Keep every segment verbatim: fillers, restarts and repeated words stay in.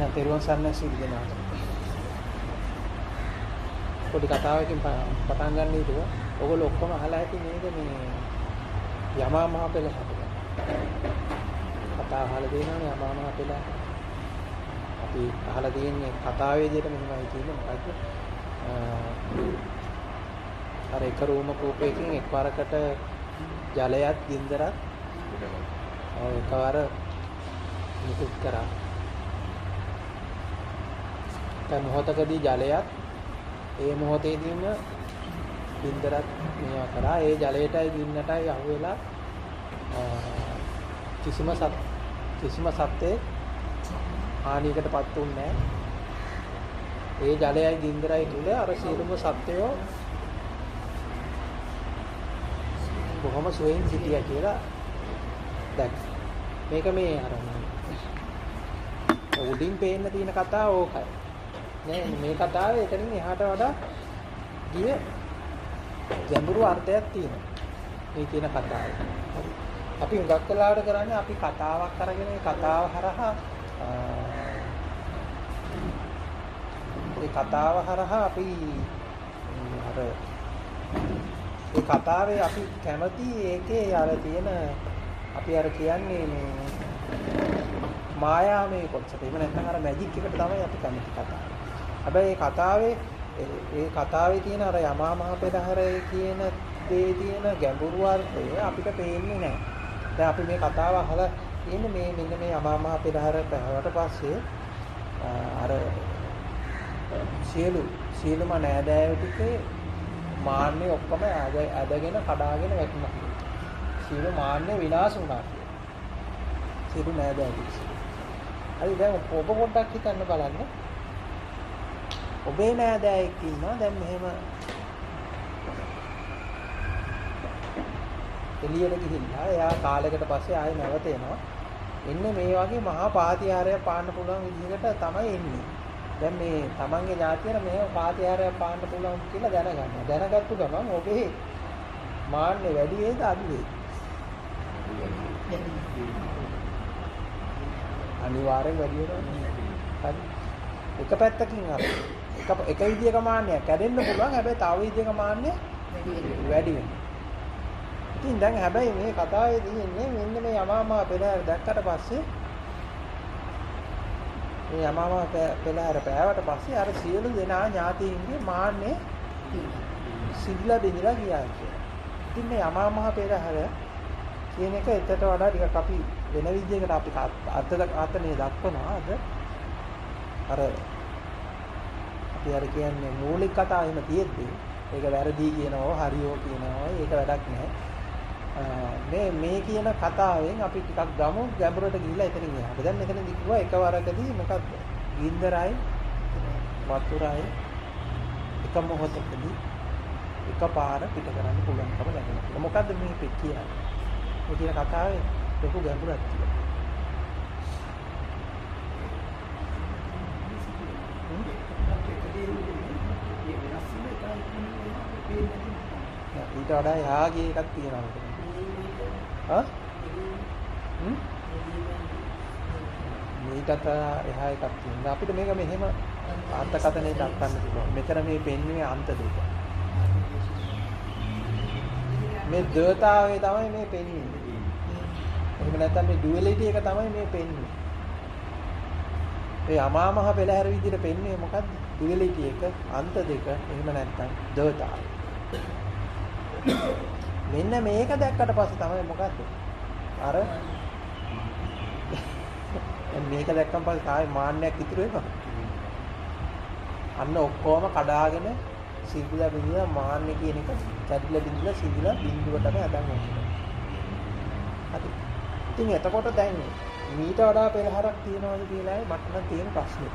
එහෙනම් තෙරුවන් සරණයි සිල් දෙනාට. පොඩි කතාවකින් පටන් ගන්න ඉතින් ඔයගොල්ලෝ ඔක්කොම අහලා ඇති නේද මේ යමා මහ පෙළහර. කතා අහලා තියෙනවනේ යමා මහ පෙළහර. අපි අහලා තියෙන්නේ කතාවේ විදිහට මෙහෙමයි කියන්නේ මොකද්ද? අර එක රූම කූපයකින් එක්වරකට ජලයත් ගින්දරත් එකවර නිකුත් කරා. දැන් මොහොතකදී ජලයත් ඒ මොහොතේදීම ගින්දරත් මේවා කරා. ඒ ජලයටයි ගින්නටයි අහු වෙලා කිසිම සත් කිසිම සත්ත්වයේ හානියකටපත් වුන්නේ නැහැ. ඒ ජලයයි ගින්දරයි තුල අර සියලුම සත්ත්වයෝ බොහොම සුවයෙන් සිටියා කියලා දැන් මේක මේ අර උඩින් පේන්න තියෙන කතාව ඕකයි නේ. මේ කතාවේ එතනින් එහාට වඩා ගිය ගැඹුරු අර්ථයක් තියෙනවා මේ කියන කතාවේ. අපි හුඟක් වෙලාවට කරන්නේ අපි කතාවක් අරගෙන ඒ කතාව හරහා ඒ කතාව හරහා අපි අර ඒ කතාවේ අපි කැමති ඒකේ අර තියෙන අපි අර කියන්නේ මේ මායාමය කොටසට. එහෙම නැත්නම් අර මැජික් එකට තමයි අපි කැමති කතාව. හැබැයි මේ කතාවේ ඒ කතාවේ තියෙන අර යමා මහ පෙළහරේ කියන දේ තියෙන ගැඹුරු අර්ථය අපිට පේන්නේ නැහැ. දැන් අපි මේ කතාව අහලා ඉන්නේ මේ මෙන්න මේ යමා මහ පෙළහර පැහැවට පස්සේ අර සියලු සියලුම නෑදෑයෝ ටිකේ මාන්නේ ඔක්කොම ඇදගෙන කඩාගෙන වැටුණා. සියලු මාන්නේ විනාශ වුණා කියලා. සියලු නෑදෑයෝ. හරි දැන් ඔබ පොඩ්ඩක් හිතන්න බලන්න. ඔබේ නෑදෑයෙක් ඉන්නවා දැන් මෙහෙම එළියට ගිහිල්ලා එයා කාලයකට පස්සේ ආයෙ නැවත එනවා. එන්නේ මේ වගේ මහා පාතිහාරයක් පාන්න පුළුවන් විදිහකට තමයි එන්නේ. දැන් මේ තමන්ගේ ඥාතියර මේ පාතිහාරයක් පාන්න පුළුවන් කියලා දැනගන්නවා. දැනගත්තු ගමන් ඔබේ මාන්නේ වැඩි වේද අඩු වේද? අනිවාර්යෙන් වැඩි වෙනවා. හරි. එක පැත්තකින් අර එක එක විදියක මාන්නයක් කැඩෙන්න පුළුවන්. හැබැයි තව විදියක මාන්නය වැඩි වෙනවා. ඉතින් දැන් හැබැයි මේ කතාවේ තියෙන්නේ මෙන්න මේ යමා මහ පෙළහර දැක්කට පස්සේ මේ යමා මහ පෙළහර පෑවට පස්සේ අර සියලු දෙනා ඥාතීන්ගේ මාන්නේ සිද්ධලා බිඳලා ගියා කියලා. ඉතින් මේ යමා මහ පෙළහර කියන එක එතට වඩා ටිකක් අපි වෙන විදිහකට අපි අර්ථ අර්ථනේ දක්වනවා. අද අර අපි අර කියන්නේ මූලික කතාව එහෙම තියෙද්දි ඒක වැරදි කියනවා හරියෝ කියනවා ඒක වැඩක් නැහැ. මේ මේ කියන කතාවෙන් අපි ටිකක් ගමු ගැඹුරට ගිහිල්ලා එතනින් එහාට. දැන් මෙතනදී කිව්වා එකවරකදී මොකක්ද? ගින්දරයි වතුරයි එක මොහොතකදී එකපාර පිට කරන්න පුළුවන්කම ලැබෙනවා. මොකද්ද මේ කියන්නේ? මේ කියන කතාවේ ලොකු ගැඹුරක් තියෙනවා. ඊට වඩා යාගේ එකක් තියෙනවා. හා? හ්ම්? මේකට එහා එකක් තියෙනවා. අපිට මේක මෙහෙම අර්ථකථනය දක්වන්න පුළුවන්. මෙතන මේ පෙන්වන්නේ අන්ත දෙක. මේ ද්වේතාවය තමයි මේ පෙන්වන්නේ. එහෙම නැත්නම් මේ ඩුවැලිටි එක තමයි මේ පෙන්වන්නේ. ඒ යමා මහ පෙළහර විදිහට පෙන්වන්නේ මොකද්ද? ඩුවැලිටි එක, අන්ත දෙක, එහෙම නැත්නම් ද්වේතාවය. මෙන්න මේක දැක්කට පස්සේ තමයි මොකද්ද? අර මේක දැක්කම පස්සේ ආයේ මාන්නයක් ඉතුරු වෙනවා. අන්න ඔක්කොම කඩාගෙන සිද්ධිලා බිඳිලා මාන්නේ කියන එක චැඩිලා බිඳිලා සිද්ධිලා බිඳුවටම හදන් වෙනවා. හරි. ඉතින් එතකොට දැන් මීට වඩා පෙරහරක් තියනවාද කියලා මට නම් තියෙන ප්‍රශ්නේ.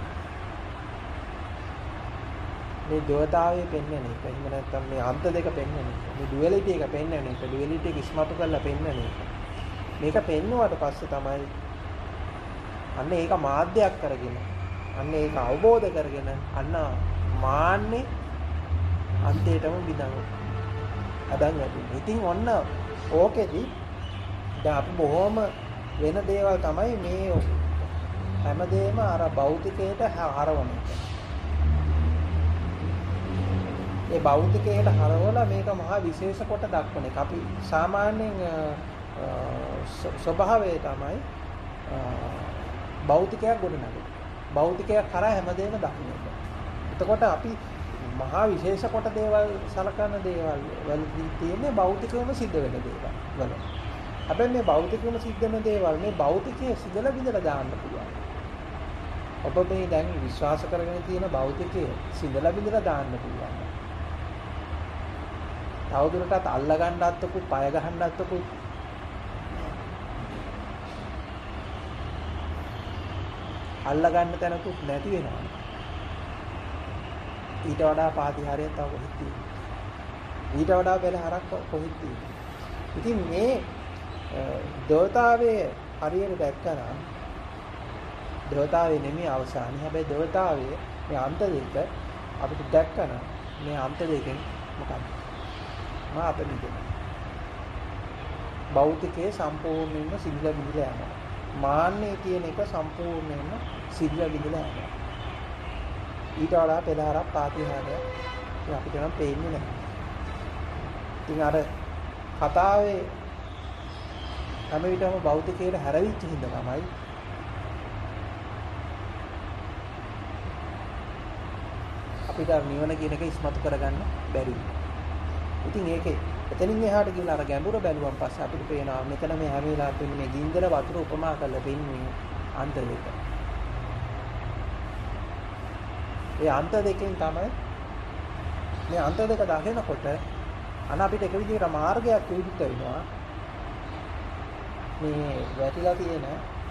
මේ ද්වේතාවය පෙන්වන එක. එහෙම නැත්නම් මේ අන්ත දෙක පෙන්වන එක. මේ ඩුවැලිටි එක පෙන්වන එක. ඩුවැලිටි එක ඉස්මතු කරලා පෙන්වන එක. මේක පෙන්වුවාට පස්සේ තමයි අන්න ඒක මාධ්‍යයක් කරගෙන අන්න ඒක අවබෝධ කරගෙන අන්න මාන්නේ අන්තයටම බිඳව. අදන් වැඩි. ඉතින් ඔන්න ඕකෙදි දැන් අපි බොහොම වෙන දේවල් තමයි මේ හැමදේම අර භෞතිකයට හරවන එක. ඒ භෞතිකයට හරවලා මේක මහා විශේෂ කොට දක්වන එක. අපි සාමාන්‍යයෙන් ස්වභාවය තමයි භෞතිකයක් ගොඩනගන්නේ. භෞතිකයක් කරා හැමදේම දකින්න එක. එතකොට අපි මහා විශේෂ කොට දේවල් සලකන දේවල් වලදී තියෙන්නේ භෞතිකවම සිද්ධ වෙන දේවල් වල. හැබැයි මේ භෞතිකවම සිද්ධ වෙන දේවල් මේ භෞතිකයේ සිදලා විදලා දාන්න පුළුවන්. ඔබ මේ දැන් විශ්වාස කරගෙන තියෙන භෞතිකයේ සිදලා විදලා දාන්න පුළුවන්. තවදුරටත් අල්ල ගන්නත්තුකුත්, පය ගන්නත්තුකුත් අල්ල ගන්න තැනකුත් නැති වෙනවා. ඊට වඩා පාතිහාරයක් තව කොහෙද තියෙන්නේ? ඊට වඩා බැලහරක් කොහෙද තියෙන්නේ? ඉතින් මේ දේවතාවයේ හරියට දැක්කනම් දේවතාවයේ නෙමෙයි අවසානය. හැබැයි දේවතාවයේ මේ අන්ත දෙක අපිට දැක්කනම් මේ අන්ත දෙකෙන් මොකක්ද? මා අපෙ නිදෙන. භෞතිකයේ සම්පූර්ණයෙන්ම සිදිලා විදිලා යනවා. මාන්නේ කියන එක සම්පූර්ණයෙන්ම සිදිලා විදිලා යනවා. ඊට වඩා පෙළහරක් පාතිහාරයක් අපිට නම් පේන්නේ නැහැ. ඉතින් අර කතාවේ හැම විටම භෞතිකයට හැරවිච්ච හින්දා තමයි අපිට නිවන කියන එක ඉස්මතු කරගන්න බැරි. ඉතින් ඒකේ එතනින් එහාට ගිහලා අර ගැඹුර බැලුවන් පස්සේ අපිට පේනවා මෙතන මේ හැම වෙලාවෙම මේ ගින්දර වතුර උපමා කරලා පෙන්වන්නේ අන්ත දෙක. ඒ අන්ත දෙකෙන් තමයි මේ අන්ත දෙක දකිනකොට අන අපිට එක විදිහකට මාර්ගයක් විදිහට වෙනවා. මේ වැටිලා තියෙන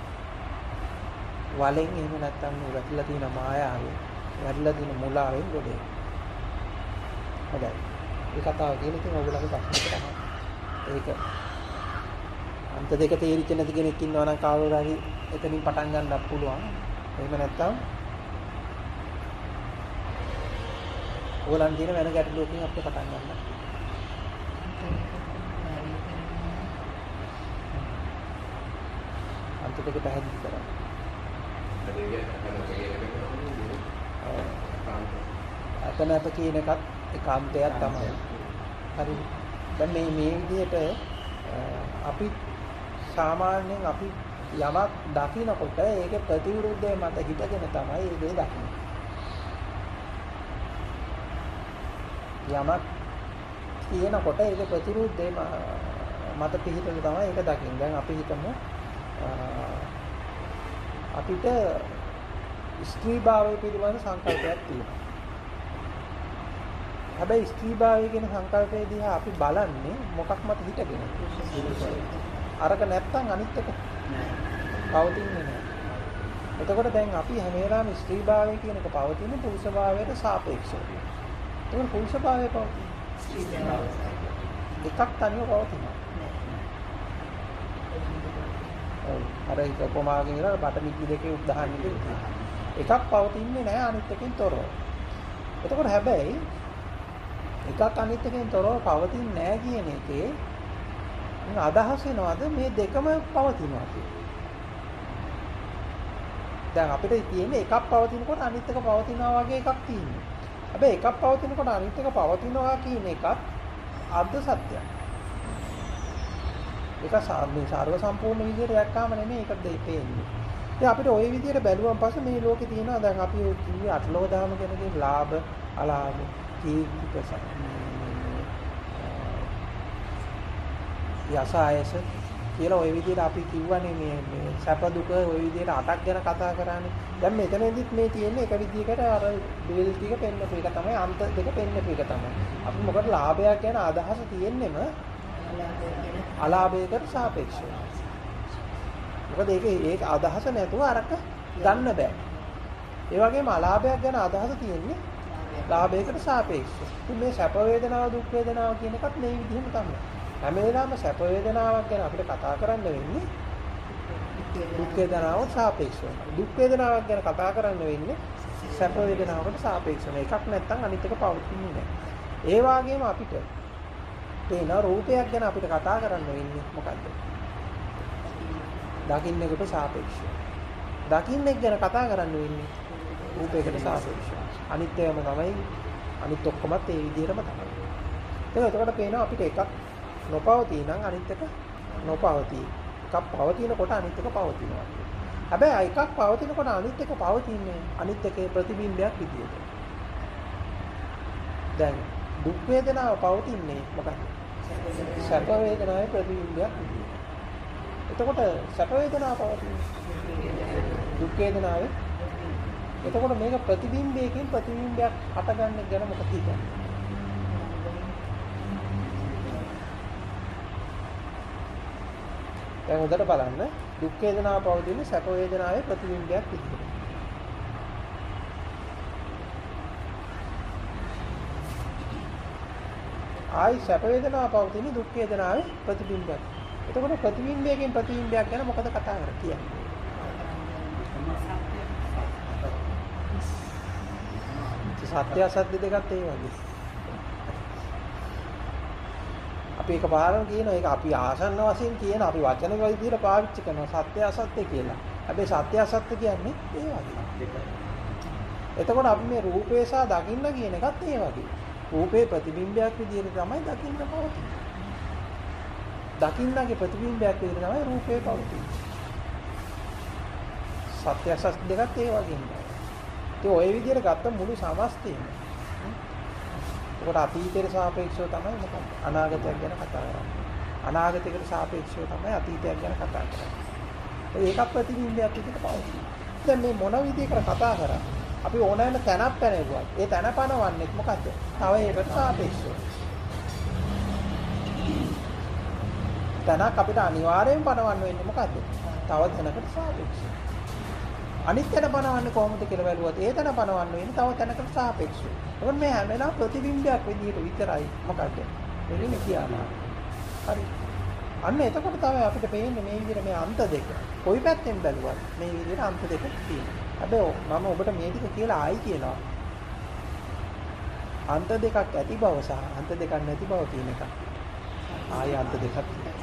වලෙන් එහෙම නැත්නම් මේ වැටිලා තියෙන මායාවෙන් වැටිලා තියෙන මුලාවෙන් ගොඩේ. හොඳයි. මේ කතාව කියන ඉතින් ඔයගොල්ලන්ගේ ප්‍රශ්නකට තමයි. ඒක අන්ත දෙක තේරිච්ච නැති කෙනෙක් ඉන්නවා නම් කවුරු හරි එතනින් පටන් ගන්නත් පුළුවන්. එහෙම නැත්නම් ඕලන් දින වෙන ගැටලුවකින් අපිට පටන් ගන්න. අන්ත දෙක පැහැදිලි කරන්න. අතනත කියන එකත් ඒකාන්තයක් තමයි. හරි. දැන් මේ මේ විදිහට අපි සාමාන්‍යයෙන් අපි යමක් දකිනකොට ඒකේ ප්‍රතිවිරුද්ධය මත හිතගෙන තමයි ඒ දේ දකින්නේ. යමක් කියනකොට ඒක ප්‍රතිවිරුද්ධය මත පිහිටගෙන තමයි ඒක දකින්නේ. දැන් අපි හිතමු අපිට ස්ත්‍රී භාවය පිළිබඳ සංකල්පයක් තියෙනවා. හැබැයි ස්ත්‍රී භාවය කියන සංකල්පය දිහා අපි බලන්නේ මොකක් මත හිටගෙන? අරක නැත්තම් අනිත් එක පවතින්නේ නැහැ. එතකොට දැන් අපි හැම වෙලාවෙම ස්ත්‍රී භාවය කියන එක පවතින පුරුෂ භාවයට සාපේක්ෂව. ඒක පුරුෂ භාවය පවතින. ස්ත්‍රී භාවය. එකක් තනියම පවතිනවා. ඔව්. අර ඒක කොමාගෙන ඉතල බටමිටි දෙකේ උදාහරණ දෙන්න. එකක් පවතින්නේ නැහැ අනිත් එකෙන් තොරව. එතකොට හැබැයි එකක් අනිත් එකෙන් තොරව පවතින්නේ නැහැ කියන එකේ අදහස් වෙනවද මේ දෙකම පවතිනවා කියන්නේ. දැන් අපිට තියෙන්නේ එකක් පවතිනකොට අනිත් එක පවතිනවා වගේ එකක් තියෙනවා. හැබැයි එකක් පවතිනකොට අනිත් එක පවතිනවා කියන එකත් අර්ධ සත්‍යයක්. ඒක මේ සර්ව සම්පූර්ණ විදිහට දැක්කාම නෙමෙයි ඒක දෙපෙන්නේ. ඉතින් අපිට ওই විදිහට බැලුවන් පස්සේ මේ ලෝකේ තියෙනවා දැන් අපි ඔය කිව්වේ අටලෝ දාම කෙනගේ ලාභ අලාභ කීර්ති ප්‍රසන්න යසායස කියලා ওই විදිහට අපි කිව්වනේ මේ මේ සැප දුක ওই විදිහට අටක් ගැන කතා කරානේ. දැන් මෙතනදිත් මේ තියෙන්නේ එක විදිහකට අර ඩුවල් ටික පෙන්නපු එක තමයි අන්ත දෙක පෙන්නපු එක තමයි. අපි මොකද ලාභයක් ගැන අදහස තියෙන්නෙම අලාභයකට සාපේක්ෂව. මොකද ඒක ඒක අදහස නැතුව අරක ගන්න බෑ. ඒ වගේම අලාභයක් ගැන අදහස තියෙන්නේ ලාභයකට සාපේක්ෂව. ඉතින් මේ සැප වේදනාව දුක් වේදනාව කියන එකත් මේ විදිහම තමයි. හැම වෙලාවෙම සැප වේදනාවක් ගැන අපිට කතා කරන්න වෙන්නේ දුක් වේදනාවට සාපේක්ෂව. දුක් වේදනාවක් ගැන කතා කරන්න වෙන්නේ සැප වේදනාවකට සාපේක්ෂව. එකක් නැත්තම් අනිත් එක පවතින්නේ නැහැ. ඒ වගේම අපිට තේන රූපයක් ගැන අපිට කතා කරන්න වෙන්නේ මොකද්ද? දකින්නෙකුට සාපේක්ෂව. දකින්නෙක් ගැන කතා කරන්න වෙන්නේ රූපයකට සාපේක්ෂව. අනිත් ඒවාම තමයි අනිත් ඔක්කොමත් ඒ විදිහටම තමයි. ඒක එතකොට පේනවා අපිට එකක් නොපවතී නම් අනිත් එක නොපවතී. එකක් පවතිනකොට අනිත් එක පවතිනවා. හැබැයි එකක් පවතිනකොට අනිත් එක පවතින්නේ අනිත් එකේ ප්‍රතිබිම්බයක් විදියට. දැන් දුක් වේදනාව පවතින්නේ මොකක්ද? සැප වේදනාවේ ප්‍රතිබිම්බයක් විදියට. එතකොට සැප වේදනාව පවතින්නේ දුක් වේදනාවේ. එතකොට මේක ප්‍රතිබිම්බයකින් ප්‍රතිබිම්බයක් හටගන්න ගැන මොකද කියන්නේ? දැන් හොඳට බලන්න දුක් වේදනාව පවතින්නේ සැප වේදනාවේ ප්‍රතිබිම්බයක් විදියට. ආයි සැප වේදනාව පවතින්නේ දුක් වේදනාවේ ප්‍රතිබිම්බයක්. එතකොට ප්‍රතිබිම්බයකින් ප්‍රතිබිම්බයක් ගැන මොකද කතා කරන්නේ කියන්නේ? සත්‍ය අසත්‍ය දෙකත් ඒ වගේ. අපි එකපාරම කියනවා ඒක අපි ආසන්න වශයෙන් කියන අපි වචන විදිහට පාවිච්චි කරනවා සත්‍ය අසත්‍ය කියලා. හැබැයි සත්‍ය අසත්‍ය කියන්නේ ඒ වගේ. එතකොට අපි මේ රූපේ සහ දකින්න කියන එකත් ඒ වගේ. රූපේ ප්‍රතිබිම්බයක් විදිහට තමයි දකින්න පවතින්නේ. දකින්නගේ ප්‍රතිබිම්බයක් විදිහට තමයි රූපේ පවතින්නේ. සත්‍ය අසත්‍ය දෙකත් ඒ වගේමයි. ඒ ඔය විදිහට ගත්ත මුළු සමස්තයම. ඒකට අතීතයට සාපේක්ෂව තමයි මොකක්ද? අනාගතයක් ගැන කතා කරන්නේ. අනාගතයකට සාපේක්ෂව තමයි අතීතයක් ගැන කතා කරන්නේ. ඒක ප්‍රතිබිම්බයක් විදිහට පවතිනවා. දැන් මේ මොන විදිහකට කතා කරා? අපි ඕනෑම තැනක් පැනෙවුවා. ඒ තැන පනවන්නේ මොකද්ද? තව ඒකට සාපේක්ෂව. තැනක් අපිට අනිවාර්යයෙන් පනවන්න වෙන්නේ මොකද්ද? තව තැනකට සාපේක්ෂව. අනිත් තැන පනවන්නේ කොහොමද කියලා බැලුවොත් ඒ තැන පනවන්න වෙන්නේ තව තැනකට සාපේක්ෂව. මොකද මේ හැම වෙලාවෙම ප්‍රතිබිම්බයක් විදිහට විතරයි මොකද්ද? මෙන්න කියනවා. හරි. අන්න එතකොට තමයි අපිට පේන්නේ මේ විදිහට මේ අන්ත දෙක. කොයි පැත්තෙන් බැලුවත් මේ විදිහට අන්ත දෙක තියෙනවා. හැබැයි මම ඔබට මේ ටික කියලා ආයි කියනවා. අන්ත දෙකක් ඇති බව සහ අන්ත දෙකක් නැති බව කියන එක. ආයි අන්ත දෙකක් තියෙනවා.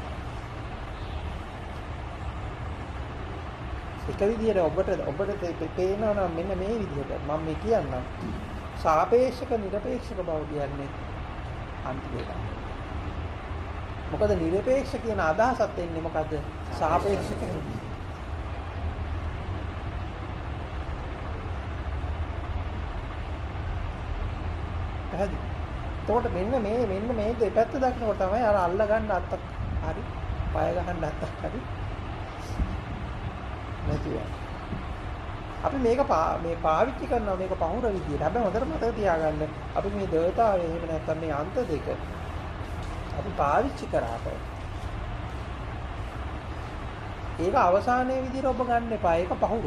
එක විදිහට ඔබට ඔබට පේනවා නම් මෙන්න මේ විදිහට මම මේ කියන්නම්. සාපේක්ෂක නිරපේක්ෂක බව කියන්නේ අන්ත දෙකක්. මොකද නිරපේක්ෂ කියන අදහසත් එන්නේ මොකද්ද? සාපේක්ෂක නෙමෙයි. පැහැදිලි. එතකොට මෙන්න මේ මෙන්න මේ දෙපැත්ත දක්නකොට තමයි අර අල්ල ගන්න අත්තක් හරි, පය ගන්න අත්තක් හරි නැතිව. අපි මේක මේ පාවිච්චි කරනවා මේක පහුර විදියට. හැබැයි හොඳට මතක තියාගන්න අපි මේ දේවතාවය එහෙම නැත්නම් මේ අන්ත දෙක අපි පාවිච්චි කරාට ඒක අවසානයේ විදියට ඔබ ගන්න එපා. ඒක පහුර.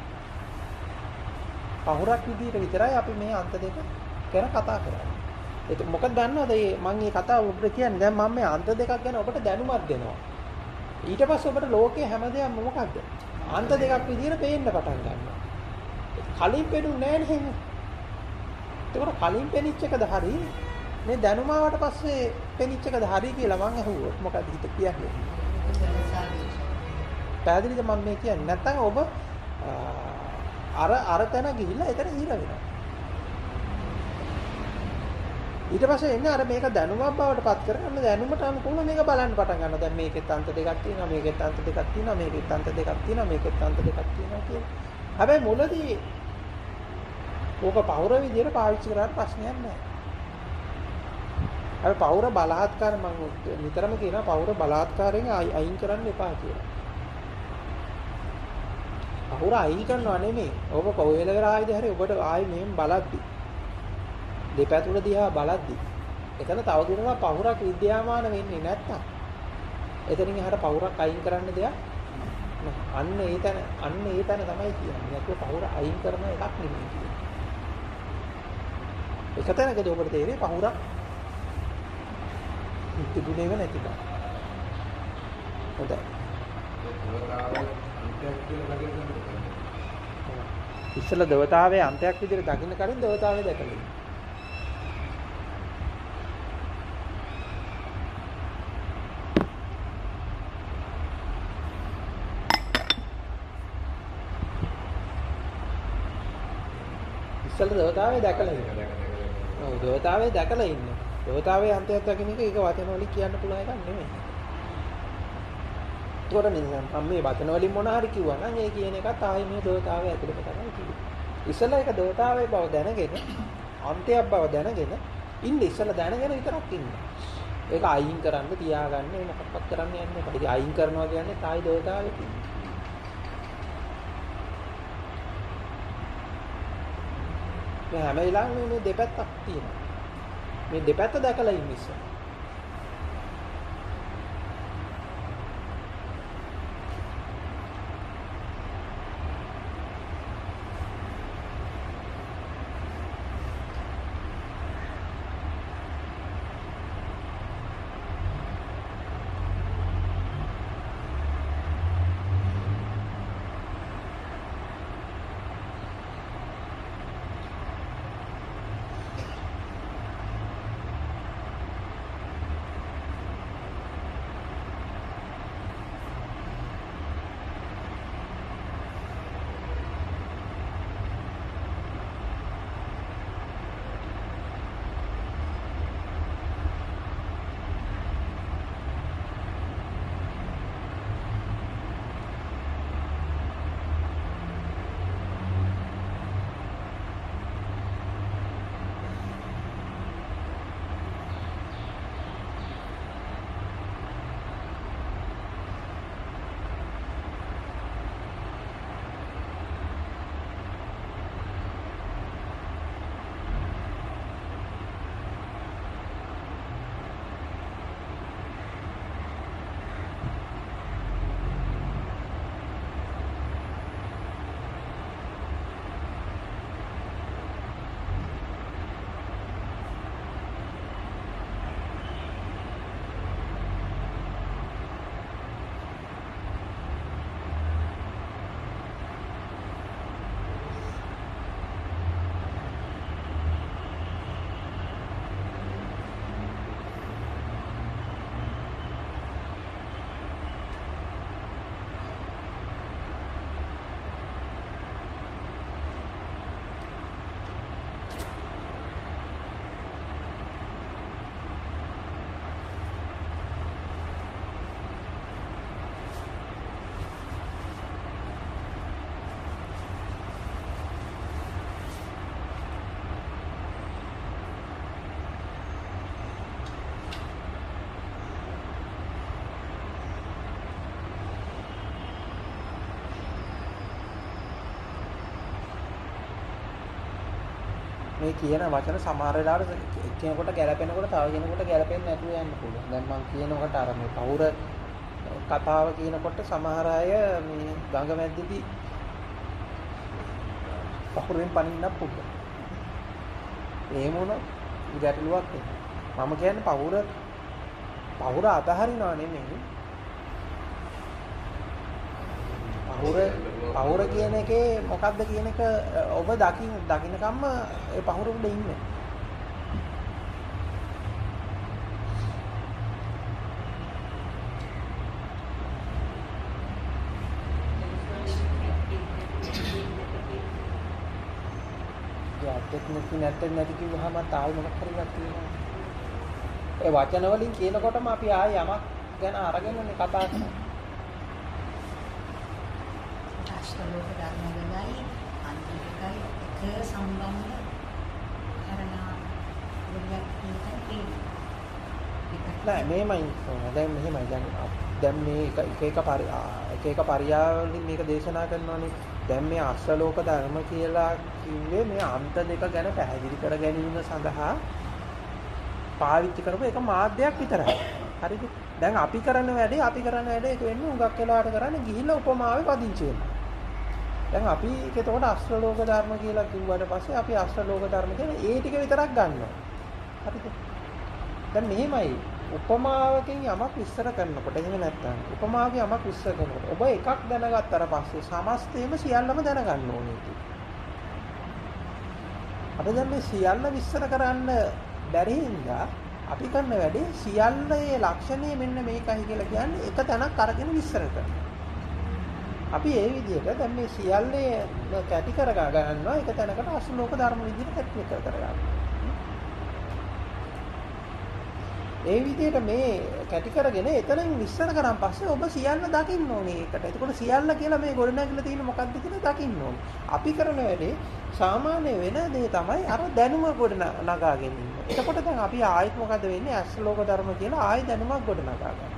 පහුරක් විදියට විතරයි අපි මේ අන්ත දෙක ගැන කතා කරන්නේ. ඒක මොකද දන්නවද මේ මම මේ කතාව ඔබට කියන්නේ දැන් මම මේ අන්ත දෙකක් ගැන ඔබට දැනුමක් දෙනවා. ඊට පස්සේ ඔබට ලෝකයේ හැමදේම මොකක්ද? අන්ත දෙකක් විදියට පේන්න පටන් ගන්නවා. කලින් පෙනුනේ නැහැ නේද? ඒකට කලින් පෙනිච්ච එකද හරි මේ දැනුම ආවට පස්සේ පෙනිච්ච එකද හරි කියලා මං අහුවොත් මොකද හිත කියන්නේ? පැහැදිලිද මම මේ කියන්නේ? නැත්නම් ඔබ අර අර තැන ගිහිල්ලා එතන හිර වෙනවා. ඊට පස්සේ එන්නේ අර මේක දැනුමක් බවට පත් කරගන්න දැනුමට අනුකූලව මේක බලන්න පටන් ගන්නවා. දැන් මේකෙත් අන්ත දෙකක් තියෙනවා, මේකෙත් අන්ත දෙකක් තියෙනවා, මේකෙත් අන්ත දෙකක් තියෙනවා, මේකෙත් අන්ත දෙකක් තියෙනවා කියලා. හැබැයි මුලදී ඕක පෞර විදියට පාවිච්චි කරාට ප්‍රශ්නයක් නැහැ. හැබැයි පෞර බලහත්කාර මම නිතරම කියනවා පෞර බලහත්කාරයෙන් අයින් කරන්න එපා කියලා. පෞර අයින් කරනවා නෙමෙයි. ඔබ කොහෙල වෙලාවේදී හරි ඔබට ආයි මෙහෙම බලද්දි දෙපැතුල දිහා බලද්දි එතන තව දුරටත් පහුරක් විද්‍යාමාන වෙන්නේ නැත්තම් එතනින් එහාට පහුරක් අයින් කරන්න දෙයක් නැහැ. අන්න ඒ තැන අන්න ඒ තැන තමයි කියන්නේ. නැතුව පහුර අයින් කරන එකක් නෙමෙයි කියන්නේ. එක තැනකදී ඔබට තේරෙන්නේ පහුරක් තිබුණේව නැති බව. හොඳයි. ඉස්සෙල්ලා දවතාවේ අන්තයක් විදිහට දකින්න කලින් දවතාවේ දැකලා ඉස්සෙල්ලා දේවතාවය දැකලා ඉන්න. ඔව් දේවතාවය දැකලා ඉන්න. දේවතාවයේ අන්තයක් දකින්න එක ඒක වචන වලින් කියන්න පුළුවන් එකක් නෙමෙයි. ඒකට නිකන් මම මේ වචන වලින් මොන හරි කිව්වා නම් ඒ කියන එකත් ආයේ මේ දේවතාවය ඇතුළත තමයි කිව්වේ. ඉස්සෙල්ලා ඒක දේවතාවයේ බව දැනගෙන අන්තයක් බව දැනගෙන ඉන්න ඉස්සෙල්ලා දැනගෙන විතරක් ඉන්න. ඒක අයින් කරන්න තියාගන්න ඒ මොකක්වත් කරන්න යන්නේ නැහැ. ඒක අයින් කරනවා කියන්නේ තායි දේවතාවයේ තියෙන. මේ හැම වෙලාවෙම මේ දෙපැත්තක් තියෙනවා. මේ දෙපැත්ත දැකලා ඉන්න ඉස්සෙල්ලා. මේ කියන වචන සමහර වෙලාවට එක්කෙනෙකුට ගැළපෙනකොට තව කෙනෙකුට ගැළපෙන්නේ නැතුව යන්න පුළුවන්. දැන් මම කියනකොට අර මේ පෞර කතාව කියනකොට සමහර අය මේ ගඟ මැද්දේදී පහුරෙන් පනින්නත් පුළුවන්. එහෙම වුණොත් ගැටලුවක් එනවා. මම කියන්නේ පහුර පහුර අතහරිනව නෙමෙයි. පහුර පහුර කියන එකේ මොකක්ද කියන එක ඔබ දකින්න දකින්නකම්ම ඒ පහුර උඩ ඉන්නේ. ටෙක්නික් නැත්නම් නැති කිව්වහම තායි මොකක් හරි එකක් තියෙනවා. ඒ වචන වලින් කියනකොටම අපි ආයෙ යමක් ගැන අරගෙනනේ කතා කරන්නේ. අෂ්ටලෝක ධර්මවලයි අන්තිකයි එක සම්බන්ධ කරනා වලියක් තියෙනවා. නෑ මේමයි දැන් මෙහෙමයි දැන් දැන් මේ එක එක එක එක පරියාවලින් මේක දේශනා කරනවානේ. දැන් මේ අෂ්ටලෝක ධර්ම කියලා කිව්වේ මේ අන්ත දෙක ගැන පැහැදිලි කර ගැනීම සඳහා පාවිච්චි කරපු එක මාධ්‍යයක් විතරයි. හරිද? දැන් අපි කරන වැඩේ අපි කරන වැඩේ ඒක වෙන්නේ උගක් වෙලාවට කරන්නේ ගිහිල්ලා උපමාවේ පදිංචි වෙනවා. දැන් අපි ඒකට අෂ්ටලෝක ධර්ම කියලා කිව්වට පස්සේ අපි අෂ්ටලෝක ධර්ම කියන්නේ ඒ ටික විතරක් ගන්නවා. හරිද? දැන් මෙහෙමයි උපමාවකින් යමක් විස්තර කරනකොට එහෙම නැත්නම් උපමාවකින් යමක් විස්තර කරනකොට ඔබ එකක් දැනගත්තට පස්සේ සමස්තයම සියල්ලම දැනගන්න ඕනේ ඒක. අපි දැන් මේ සියල්ල විස්තර කරන්න බැරි හින්දා අපි කරන වැඩේ සියල්ලේ ලක්ෂණය මෙන්න මේකයි කියලා කියන්නේ එක තැනක් අරගෙන විස්තර කරනවා. අපි ඒ විදිහට දැන් මේ සියල්ලේ කැටි කර ගන්නවා එක තැනකට අසුලෝක ධර්ම විදිහට කැටි කර කර ගන්නවා. ඒ විදිහට මේ කැටි කරගෙන එතනින් විශ්සර කරන් පස්සේ ඔබ සියල්ල දකින්න ඕනේ ඒකට. එතකොට සියල්ල කියලා මේ ගොඩනැගිලා තියෙන මොකක්ද කියලා දකින්න ඕනේ. අපි කරන වැඩේ සාමාන්‍ය වෙන දේ තමයි අර දැනුම ගොඩ නගාගෙන ඉන්න. එතකොට දැන් අපි ආයෙත් මොකද වෙන්නේ? අසුලෝක ධර්ම කියලා ආයෙ දැනුමක් ගොඩ නගා ගන්නවා.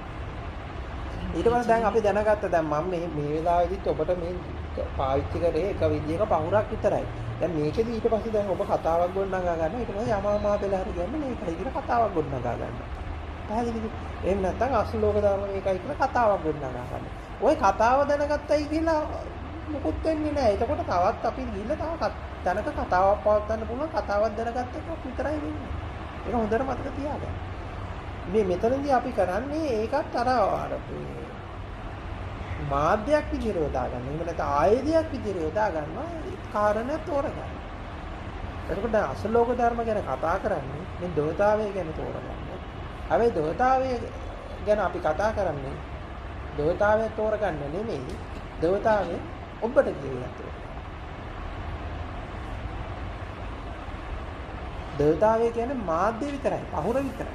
ඊට පස්සේ දැන් අපි දැනගත්ත දැන් මම මේ මේ වෙලාවේදීත් ඔබට මේ පාවිච්චි කරේ එක විදියක පහුරක් විතරයි. දැන් මේකෙදි ඊට පස්සේ දැන් ඔබ කතාවක් ගොඩනගා ගන්නවා. ඊට පස්සේ යමා මහ පෙළ හරි කියන්නේ මේකයි කියලා කතාවක් ගොඩනගා ගන්නවා. පැහැදිලිද? එහෙම නැත්නම් අසුලෝක ධර්ම මේකයි කියලා කතාවක් ගොඩනගා ගන්නවා. ওই කතාව දැනගත්තයි කියලා මොකුත් වෙන්නේ නැහැ. එතකොට තවත් අපි ගිහිල්ලා තව තැනක කතාවක් පවත්වන්න පුළුවන්. කතාවක් දැනගත්ත එකක් විතරයි වෙන්නේ. ඒක හොඳට මතක තියාගන්න. මේ මෙතනදී අපි කරන්නේ ඒකත් අර අර මාධ්‍යයක් විදිහට යොදා ගන්න. එහෙම නැත්නම් ආයුධයක් විදිහට යොදා ගන්නවා කාරණා තෝරගන්න. එතකොට දැන් අසලෝක ධර්ම ගැන කතා කරන්නේ මේ දෝතාවය ගැන තෝරගන්න. හැබැයි දෝතාවය ගැන අපි කතා කරන්නේ දෝතාවය තෝරගන්න නෙමෙයි දෝතාවය ඔබට කියලා තෝරගන්න. දෝතාවය කියන්නේ මාධ්‍ය විතරයි, පහුර විතරයි.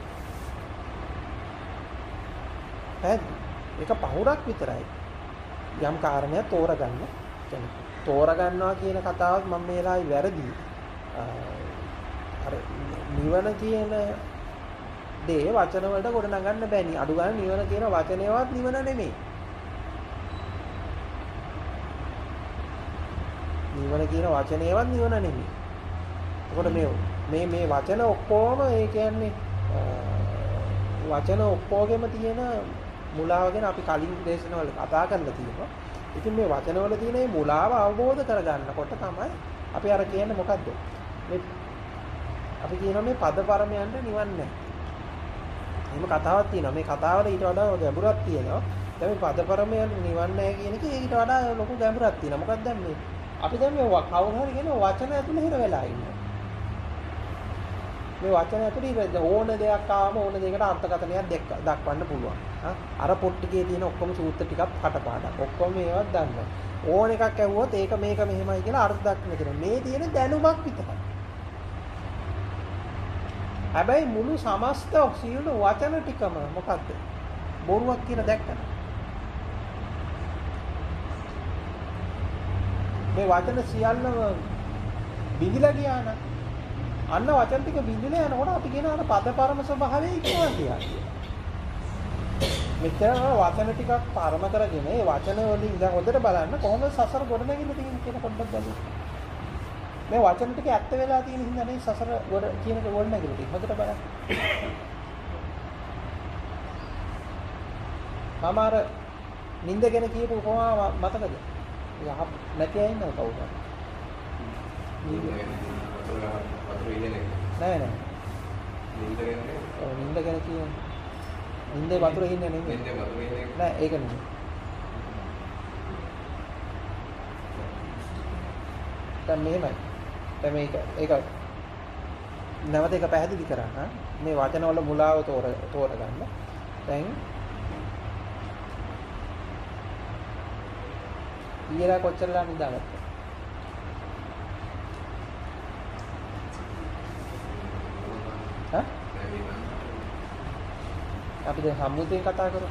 ඒක පහුරක් විතරයි. යම් කාරණයක් තෝරගන්න. කියන්නේ තෝරගන්නවා කියන කතාවත් මම මේ වෙලාවේ වැරදි. අර නිවන කියන දේ වචන වලට ගොඩ නගන්න බෑනි. අඩු ගන්න නිවන කියන වචනේවත් නිවන නෙමෙයි. නිවන කියන වචනේවත් නිවන නෙමෙයි. එතකොට මේ මේ මේ වචන ඔක්කොම ඒ කියන්නේ වචන ඔක්කොගෙම තියෙන මුලාව ගැන අපි කලින් දේශනවල කතා කරලා තියෙනවා. ඉතින් මේ වචනවල තියෙන මේ මුලාව අවබෝධ කරගන්නකොට තමයි අපි අර කියන්නේ මොකද්ද? මේ අපි කියනවා මේ පද පරමයන්ට නිවන් නැහැ. එහෙම කතාවක් තියෙනවා. මේ කතාවල ඊට වඩා ගැඹුරක් තියෙනවා. දැන් මේ පද පරමයන්ට නිවන් නැහැ කියන එක ඊට වඩා ලොකු ගැඹුරක් තියෙනවා. මොකක්ද දැන් මේ අපි දැන් මේ කවුරු හරි කියන වචන ඇතුලේ හිර වෙලා ඉන්නවා. මේ වචන ඇතුලේ ඕන දෙයක් ආවම ඕන දෙයකට අර්ථකථනයක් දක්වන්න පුළුවන්. අර පොට්ටිකේ තියෙන ඔක්කොම සූත්‍ර ටිකක් කටපාඩම්. ඔක්කොම ඒවත් දන්නවා. ඕන එකක් ඇහුවොත් ඒක මේක මෙහෙමයි කියලා අර්ථ දක්වන්න කියනවා. මේ තියෙන දැනුමක් විතරයි. හැබැයි මුළු සමස්ත සියලු වචන ටිකම මොකද්ද? බොරුවක් කියලා දැක්කම. මේ වචන සියල්ලම බිඳිලා ගියා නම් අන්න වචන ටික බිඳිලා යනකොට අපි කියන අර පද පරම ස්වභාවය ඉක්මවා ගියා කියලා. මෙතන වචන ටිකක් පරම කරගෙන ඒ වචන වලින් දැන් හොඳට බලන්න කොහොමද සසර ගොඩ නැගින්න තියෙන්නේ කියලා පොඩ්ඩක් බලන්න. මේ වචන ටික ඇත්ත වෙලා තියෙන හින්දා නේ සසර ගොඩ කියන එක ගොඩ නැගිලා තියෙන්නේ. හොඳට බලන්න. මම අර නින්ද ගැන කියපු උපමාව මතකද? යහ නැති අය ඉන්නව කවුද? නෑ නෑ. නින්ද ගැන ඔව් නින්ද ගැන කියන්නේ නින්දේ වතුර හින්නේ නෙමෙයි. නින්දේ වතුර හින්නේ නෑ ඒක නෙමෙයි. දැන් මෙහෙමයි. දැන් මේක ඒක නැවත එක පැහැදිලි කරන්න. මේ වචන වල මුලාව තෝර තෝරගන්න. දැන් ඊයලා කොච්චරලා නිදාගත්තද? හා? අපි දැන් සම්මුතියෙන් කතා කරමු.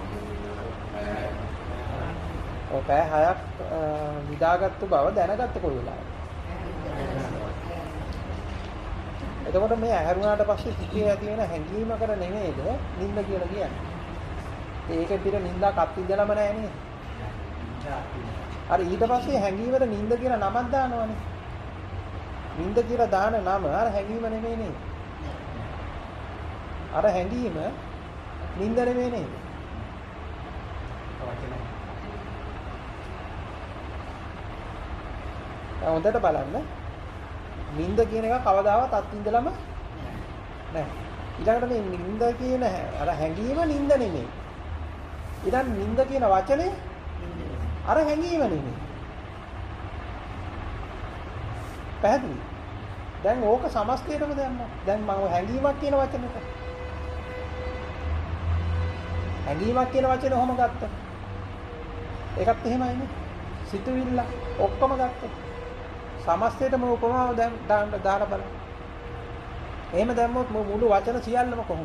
ඔය පැය හයක් නිදාගත්තු බව දැනගත්ත කොයි වෙලාවද? එතකොට මේ ඇහැරුණාට පස්සේ සිිතේ ඇති වෙන හැඟීමකට නෙමෙයිද නිින්ද කියලා කියන්නේ. ඒක පිට නිින්දා කප් ඉඳලම නැහැ නේද? හරි ඊට පස්සේ හැඟීමට නිින්ද කියලා නමක් දානවනේ. නිින්ද කියලා දාන නම අර හැඟීම නෙමෙයි නේද? අර හැඟීම නිින්ද නෙමෙයි නේද? හොඳට බලන්න. නිින්ද කියන එක කවදාවත් අත් ඉඳලම නැහැ. ඊළඟට මේ නිින්ද කියන අර හැඟීම නිින්ද නෙමෙයි. ඊළඟ නිින්ද කියන වචනේ අර හැඟීම නෙමෙයි. පැහැදිලි? දැන් ඕක සමස්තයටම දැම්මා. දැන් මම හැඟීමක් කියන වචනෙට. හැඟීමක් කියන වචනේ කොහොම ගත්තා? ඒකත් එහෙමයිනේ. සිතුවිල්ල ඔක්කොම ගත්තොත් සමස්තයටම උපමාව දැන් දාලා බලන්න. එහෙම දැම්මොත් මුළු වචන සියල්ලම කොහොමද?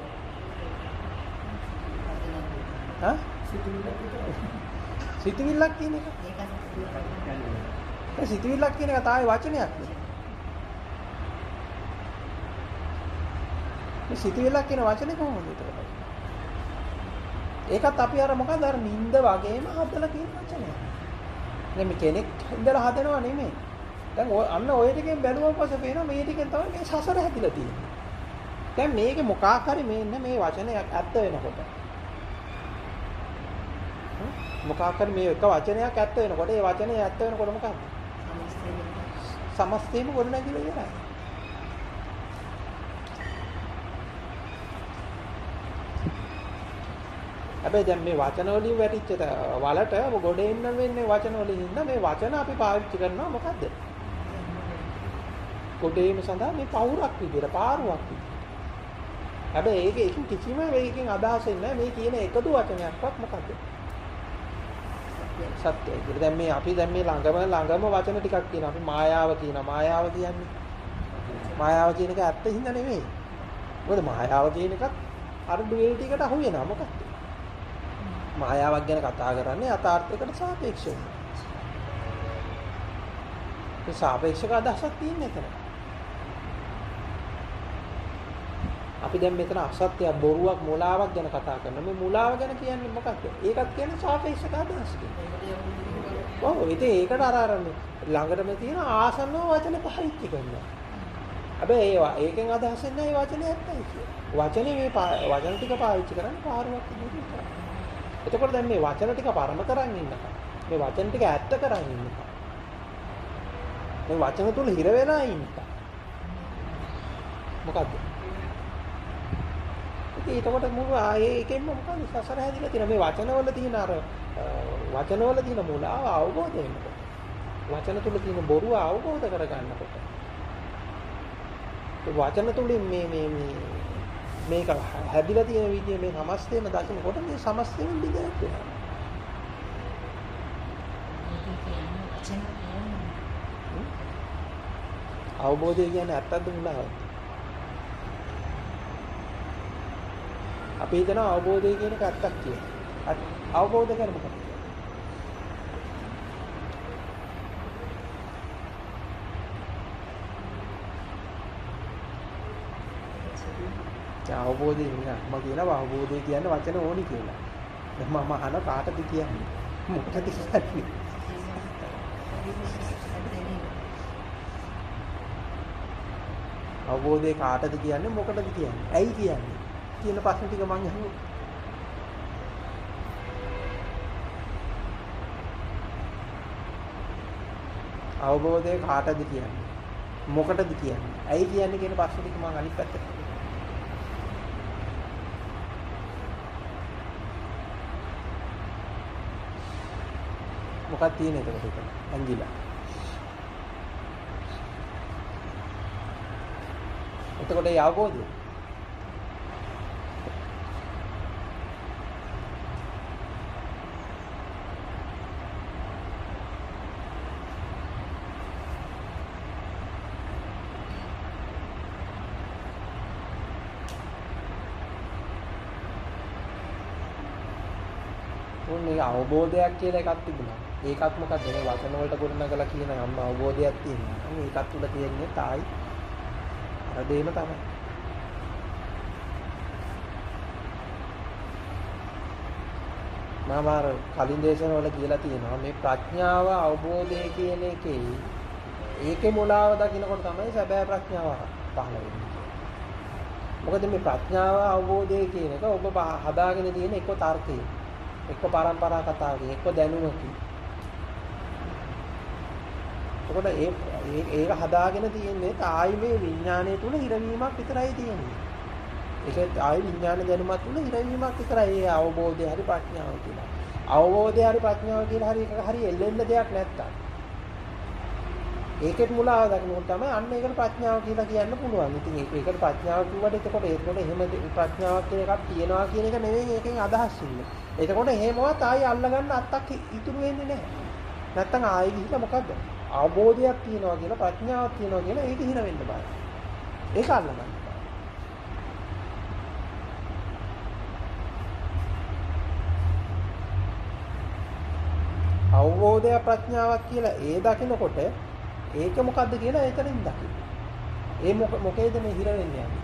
හා? සිතුවිල්ලක් කියන එක. ඒ සිතුවිල්ලක් කියන එක තායි වචනයක් නේ. මේ සිතුවිල්ලක් කියන වචනේ කොහොමද ඒකට? ඒකත් අපි අර මොකද අර නිින්ද වගේම හදලා කියන වචනයක්. නේ මේ කෙනෙක් ඉඳලා හදනව නෙමෙයි. දැන් අන්න ඔය ටිකෙන් බැලුවම පස්සේ පේනවා මේ ටිකෙන් තමයි මේ සසර හැදිලා තියෙන්නේ. දැන් මේකේ මොකක් හරි මේන්න මේ වචනයක් ඇත්ත වෙනකොට. මොකක් හරි මේ එක වචනයක් ඇත්ත වෙනකොට ඒ වචනේ ඇත්ත වෙනකොට මොකක්ද? සමස්තේම ගොඩනැගිලා ඉවරයි. හැබැයි දැන් මේ වචන වලින් වැටිච්ච වලට ගොඩ එන්න වෙන්නේ වචන වලින් ඉන්න මේ වචන අපි පාවිච්චි කරනවා මොකද්ද? ගොඩේම සඳහා මේ පවුරක් විදියට පාරුවක් විදියට. හැබැයි ඒක ඒකෙන් කිසිම වෙයකින් අදහසක් නැහැ මේ කියන එකදු වචනයක්වත් මොකද්ද? සත්‍යයි කියලා. දැන් මේ අපි දැන් මේ ළඟම ළඟම වචන ටිකක් කියනවා. අපි මායාව කියනවා. මායාව කියන්නේ මායාව කියන එක ඇත්ත හින්දා නෙමෙයි. මොකද මායාව කියන එකත් අර ඩුවැලිටිකට අහු වෙනවා. මොකක්ද? මායාවක් ගැන කතා කරන්නේ යථාර්ථයකට සාපේක්ෂව. ඒ සාපේක්ෂක අදහසක් තියෙන එතන. අපි දැන් මෙතන අසත්‍ය බොරුවක් මුලාවක් ගැන කතා කරනවා. මේ මුලාව ගැන කියන්නේ මොකක්ද? ඒකත් කියන්නේ සාපේක්ෂක අදහස් කියන්නේ. ඔව් ඉතින් ඒකට අර අර ළඟටම තියෙන ආසන්න වචන පාවිච්චි කරනවා. හැබැයි ඒ ඒකෙන් අදහස් වෙන්නේ ඒ වචනේ ඇත්තයි කියලා. වචනේ මේ වචන ටික පාවිච්චි කරන්නේ පාරුවක් විදිහට. එතකොට දැන් මේ වචන ටික පරම කරන් ඉන්නකම් මේ වචන ටික ඇත්ත කරන් ඉන්නකම් මේ වචන තුල හිර වෙලා ඉන්නකම් මොකද්ද? ඉතින් ඒකට මොකද ආයේ එකෙන්ම මොකද සසර හැදිලා තියෙන මේ වචන වල තියෙන අර වචන වල තියෙන මුලාව අවබෝධ වෙනකොට වචන තුල තියෙන බොරුව අවබෝධ කරගන්නකොට ඒ වචන තුලින් මේ මේ මේ මේක හැදිලා තියෙන විදිය මේ සමස්තයම දකිනකොට මේ සමස්තයෙන් බෙදයක් වෙනවා. අවබෝධය කියන්නේ ඇත්තද මුලාවද? අපි හිතනවා අවබෝධය කියන එක ඇත්තක් කියලා. අවබෝධ කරගන්න මොකක්ද? අවබෝධය නේ මම කියනවා අවබෝධය කියන්නේ වචන ඕනි කියලා. දැන් මම අහන කාටද කියන්නේ? මොකටද කියන්නේ? අවබෝධය කාටද කියන්නේ මොකටද කියන්නේ? ඇයි කියන්නේ? කියන ප්‍රශ්න ටික මම අහුවා. අවබෝධය කාටද කියන්නේ? මොකටද කියන්නේ? ඇයි කියන්නේ කියන ප්‍රශ්න ටික මම අනිත් පැත්තට මොකක්ද තියෙන්නේ එතකොට එතන ඇඟිලා. එතකොට ඒ අවබෝධය උන්නේ අවබෝධයක් කියලා එකක් තිබුණා. ඒකත් මොකක්ද මේ වචන වලට ගොඩනගලා කියන අම්ම අවබෝධයක් තියෙනවා. මේකත් තුල තියෙන්නේ තායි අර දෙයම තමයි. මම අර කලින් දේශන වල කියලා තියෙනවා මේ ප්‍රඥාව අවබෝධය කියන එකේ ඒකේ මුලාව දකින්නකොට තමයි සැබෑ ප්‍රඥාව පහළ වෙන්නේ. මොකද මේ ප්‍රඥාව අවබෝධය කියන එක ඔබ හදාගෙන තියෙන එක තර්කයක එක්ක පරම්පරා කතාවකින් එක්ක දැනුමකින්. එතකොට ඒ ඒක හදාගෙන තියෙන්නේ ආයි මේ විඥානය තුල හිරවීමක් විතරයි තියෙන්නේ. ඒක ආයි විඥාන දැනුමක් තුල හිරවීමක් විතරයි. ඒ අවබෝධය හරි ප්‍රඥාව කියලා. අවබෝධය හරි ප්‍රඥාව කියලා හරි එකක හරි එල්ලෙන්න දෙයක් නැත්තම්. ඒකෙත් මුලාව දකින්නකොට තමයි අන්න ඒකට ප්‍රඥාව කියලා කියන්න පුළුවන්. ඉතින් ඒකට ප්‍රඥාව කිව්වට එතකොට ඒකට එහෙම ප්‍රඥාවක් කියන එකක් තියනවා කියන එක නෙවෙයි ඒකෙන් අදහස් ඉන්නේ. එතකොට එහෙමවත් ආයි අල්ලගන්න අත්තක් ඉතුරු වෙන්නේ නැහැ. නැත්තම් ආයෙ ගිහිල්ලා මොකද්ද? අවබෝධයක් තියනවා කියලා ප්‍රඥාවක් තියනවා කියලා ඒක හිර වෙන්න බෑ. ඒක අල්ලගන්න. අවබෝධය ප්‍රඥාවක් කියලා ඒ දකිනකොට ඒක මොකද්ද කියලා එතනින් දකින්න. ඒ මොක මොකේද මේ හිර වෙන්නේ යන්නේ?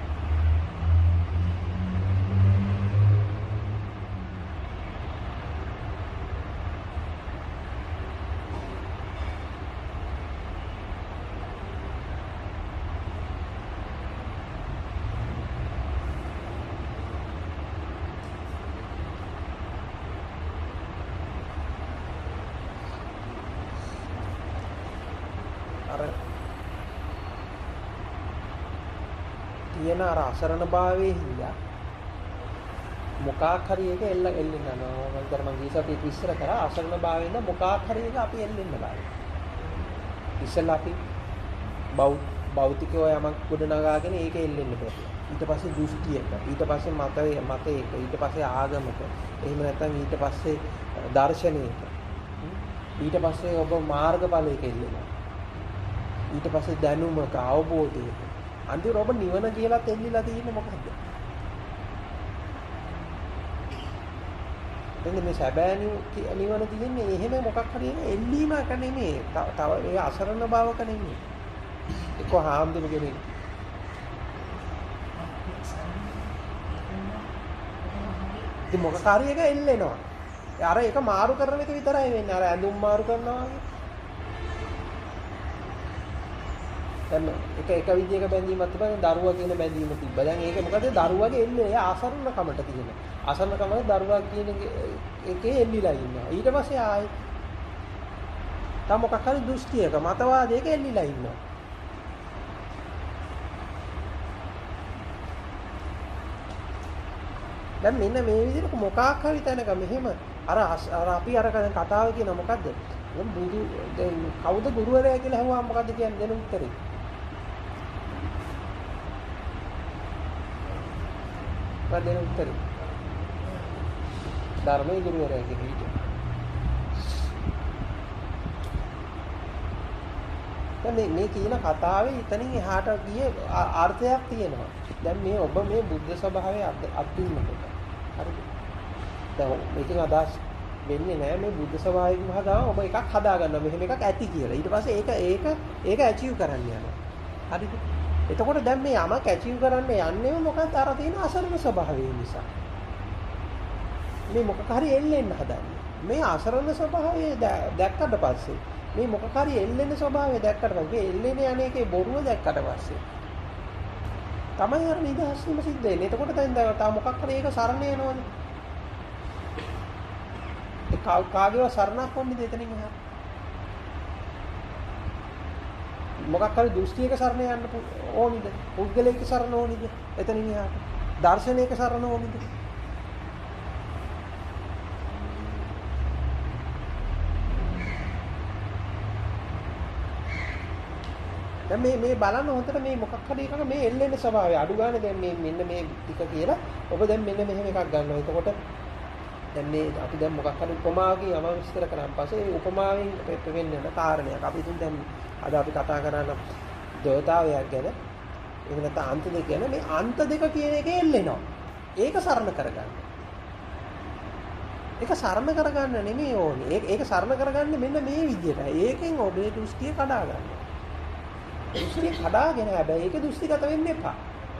තියෙන අර අසරණ භාවයේ හින්දා මොකක් හරි එක එල්ල එල්ලෙන්න යනවා. මම හිතර මම ගිහසපි විශ්සර කරා අසරණ භාවයෙන් මොකක් හරි එක අපි එල්ලෙන්න බෑ. ඉස්සෙල්ලා අපි භෞතිකව යමක් ගොඩනගාගෙන ඒක එල්ලෙන්න බෑ. ඊට පස්සේ දෘෂ්ටියක, ඊට පස්සේ මතය මතයක, ඊට පස්සේ ආගමක, එහෙම නැත්නම් ඊට පස්සේ දර්ශනයක, ඊට පස්සේ ඔබ මාර්ගඵලයක එල්ලෙනවා. ඊට පස්සේ දැනුමක, අවබෝධයක. අන්තිමට ඔබ නිවන කියලා තෙල්ලිලා තියෙන්නේ මොකද්ද? එතන මේ සැබෑ නිවන තියෙන්නේ එහෙම මොකක් හරි එල්ලීමක නෙමෙයි. තව ඒ අසරණ බවක නෙමෙයි. එක්ක හාමුදුරු කෙනෙක් ඉතින් මොකක් හරි එක එල්ලෙනවා. අර ඒක මාරු කරන එක විතරයි වෙන්නේ. අර ඇඳුම් මාරු කරනවා වගේ. දැන් එක එක විදියක බැඳීමක් තිබ්බා දරුවා කියන බැඳීම තිබ්බා. දැන් ඒක මොකද දරුවාගේ එල්ලේ එයා අසරණ කමට තියෙන. අසරණ කමට දරුවා කියන එකේ එල්ලිලා ඉන්නවා. ඊට පස්සේ ආයි තව මොකක් හරි දෘෂ්ටියක මතවාදයක එල්ලිලා ඉන්නවා. දැන් මෙන්න මේ විදිහට මොකක් හරි තැනක මෙහෙම අර අර අපි අර කතාව කියන මොකද්ද? දැන් බුදු දැන් කවුද ගුරුවරයා කියලා අහුවා මොකද්ද කියන්නේ දෙන උත්තරේ? මොකක්ද දෙන උත්තරේ? ධර්මයේ ගුරුවරයා කියන විදිහ. දැන් මේ මේ කියන කතාවේ ඉතනින් එහාට ගියේ අර්ථයක් තියෙනවා. දැන් මේ ඔබ මේ බුද්ධ ස්වභාවය අත්දින්නකොට. හරිද? දැන් මේකෙන් අදහස් වෙන්නේ නැහැ මේ බුද්ධ ස්වභාවය ගහගාම ඔබ එකක් හදා ගන්නවා මෙහෙම එකක් ඇති කියලා. ඊට පස්සේ ඒක ඒක ඒක ඇචීව් කරන්න යනවා. හරිද? එතකොට දැන් මේ යමක් ඇචීව් කරන්න යන්නේම මොකක්ද අර තියෙන අසරණ ස්වභාවය නිසා. මේ මොකක් හරි එල්ලෙන්න හදන්නේ. මේ අසරණ ස්වභාවය දැක්කට පස්සේ මේ මොකක් හරි එල්ලෙන ස්වභාවය දැක්කට පස්සේ එල්ලෙන යන්නේකේ බොරුව දැක්කට පස්සේ තමයි අර නිදහස් වීම සිද්ධ වෙන්නේ. එතකොට දැන් තව මොකක් හරි ඒක සරණ යනවනේ. ඒ කාගේව සරණක් ඕනේද එතනින් එහා? මොකක් හරි දෘෂ්ටියක සරණ යන්න ඕනේද? පුද්ගලයක සරණ ඕනේද? එතනින් එහාට දර්ශනයක සරණ ඕනේද? දැන් මේ මේ බලන්න හොඳට මේ මොකක් හරි එකක මේ එල්ලෙන ස්වභාවය අඩු ගන්න දැන් මේ මෙන්න මේ ටික කියලා ඔබ දැන් මෙන්න මෙහෙම එකක් ගන්නවා. එතකොට දැන් මේ අපි දැන් මොකක් හරි උපමාවකින් යම විස්තර කරාන් පස්සේ ඒ උපමාවෙන් වෙන්න යන කාරණයක්. අපි තුන් දැන් අද අපි කතා කරන දේවතාවයක් ගැන එහෙම නැත්නම් අන්ත දෙක ගැන මේ අන්ත දෙක කියන එකේ එල්ලෙනවා. ඒක සරණ කරගන්න. ඒක සරණ කරගන්න නෙමෙයි ඕනේ. ඒක ඒක සරණ කරගන්නේ මෙන්න මේ විදිහටයි. ඒකෙන් ඔබේ දෘෂ්ටිය කඩා ගන්න. දෘෂ්ටිය කඩාගෙන හැබැයි ඒක දෘෂ්ටිගත වෙන්න එපා.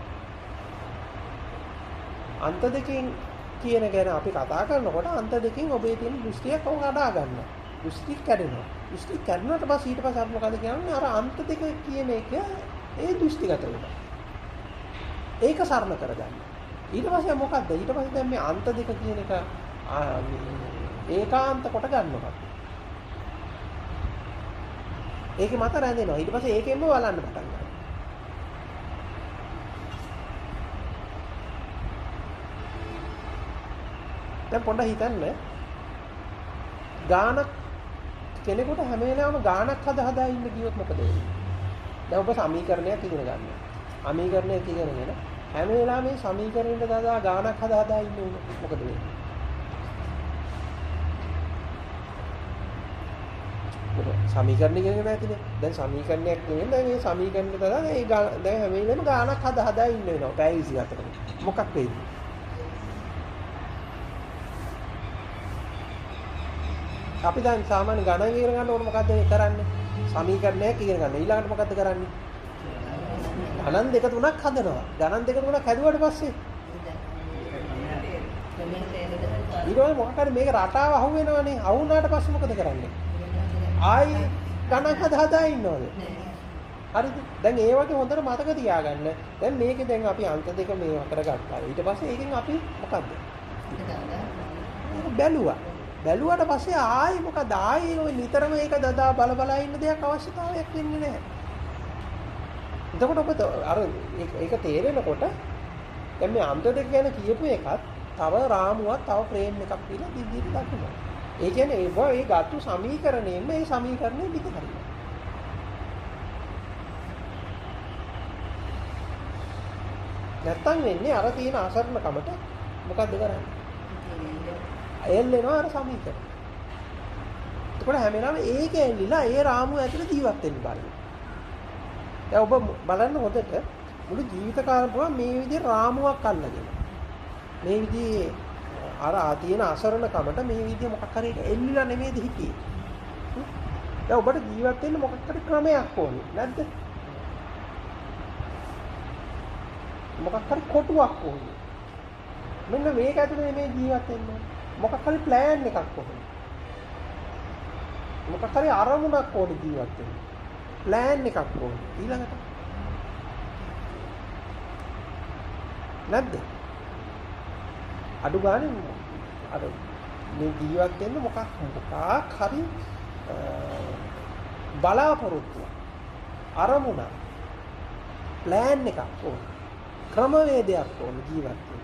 අන්ත දෙකෙන් කියන ගැන අපි කතා කරනකොට අන්ත දෙකෙන් ඔබේ තියෙන දෘෂ්ටියක් ඔබ කඩා ගන්නවා. දෘෂ්ටි කැඩෙනවා. දෘෂ්ටි කැඩුණාට පස්සේ ඊට පස්සේ අපි මොකද කියන්නේ? අර අන්ත දෙක කියන එක ඒ දෘෂ්ටිගත වෙනවා. ඒක සරණ කරගන්න. ඊට පස්සේ මොකද්ද? ඊට පස්සේ දැන් මේ අන්ත දෙක කියන එක ඒකාන්ත කොට ගන්නවා. ඒකේ මත රැඳෙනවා. ඊට පස්සේ ඒකෙන්ම බලන්න පටන් ගන්නවා. දැන් පොඩ්ඩක් හිතන්න. ගානක් කෙනෙකුට හැම වෙලාවෙම ගානක් හදා හදා ඉන්න කිව්වොත් මොකද වෙන්නේ? දැන් ඔබ සමීකරණයක් ඉගෙන ගන්නවා. සමීකරණයක් ඉගෙනගෙන හැම වෙලාවෙම මේ සමීකරණයට දාලා ගානක් හදා හදා ඉන්න මොකද වෙන්නේ? සමීකරණ කියන එක නැතිනේ. දැන් සමීකරණයක් නෙවෙයි. දැන් මේ සමීකරණ තරම් ඒ දැන් හැම වෙලේම ගානක් හදා හදා ඉන්න වෙනවා. පැය විසිහතරක. මොකක් වෙයිද? අපි දැන් සාමාන්‍ය ගණන් ඉගෙන ගන්න ඕන මොකද්ද කරන්නේ? සමීකරණයක් ඉගෙන ගන්න. ඊළඟට මොකද්ද කරන්නේ? ගණන් දෙක තුනක් හදනවා. ගණන් දෙක තුනක් හැදුවාට පස්සේ ඊට පස්සේ මොකක් හරි මේක රටාව අහු වෙනවනේ. අහු වුණාට පස්සේ මොකද කරන්නේ? ආයි ගණන් හදා හදා ඉන්නවද? හරිද? දැන් ඒ වගේ හොඳට මතක තියාගන්න. දැන් මේකේ දැන් අපි අංක දෙක මේවා කරගත්තා. ඊට පස්සේ ඒකෙන් අපි මොකද්ද? බැලුවා. බැලුවාට පස්සේ ආයි මොකද ආයි ඔය නිතරම ඒක දදා බල බල ඉන්න දෙයක් අවශ්‍යතාවයක් වෙන්නේ නැහැ. එතකොට ඔබ අර ඒක තේරෙනකොට දැන් මේ අන්ත දෙක ගැන කියපු එකත් තව රාමුවක් තව ෆ්‍රේම් එකක් කියලා දිගින් දක්වනවා. ඒ කියන්නේ ඒ ඒ ගත්තු සමීකරණයෙම මේ සමීකරණය පිට කරනවා. නැත්තම් වෙන්නේ අර තියෙන අසරණකමට මොකද්ද කරන්නේ? එල්ලෙනවා අර සමීකරණ. එතකොට හැම වෙලාවෙම ඒක එල්ලිලා ඒ රාමුව ඇතුලේ ජීවත් වෙන්න බලන්න. දැන් ඔබ බලන්න හොඳට මුළු ජීවිත කාලෙම පුරා මේ විදිහේ රාමුවක් අල්ලගෙන මේ විදිහේ අර තියෙන අසරණකමට මේ විදිහ මොකක් හරි එල්ලිලා නෙමෙයිද හිටියේ. දැන් ඔබට ජීවත් වෙන්න මොකක් හරි ක්‍රමයක් ඕනේ නැද්ද? මොකක් හරි කොටුවක් ඕනේ. මෙන්න මේක ඇතුලේ මේ ජීවත් වෙන්න ඕනේ. මොකක් හරි ප්ලෑන් එකක් ඕනේ. මොකක් හරි අරමුණක් ඕනේ ජීවත් වෙන්න. ප්ලෑන් එකක් ඕනේ. ඊළඟට නැද්ද? අඩු ගානේ අර මේ ජීවත් වෙන්න මොකක් මොකක් හරි බලාපොරොත්තු අරමුණ ප්ලෑන් එකක් ඕනේ. ක්‍රමවේදයක් ඕනේ ජීවත් වෙන්න.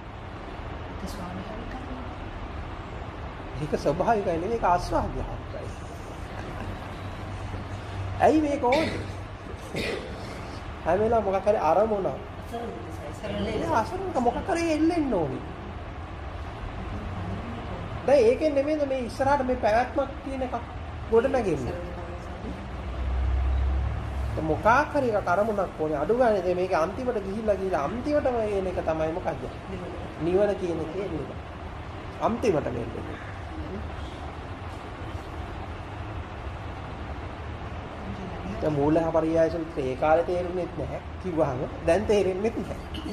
ඒක ස්වභාවිකයි නෙවෙයි ඒක ආස්වාදයක්යි. ඇයි මේක ඕනේ? හැම වෙලාවෙම මොකක් හරි අරමුණ අසරණක මොකක් හරි එල්ලෙන්න ඕනේ. දැන් ඒකෙන් නෙමෙයිද මේ ඉස්සරහට මේ පැවැත්මක් තියෙන එකක් ගොඩ නැගෙන්නේ. ඒ මොකක් හරි එකක් අරමුණක් ඕනේ. අඩු ගානේ මේක අන්තිමට ගිහිල්ලා ගිහිල්ලා අන්තිමටම එන එක තමයි මොකක්ද? නිවන කියන එකේ නේද? අන්තිමට වෙන්නේ. දැන් මූලපරියාය සූත්‍රය ඒ කාලේ තේරුන්නේ නැහැ කිව්වහම දැන් තේරෙන්නේ නැහැ.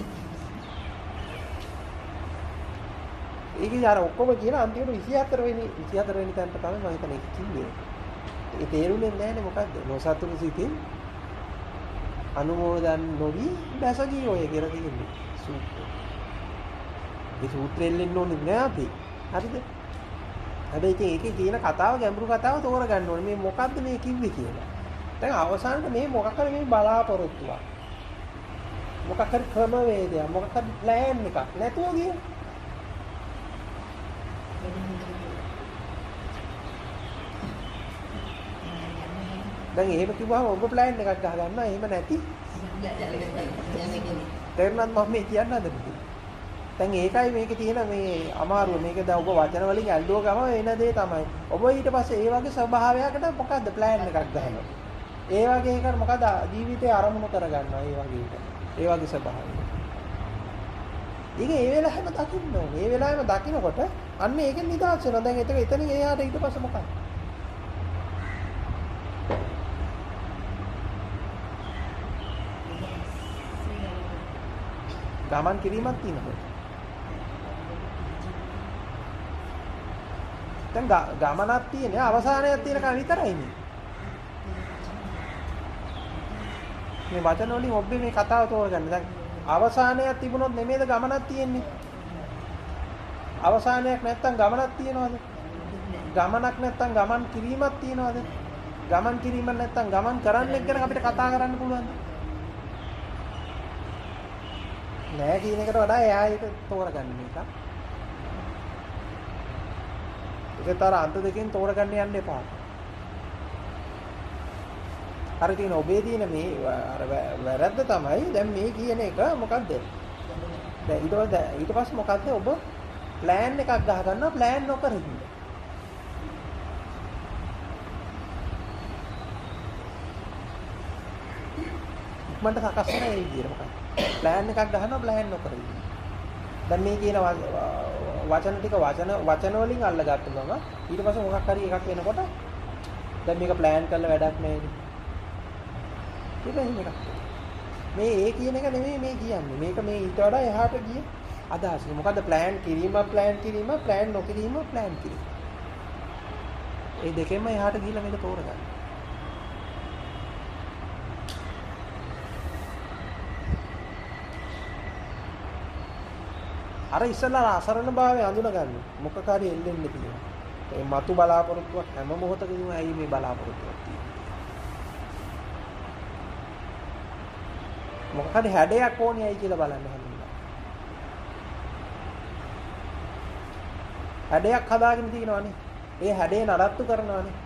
ඒක යාර ඔක්කොම කියන අන්තිමට විසිහතර වෙනි විසිහතර වෙනි තැනට තමයි මම හිතන්නේ කිව්වේ. ඒ තේරුන්නේ නැහැනේ මොකද්ද? නොසතුටු සිතින් අනුමෝදන් නොවි දැසගී ඔය කියලා කියන්නේ සූත්‍රය. මේ සූත්‍රයෙන් එන්න ඕනේ නෑ අපි. හරිද? හැබැයි ඉතින් ඒකේ කියන කතාව ගැඹුරු කතාව තෝරගන්න ඕනේ. මේ මොකද්ද මේ කිව්වේ කියලා. දැන් අවසානයේ මේ මොකක් හරි මේ බලාපොරොත්තුවක්. මොකක් හරි ක්‍රමවේදයක්, මොකක් හරි ප්ලෑන් එකක් නැතුව ගියේ. දැන් එහෙම කිව්වම ඔබ ප්ලෑන් එකක් ගහ ගන්නවා. එහෙම නැති. තේරුණාද මම මේ කියන්න හදන්නේ? දැන් ඒකයි මේකේ තියෙන මේ අමාරුව. මේක දැන් ඔබ වචන වලින් ඇල්ලුව ගම වෙන දේ තමයි. ඔබ ඊට පස්සේ ඒ වගේ ස්වභාවයකට මොකද්ද ප්ලෑන් එකක් ගහනවා. ඒ වගේ එකට මොකද ජීවිතේ අරමුණු කරගන්නවා. ඒ වගේ එක. ඒ වගේ ස්වභාවය. ඒක ඒ වෙලාවෙම දකින්න ඕනේ. ඒ වෙලාවෙම දකින්නකොට අන්න ඒකෙන් නිදහස් වෙනවා. දැන් එතන එතනින් එහාට ඊට පස්සේ මොකක්ද? ගමන් කිරීමක් තියෙනවා. දැන් ගමනක් තියෙන අවසානයක් තියෙන කම විතරයි මේ. මේ වචන වලින් ඔබේ මේ කතාව තෝරගන්න. දැන් අවසානයක් තිබුණොත් නෙමෙයිද ගමනක් තියෙන්නේ. අවසානයක් නැත්තම් ගමනක් තියනවද? ගමනක් නැත්තම් ගමන් කිරීමක් තියනවද? ගමන් කිරීම නැත්තම් ගමන් කරන්නෙක් ගැන අපිට කතා කරන්න පුළුවන්ද? නෑ කියන එකට වඩා එයා ඒක තෝරගන්න එක. ඒකතර අන්ත දෙකෙන් තෝරගන්න යන්න එපා. අර තියෙන ඔබේ තියෙන මේ අර වැරද්ද තමයි දැන් මේ කියන එක මොකද්ද? දැන් ඊට පස්සේ ඊට පස්සේ මොකද්ද ඔබ ප්ලෑන් එකක් ගහ ගන්නවා ප්ලෑන් නොකර ඉන්න. ඉක්මනට සකස් වෙන ඒ විදියට මොකක්ද? ප්ලෑන් එකක් ගහනවා ප්ලෑන් නොකර ඉන්න. දැන් මේ කියන වචන ටික වචන වචන වලින් අල්ලගත්ත ගම ඊට පස්සේ මොකක් හරි එකක් වෙනකොට දැන් මේක ප්ලෑන් කරලා වැඩක් නැහැ. ඒක එහෙම එකක්. මේ ඒ කියන එක නෙමෙයි මේ කියන්නේ. මේක මේ ඊට වඩා එහාට ගිය අදහස. මොකද්ද ප්ලෑන් කිරීම ප්ලෑන් කිරීම ප්ලෑන් නොකිරීම ප්ලෑන් කිරීම. ඒ දෙකෙන්ම එහාට ගිහිල්ලා මේක තෝරගන්න. අර ඉස්සලා අසරණ භාවය අඳුන ගන්න. මොකක් හරි එල්ලෙන්න තියෙනවා. ඒ මතු බලාපොරොත්තුවක් හැම මොහොතකදීම ඇයි මේ බලාපොරොත්තුවක් තියෙන්නේ? මොකක් හරි හැඩයක් ඕනේ ඇයි කියලා බලන්න හැමෝම. හැඩයක් හදාගෙන තියෙනවනේ. ඒ හැඩේ නඩත්තු කරනවනේ.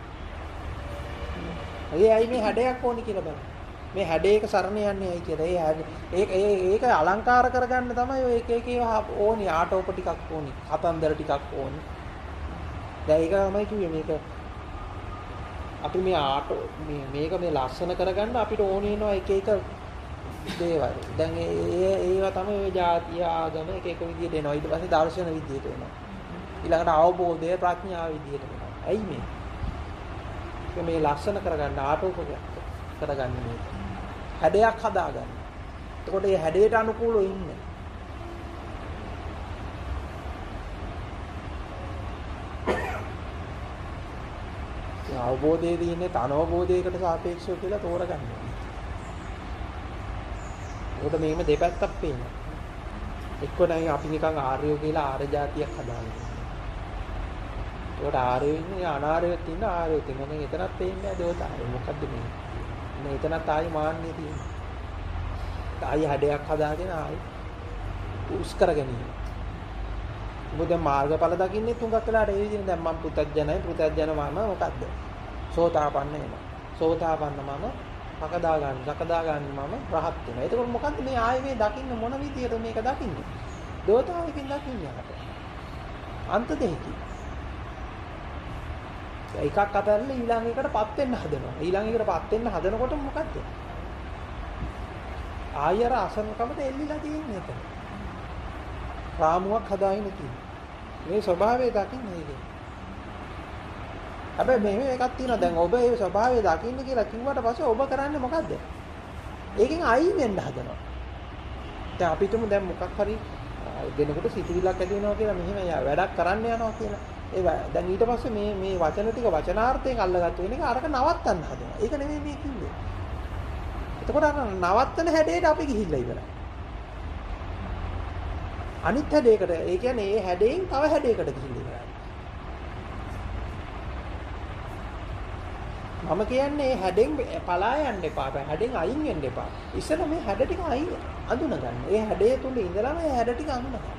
ඒ ඇයි මේ හැඩයක් ඕනේ කියලා බලන්න. මේ හැඩයක සරණ යන්නේ ඇයි කියලා. ඒ ඒ ඒක අලංකාර කරගන්න තමයි ඔය එක එක ඒවා ඕනේ. ආටෝප ටිකක් ඕනේ. කතන්දර ටිකක් ඕනේ. දැන් ඒක තමයි කිව්වේ මේක අපි මේ ආටෝ මේ මේක මේ ලස්සන කරගන්න අපිට ඕනේ වෙනවා එක එක දේවල්. දැන් ඒ ඒවා තමයි ඔය ජාතිය ආගම එක එක විදියට එනවා. ඊට පස්සේ දර්ශන විදියට එනවා. ඊළඟට අවබෝධය ප්‍රඥාව විදියට එනවා. ඇයි මේ? ඒක මේ ලස්සන කරගන්න ආටෝප කරගන්න මේක. හැඩයක් හදාගන්න. එතකොට මේ හැඩයට අනුකූලව ඉන්න. ඒ අවබෝධයේ දින්නේ අනවබෝධයකට සාපේක්ෂව කියලා තෝරගන්න. ඒකට මේම දෙපැත්තක් පේනවා. එක්ක නම් අපි නිකන් ආර්යෝ කියලා ආර්ය જાතියක් හදාගන්නවා. ඒකට ආර්යෝ ඉන්නේ අනාර්යෝත් ඉන්න ආර්යෝත් ඉන්න. මම එතනත් පේන්නේ නැහැ දේවතාවෝ. මොකද්ද මේ? මේ එතනත් ආයි මාන්නේ තියෙන්නේ. ආයි හැඩයක් හදාගෙන ආයි උස් කරගැනීම. මොකද මාර්ගඵල දකින්නේ තුඟක් වෙලාට ඒ විදිහට දැන් මම පුතත්ජනයි පුතත්ජන මම මොකද්ද? සෝතාපන්න වෙනවා. සෝතාපන්න මම පකදා ගන්න, සකදා ගන්න මම රහත් වෙනවා. එතකොට මොකද්ද මේ ආයේ මේ දකින්න මොන විදියට මේක දකින්නේ? දෝතාවකින් දකින්නේ අපට. අන්ත දෙකකින්. එකක් අතරලා ඊළඟ එකටපත් වෙන්න හදනවා. ඊළඟ එකටපත් වෙන්න හදනකොට මොකද්ද? ආයර අසන්නකමද එල්ලිලා තියෙන්නේ ඒක. රාමුවක් හදාගෙන තියෙනවා. මේ ස්වභාවය දකින්න ඒක. හැබැයි මෙහෙම එකක් තියෙනවා. දැන් ඔබ මේ ස්වභාවය දකින්න කියලා කිව්වට පස්සේ ඔබ කරන්නේ මොකද්ද? ඒකෙන් අයින් වෙන්න හදනවා. දැන් අපිටම දැන් මොකක් හරි දෙනකොට සිතුවිල්ලක් ඇති වෙනවා කියලා මෙහෙම වැඩක් කරන්න යනවා කියලා. ඒ දැන් ඊට පස්සේ මේ මේ වචන ටික වචනාර්ථයෙන් අල්ලගත්ත වෙන එක අරක නවත්තන්න හදනවා. ඒක නෙමෙයි මේ කිව්වේ. එතකොට අර නවත්තන හැඩයට අපි ගිහිල්ලා ඉවරයි. අනිත් හැඩයකට ඒ කියන්නේ ඒ හැඩයෙන් තව හැඩයකට ගිහිල්ලා ඉවරයි. මම කියන්නේ හැඩෙන් පලා යන්න එපා. හැඩෙන් අයින් වෙන්න එපා. ඉස්සෙල්ලා මේ හැඩ ටික අයින් අඳුන ගන්න. ඒ හැඩය තුල ඉඳලා මේ හැඩ ටික අඳුන ගන්න.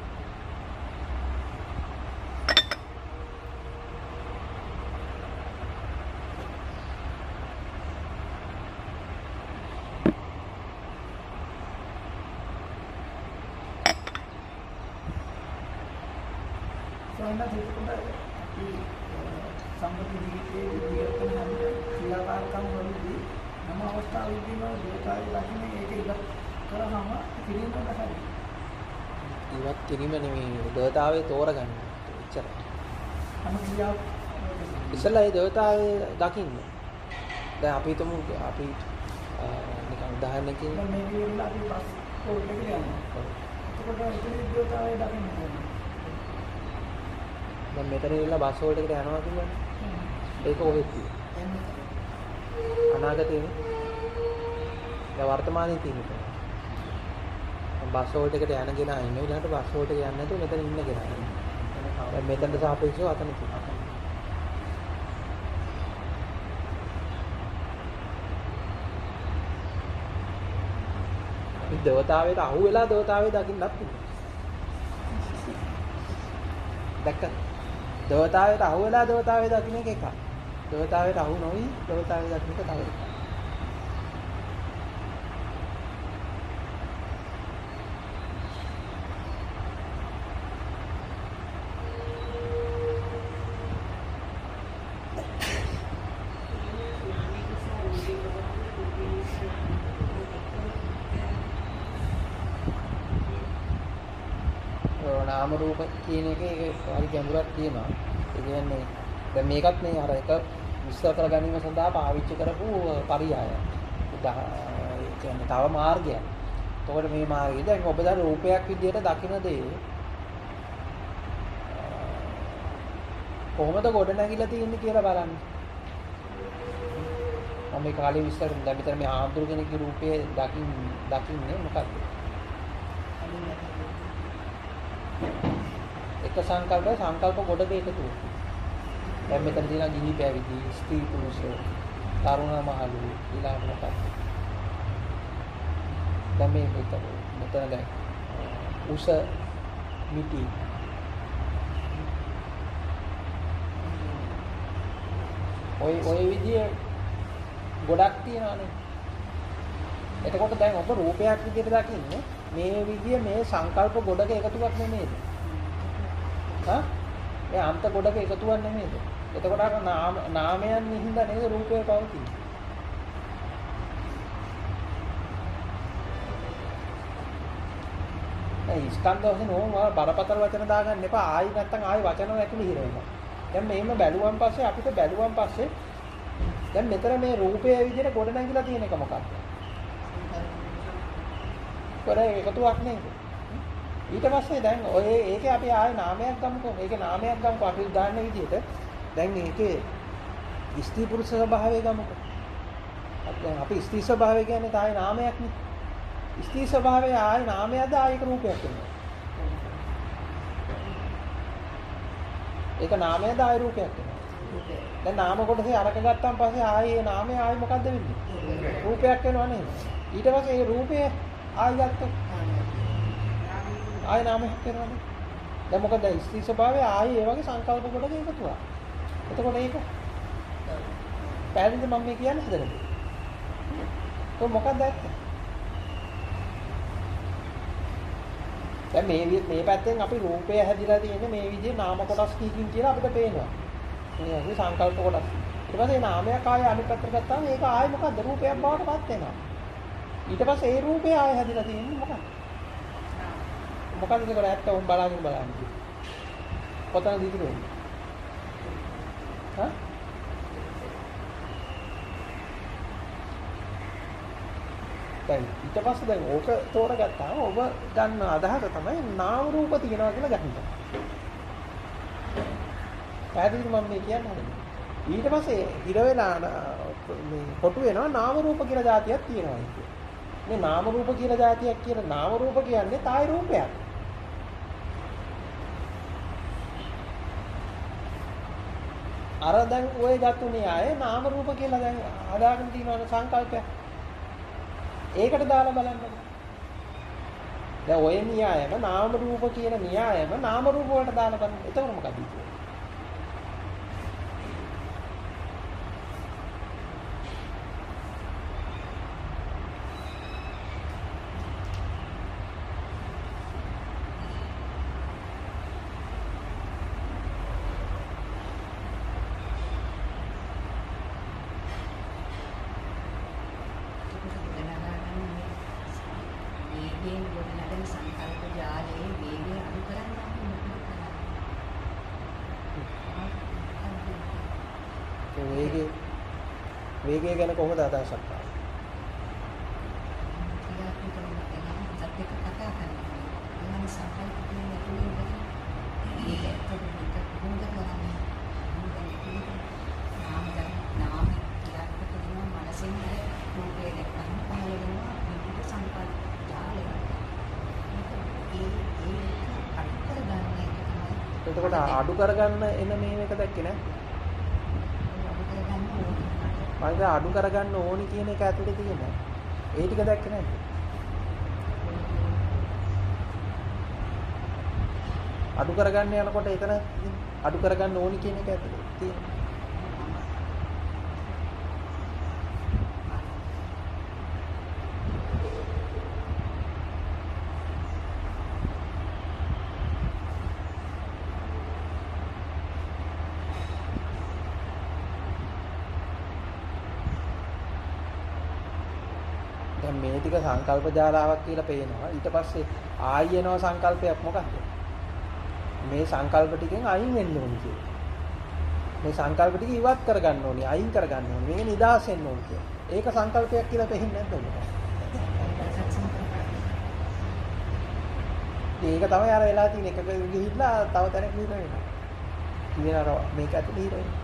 සම්පූර්ණ ජීවිතයේ ජීවිතය හැම ක්‍රියාකාරකම් වලදී හැම අවස්ථාවකදීම දේවතාවය දකින්නේ ඒක ඉවත් කරාම කිරීම තමයි. ඉවත් කිරීම නෙමෙයි දේවතාවය තෝරගන්න. එච්චරයි. හැම ක්‍රියාව ඉස්සලා ඒ දේවතාවය දකින්න. දැන් අපි හිතමු අපි නිකන් උදාහරණයකින් මේ විදිහට අපි බස් කෝඩ් එකට යනවා. එතකොට ඒ දේවතාවය දකින්න ඕනේ. දැන් මෙතන ඉඳලා බස් හෝල්ඩ් එකට යනවා කියන්නේ. ඒක කොහෙද තියෙන්නේ? අනාගතේනේ. දැන් වර්තමානයේ තියෙන්නේ. බස් හෝල්ඩ් එකට යන කෙනා ඉන්නේ ඊළඟට බස් හෝල්ඩ් එක යන්නේ නැතුව මෙතන ඉන්න කෙනා ඉන්නේ. දැන් මෙතනට සාපේක්ෂව අතන තියෙනවා. මේ දේවතාවයට අහු වෙලා දේවතාවය දකින්නත් පුළුවන්. දැක්කද? දේවතාවයට අහු වෙලා දේවතාවය දකින්න එක එකක්. දේවතාවයට අහු නොවි දේවතාවය දකින්න එක තව එකක්. නාම රූප කියන එකේ හරි ගැඹුරක් තියෙනවා. ඒ කියන්නේ දැන් මේකත් මේ අර එක විස්තර කර ගැනීම සඳහා පාවිච්චි කරපු පරියාය. ඒ කියන්නේ තව මාර්ගයක්. එතකොට මේ මාර්ගය දැන් ඔබ දැන් රූපයක් විදිහට දකින දේ කොහොමද ගොඩ නැගිලා තියෙන්නේ කියලා බලන්න. මම මේ කාලේ විස්තර දැන් මෙතන මේ ආන්දර කෙනෙක්ගේ රූපය දකින් දකින්නේ මොකක්ද? එක සංකල්ප සංකල්ප ගොඩක එකතු වෙනවා. දැන් මෙතන තියෙන ගිනි පැවිදි, ස්ත්‍රී පුරුෂ, තරුණ මහලු ඊළඟ මොකක්ද? දැන් මේ මෙතන මෙතන දැන් උස මිටි ඔය ඔය විදිය ගොඩක් තියෙනවානේ. එතකොට දැන් ඔබ රූපයක් විදිහට දකින්නේ මේ විදිය මේ සංකල්ප ගොඩක එකතුවක් නෙමෙයිද? හා? මේ අන්ත ගොඩක එකතුවක් නෙමෙයිද? එතකොට අර නාම නාමයන් හින්දා නේද රූපය පවතින්නේ? ඒ ස්කන්ධ වශයෙන් ඕම බරපතල වචන දාගන්න එපා. ආයි නැත්තම් ආයි වචන ඇතුළේ හිර වෙනවා. දැන් මේම බැලුවන් පස්සේ අපිට බැලුවන් පස්සේ දැන් මෙතන මේ රූපය විදිහට ගොඩ නැගිලා තියෙන එක මොකක්ද? කරේ එකතුවක් නේද? ඊට පස්සේ දැන් ඔය ඒකේ අපි ආයේ නාමයක් ගමුකෝ. ඒකේ නාමයක් ගමුකෝ අපි උදාහරණ විදිහට. දැන් මේකේ ස්ත්‍රී පුරුෂ ස්වභාවය ගමුකෝ. දැන් අපි ස්ත්‍රී ස්වභාවය කියන්නේ තායි නාමයක් නේ. ස්ත්‍රී ස්වභාවය ආයේ නාමයක්ද ආයේ රූපයක් වෙනවා. ඒක නාමයද ආයේ රූපයක් වෙනවා. දැන් නාම කොටසේ අරක ගත්තාන් පස්සේ ආයේ ඒ නාමය ආයේ මොකද්ද වෙන්නේ? රූපයක් වෙනවා නේද? ඊට පස්සේ ඒ රූපය ආයෙ ගත්තොත් ආයෙ නාමයක් වෙනවනේ. දැන් මොකද ස්ත්‍රී ස්වභාවය ආයෙ ඒ වගේ සංකල්ප කොටක එකතුවා. එතකොට ඒක පැහැදිලිද මම මේ කියන්නේ හදන්නේ? කො මොකක්ද ඇත්ත? දැන් මේ මේ පැත්තෙන් අපි රූපය හැදිලා තියෙන්නේ මේ විදිහේ නාම කොටස් කීකින් කියලා අපිට පේනවා. මේ වගේ සංකල්ප කොටස්. ඊට පස්සේ නාමයක් ආයෙ අනිත් පැත්තට ගත්තාම ඒක ආයෙ මොකද්ද රූපයක් බවට පත් වෙනවා. ඊට පස්සේ ඒ රූපය ආයෙ හැදිලා තියෙන්නේ මොකක්ද? මොකද්ද ඒක ඇත්ත උන් බලන්න බලන්න. කොතනද ඉතිරි වෙන්නේ? හා? දැන් ඊට පස්සේ දැන් ඕක තෝරගත්තාම ඔබ ගන්න අදහස තමයි නාම රූප තියනවා කියලා ගන්න. පැහැදිලිද මම මේ කියන්නේ? ඊට පස්සේ හිර වෙලා මේ කොටු වෙනවා නාම රූප කියලා જાතියක් තියෙනවා කියන්නේ. මේ නාම රූප කියලා જાතියක් කියන නාම රූප කියන්නේ තායි රූපයක්. අර දැන් ඔය ගතුනේ ආයේ නාම රූප කියලා දැන් හදාගෙන තියෙන සංකල්පයක්. ඒකට දාලා බලන්න. දැන් ඔය න්‍යායම නාම රූප කියන න්‍යායම නාම රූප වලට දාලා බලන්න. එතකොට මොකද කියන්නේ? වේගය ගැන කොහොමද අදහසක් ආවේ? එතකොට අඩු කරගන්න එන මේ එක දැක්කේ නැහැ. මම අඩු කරගන්න ඕනි කියන එක ඇතුලේ තියෙනවා. ඒ ටික දැක්කේ නැද්ද? අඩු කරගන්න යනකොට එතන අඩු කරගන්න ඕනි කියන එක ඇතුලේ තියෙනවා. මේ ටික සංකල්ප ජාලාවක් කියලා පේනවා. ඊට පස්සේ ආයෙ එනවා සංකල්පයක් මොකක්ද? මේ සංකල්ප ටිකෙන් අයින් වෙන්න ඕනේ කියලා. මේ සංකල්ප ටික ඉවත් කරගන්න ඕනේ, අයින් කරගන්න ඕනේ. මේක නිදහස් වෙන්න ඕනේ කියලා. ඒක සංකල්පයක් කියලා තේින්නේ නැද්ද ඔබට? ඒක තමයි අර වෙලා තියෙන එකක ගිහිල්ලා තව තැනක හිර වෙනවා. කියන අර මේක ඇතුලේ හිර වෙනවා.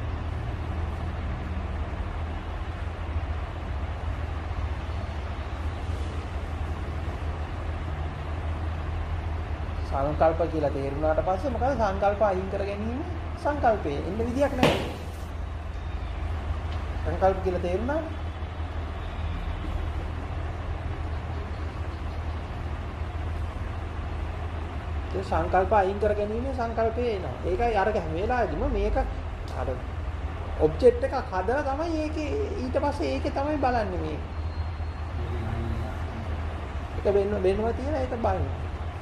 සංකල්ප කියලා තේරුණාට පස්සේ මොකද සංකල්ප අයින් කර ගැනීම සංකල්පේ එන්න විදියක් නැහැ. සංකල්ප කියලා තේරුණාද? ඒ සංකල්ප අයින් කර ගැනීම සංකල්පේ එනවා. ඒකයි අර හැම වෙලාවෙදිම මේක අර ඔබ්ජෙක්ට් එකක් හදලා තමයි ඒකේ ඊට පස්සේ ඒකේ තමයි බලන්නේ මේ. ඒක වෙන්න වෙනවා තියෙන ඒක බලන්න.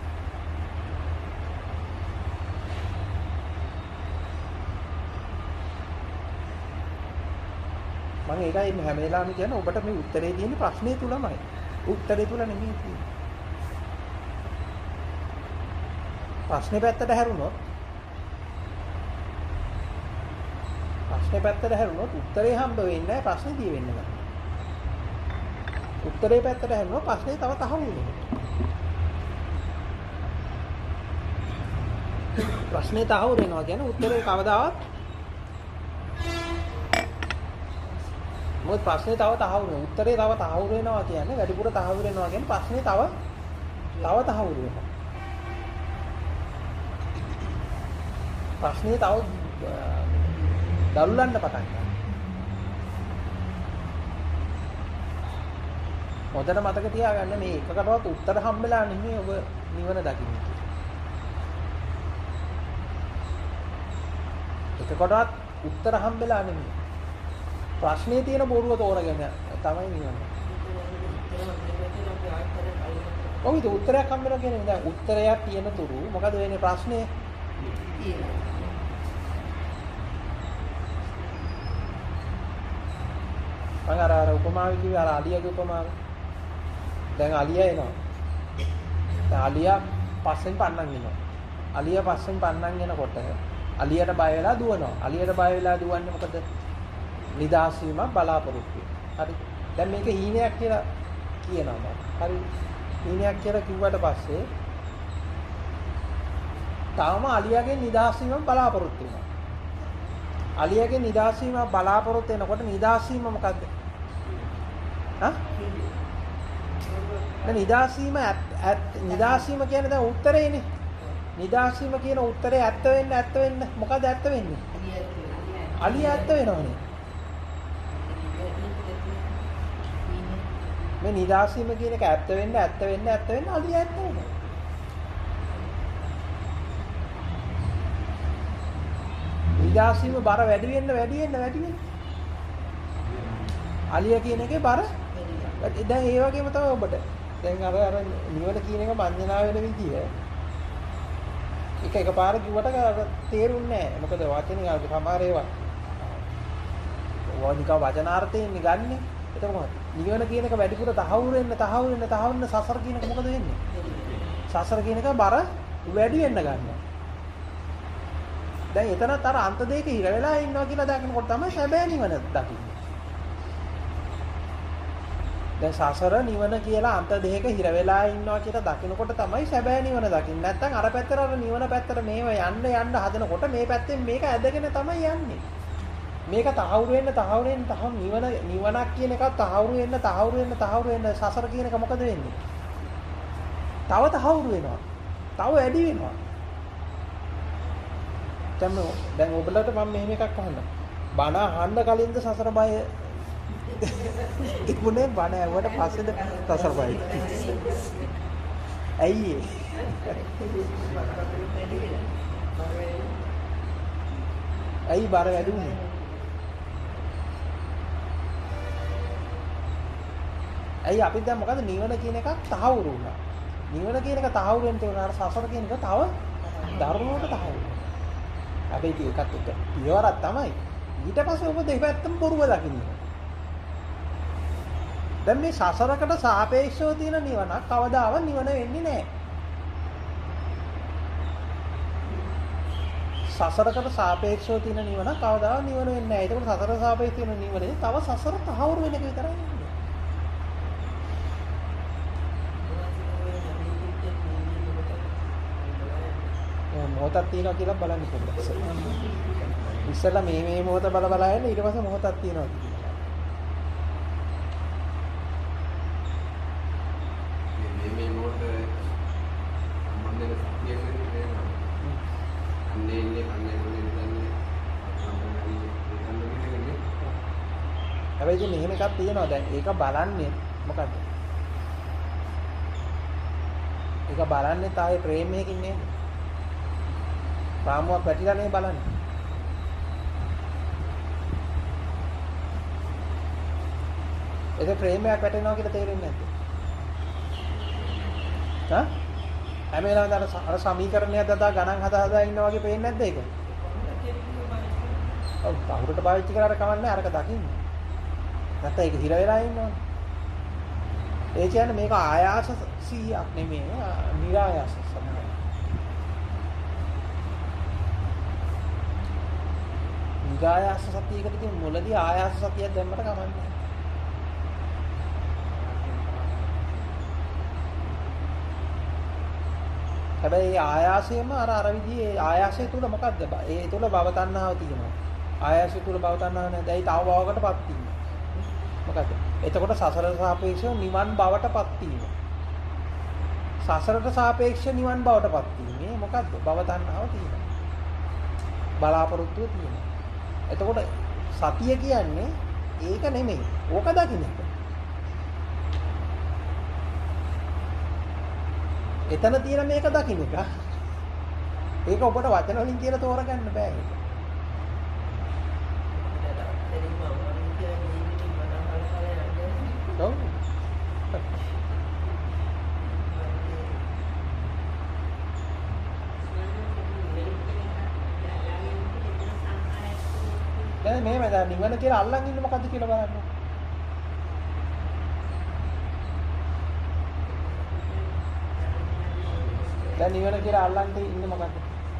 මම ඒකයි හැම වෙලාවෙම කියන්නේ ඔබට මේ උත්තරේ තියෙන්නේ ප්‍රශ්නේ තුලමයි. උත්තරේ තුල නෙමෙයි තියෙන්නේ. ප්‍රශ්නේ පැත්තට හැරුණොත් ප්‍රශ්නේ පැත්තට හැරුණොත් උත්තරේ හම්බ වෙන්නේ නැහැ ප්‍රශ්නේ දී වෙන්න ගන්න. උත්තරේ පැත්තට හැරුණොත් ප්‍රශ්නේ තව තහවුරු වෙනවා. ප්‍රශ්නේ තහවුරු වෙනවා කියන්නේ උත්තරේ කවදාවත් මොකද ප්‍රශ්නේ තව තහවුරු වෙනවා. උත්තරේ තව තහවුරු වෙනවා කියන්නේ වැඩිපුර තහවුරු වෙනවා කියන්නේ ප්‍රශ්නේ තව තව තහවුරු වෙනවා. ප්‍රශ්නේ තව දරුලන්න පටන් ගන්නවා. හොඳට මතක තියාගන්න මේ එකකටවත් උත්තර හම්බෙලා නෙමෙයි ඔබ නිවන දකින්නේ. එකකටවත් උත්තර හම්බෙලා නෙමෙයි. ප්‍රශ්නේ තියෙන බොරුව තෝරගෙන තමයි නිවන. ඔව් ඒක උත්තරයක් හම්බෙනවා කියන්නේ දැන් උත්තරයක් තියෙන තුරු මොකද වෙන්නේ ප්‍රශ්නේ? මම අර අර උපමාව කිව්වේ අර අලියාගේ උපමාව. දැන් අලියා එනවා. දැන් අලියා පස්සෙන් පන්නන් එනවා. අලියා පස්සෙන් පන්නන් එනකොට අලියට බය වෙලා දුවනවා. අලියට බය වෙලා දුවන්නේ මොකද? නිදාස් වීමක් බලාපොරොත්තු වෙනවා. හරි. දැන් මේක හීනයක් කියලා කියනවා මම. හරි. හීනයක් කියලා කිව්වට පස්සේ තාම අලියාගේ නිදාස් වීමක් බලාපොරොත්තු වෙනවා. අලියාගේ නිදාස් වීම බලාපොරොත්තු වෙනකොට නිදාස් වීම මොකද්ද? හා? දැන් නිදාස් වීම නිදාස් වීම කියන්නේ දැන් උත්තරේනේ. නිදාස් වීම කියන උත්තරේ ඇත්ත වෙන්න ඇත්ත වෙන්න මොකද ඇත්ත වෙන්නේ? අලියා ඇත්ත වෙනවනේ. මේ නිදාස් වීම කියන එක ඇත්ත වෙන්න ඇත්ත වෙන්න ඇත්ත වෙන්න අලියා ඇත්ත වෙනවා. නිදාස් වීම බර වැඩි වෙන්න වැඩි වෙන්න වැඩි වෙන්න. අලියා කියන එකේ බර දැන් ඒ වගේම තමයි ඔබට. දැන් අර අර නිවන කියන එක මඤ්ඤණා වෙන විදිය. එක එකපාර කිව්වට තේරුන්නේ නැහැ. මොකද වචනේ අර සමහර ඒවා වනික වචනාර්ථයෙන් ගන්නෙ. එතකොට නිවන කියන එක වැඩිපුර තහවුරු වෙන්න තහවුරු වෙන්න තහවුරු වෙන්න සසර කියන එක මොකද වෙන්නේ? සසර කියන එක බර වැඩි වෙන්න ගන්නවා. දැන් එතනත් අර අන්ත දෙක හිර වෙලා ඉන්නවා කියලා දකිනකොට තමයි සැබෑ නිවන දකින්නේ. දැන් සසර නිවන කියලා අන්ත දෙක හිර වෙලා ඉන්නවා කියලා දකිනකොට තමයි සැබෑ නිවන දකින්නේ. නැත්නම් අර පැත්තට අර නිවන පැත්තට මේව යන්න යන්න හදනකොට මේ පැත්තෙන් මේක ඇදගෙන තමයි යන්නේ. මේක තහවුරු වෙන්න තහවුරු වෙන්න තහවුරු නිවන නිවනක් කියන එක තහවුරු වෙන්න තහවුරු වෙන්න තහවුරු වෙන්න සසර කියන එක මොකද වෙන්නේ? තව තහවුරු වෙනවා. තව වැඩි වෙනවා. දැන් දැන් ඔබලට මම මෙහෙම එකක් අහන්න. බණ අහන්න කලින්ද සසර බය තිබුණේ බණ ඇහුවට පස්සේද සසර බය? ඇයි ඒ? ඇයි බර වැඩි වුනේ? ඇයි අපි දැන් මොකද නිවන කියන එකක් තහවුරු වුණා. නිවන කියන එක තහවුරු වෙන්න උනාට සසර කියන එක තව ධර්මවලට තහවුරු. අපි ඒකත් එක පියවරක් තමයි. ඊට පස්සේ ඔබ දෙපැත්තම බොරුව දකින්න. දැන් මේ සසරකට සාපේක්ෂව තියෙන නිවනක් කවදාවත් නිවන වෙන්නේ නැහැ. සසරකට සාපේක්ෂව තියෙන නිවන කවදාවත් නිවන වෙන්නේ නැහැ. ඒකට සසර සාපේක්ෂව තියෙන නිවනේ තව සසර තහවුරු වෙන එක විතරයි වෙන්නේ. මොහොතක් තියෙනවා කියලා බලන්න පුළුවන්. ඉස්සෙල්ලා මේ මේ මොහොත බල බල යන්න ඊට පස්සේ මොහොතක් තියෙනවා කියලා. මේ මේ මොහොත සම්බන්ධ වෙන සතිය කියන්නේ අන්නේ ඉන්නේ අන්නේ මොලේ ඉඳන්නේ හැබැයි ඉතින් මෙහෙම එකක් තියෙනවා දැන් ඒක බලන්නේ මොකද්ද? ඒක බලන්නේ තායේ ප්‍රේමයකින් නේද? රාමුවක් වැටිලා නේ බලන්නේ. ඒක ප්‍රේමයක් වැටෙනවා කියලා තේරෙන්නේ නැද්ද? හා? හැම වෙලාවෙම අර අර සමීකරණයක් දදා ගණන් හදා හදා ඉන්නා වගේ පේන්නේ නැද්ද ඒක? ඔව් කවුරුට පාවිච්චි කරාට කවන්නේ අරක දකින්න. නැත්නම් ඒක හිර වෙලා ඉන්නවනේ. ඒ කියන්නේ මේක ආයාස සීයක් නෙමෙයි, නිරායාස සමහර. නිරායාස සතියකට ඉතින් මුලදී ආයාස සතියක් දැම්මට කමන්නේ නැහැ. හැබැයි ආයාසයෙන්ම අර අර විදිහේ ආයාසය තුල මොකද්ද? ඒ තුල භව තණ්හාව තියෙනවා. ආයාසය තුල භව තණ්හාව නැහැ. දැන් තව භවකටපත් වීම. මොකද්ද? එතකොට සසර සාපේක්ෂව නිවන් බවටපත් වීම. සසරට සාපේක්ෂව නිවන් බවටපත් වීම. මේ මොකද්ද? භව තණ්හාව තියෙනවා. බලාපොරොත්තුව තියෙනවා. එතකොට සතිය කියන්නේ ඒක නෙමෙයි. ඕක දකින්න එක. එතන තියෙන මේක දකින්න එක. ඒක ඔබට වචන වලින් කියලා තෝරගන්න බෑ ඒක. ඔව්. දැන් මෙහෙම දැන් නිවන කියලා අල්ලන් ඉන්නේ මොකද්ද කියලා බලන්න. දැන් නිවන කියලා අල්ලන් ඉන්නේ මොකද්ද?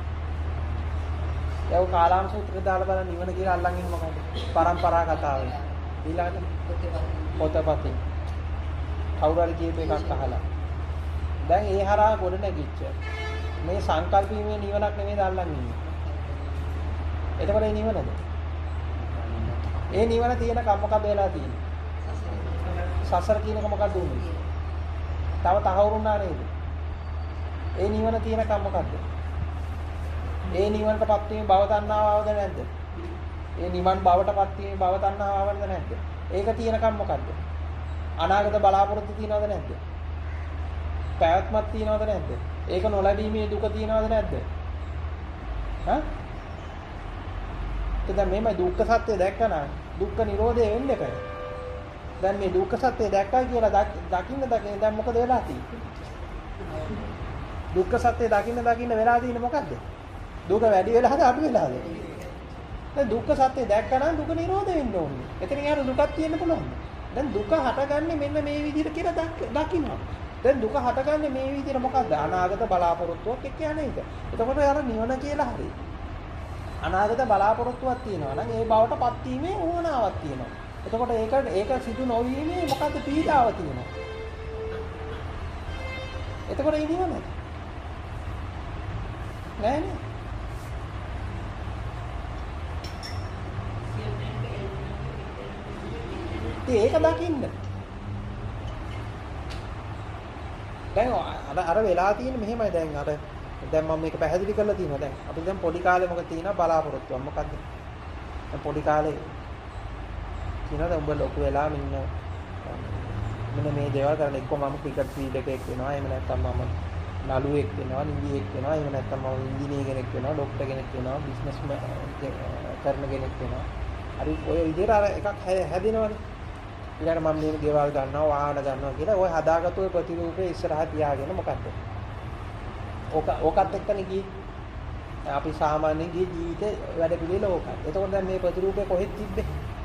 යව කාලාම සූත්‍රය දාලා බලන්න නිවන කියලා අල්ලන් ඉන්නේ මොකද්ද? පරම්පරා කතාවයි. ඊළඟට පොතපතේ. කවුරු හරි කියපු එකක් අහලා. දැන් ඒ හරහා ගොඩ නැගිච්ච මේ සංකල්පීමේ නිවනක් නෙමෙයි අල්ලන් ඉන්නේ. එතකොට ඒ නිවනද? ඒ නිවන තියෙන කම් මොකද වෙලා තියෙන්නේ? සසර කියන එක මොකක්ද උනේ? තව තහවුරුනා නේද? ඒ නිවන තියෙන කම් මොකද්ද? ඒ නිවනටපත් වීම භව තණ්හාව ආවද නැද්ද? ඒ නිවන් භවටපත් වීම භව තණ්හාව ආවද නැද්ද? ඒක තියෙන කම් මොකද්ද? අනාගත බලාපොරොත්තු තියනවද නැද්ද? පැවැත්මක් තියනවද නැද්ද? ඒක නොලැබීමේ දුක තියනවද නැද්ද? හා? දැන් මේමයි දුක්ඛ සත්‍ය දැක්කනම් දුක්ඛ නිරෝධය වෙන්නේ කොහේ? දැන් මේ දුක්ඛ සත්‍ය දැක්කයි කියලා දකින්න දකින්න දැන් මොකද වෙලා තියෙන්නේ? දුක්ඛ සත්‍ය දකින්න දකින්න වෙලා තියෙන්නේ මොකද්ද? දුක වැඩි වෙලාද අඩු වෙලාද? දැන් දුක්ඛ සත්‍ය දැක්කනම් දුක නිරෝධ වෙන්න ඕනේ. එතන යාර දුකක් තියෙන්න පුළුවන්. දැන් දුක හටගන්නේ මෙන්න මේ විදිහට කියලා දකින්නවා. දැන් දුක හටගන්නේ මේ විදිහට මොකද්ද? අනාගත බලාපොරොත්තුවක් එක්ක යන එක. එතකොට යාර නිවන කියලා හරි. අනාගත බලාපොරොත්තුවක් තියෙනවා නම් ඒ බවටපත් වීමේ ඕනාවක් තියෙනවා. එතකොට ඒක ඒක සිදු නොවීමේ මොකද්ද පීඩාව තියෙනවා. එතකොට ඒ නිවනද? නෑනේ. ඒක දකින්න. දැන් අර අර වෙලා තියෙන්නේ මෙහෙමයි දැන් අර දැන් මම මේක පැහැදිලි කරලා තියෙනවා දැන් අපි දැන් පොඩි කාලේ මොකද තියෙනවා බලාපොරොත්තුවක් මොකද්ද? දැන් පොඩි කාලේ කියනවා උඹ ලොකු වෙලා මෙන්න මෙන්න මේ දේවල් කරන්න එක්ක මම ක්‍රිකට් ක්‍රීඩකයෙක් වෙනවා එහෙම නැත්නම් මම නළුවෙක් වෙනවා නිදියෙක් වෙනවා එහෙම නැත්නම් මම ඉංජිනේර කෙනෙක් වෙනවා ડોක්ටර් කෙනෙක් වෙනවා බිස්නස් කරන කෙනෙක් වෙනවා. හරි ඔය විදිහට අර එකක් හැදෙනවනේ. ඊළඟට මම මේ ගෙවල් ගන්නවා වාහන ගන්නවා කියලා ඔය හදාගත්තු ඔය ප්‍රතිරූපේ ඉස්සරහ තියාගෙන මොකද්ද? ඕක ඕකත් එක්කනේ ගියේ. අපි සාමාන්‍යයෙන් ගියේ ජීවිතේ වැඩ පිළිවෙල ඕකයි. එතකොට දැන් මේ ප්‍රතිරූපේ කොහෙද තිබ්බේ?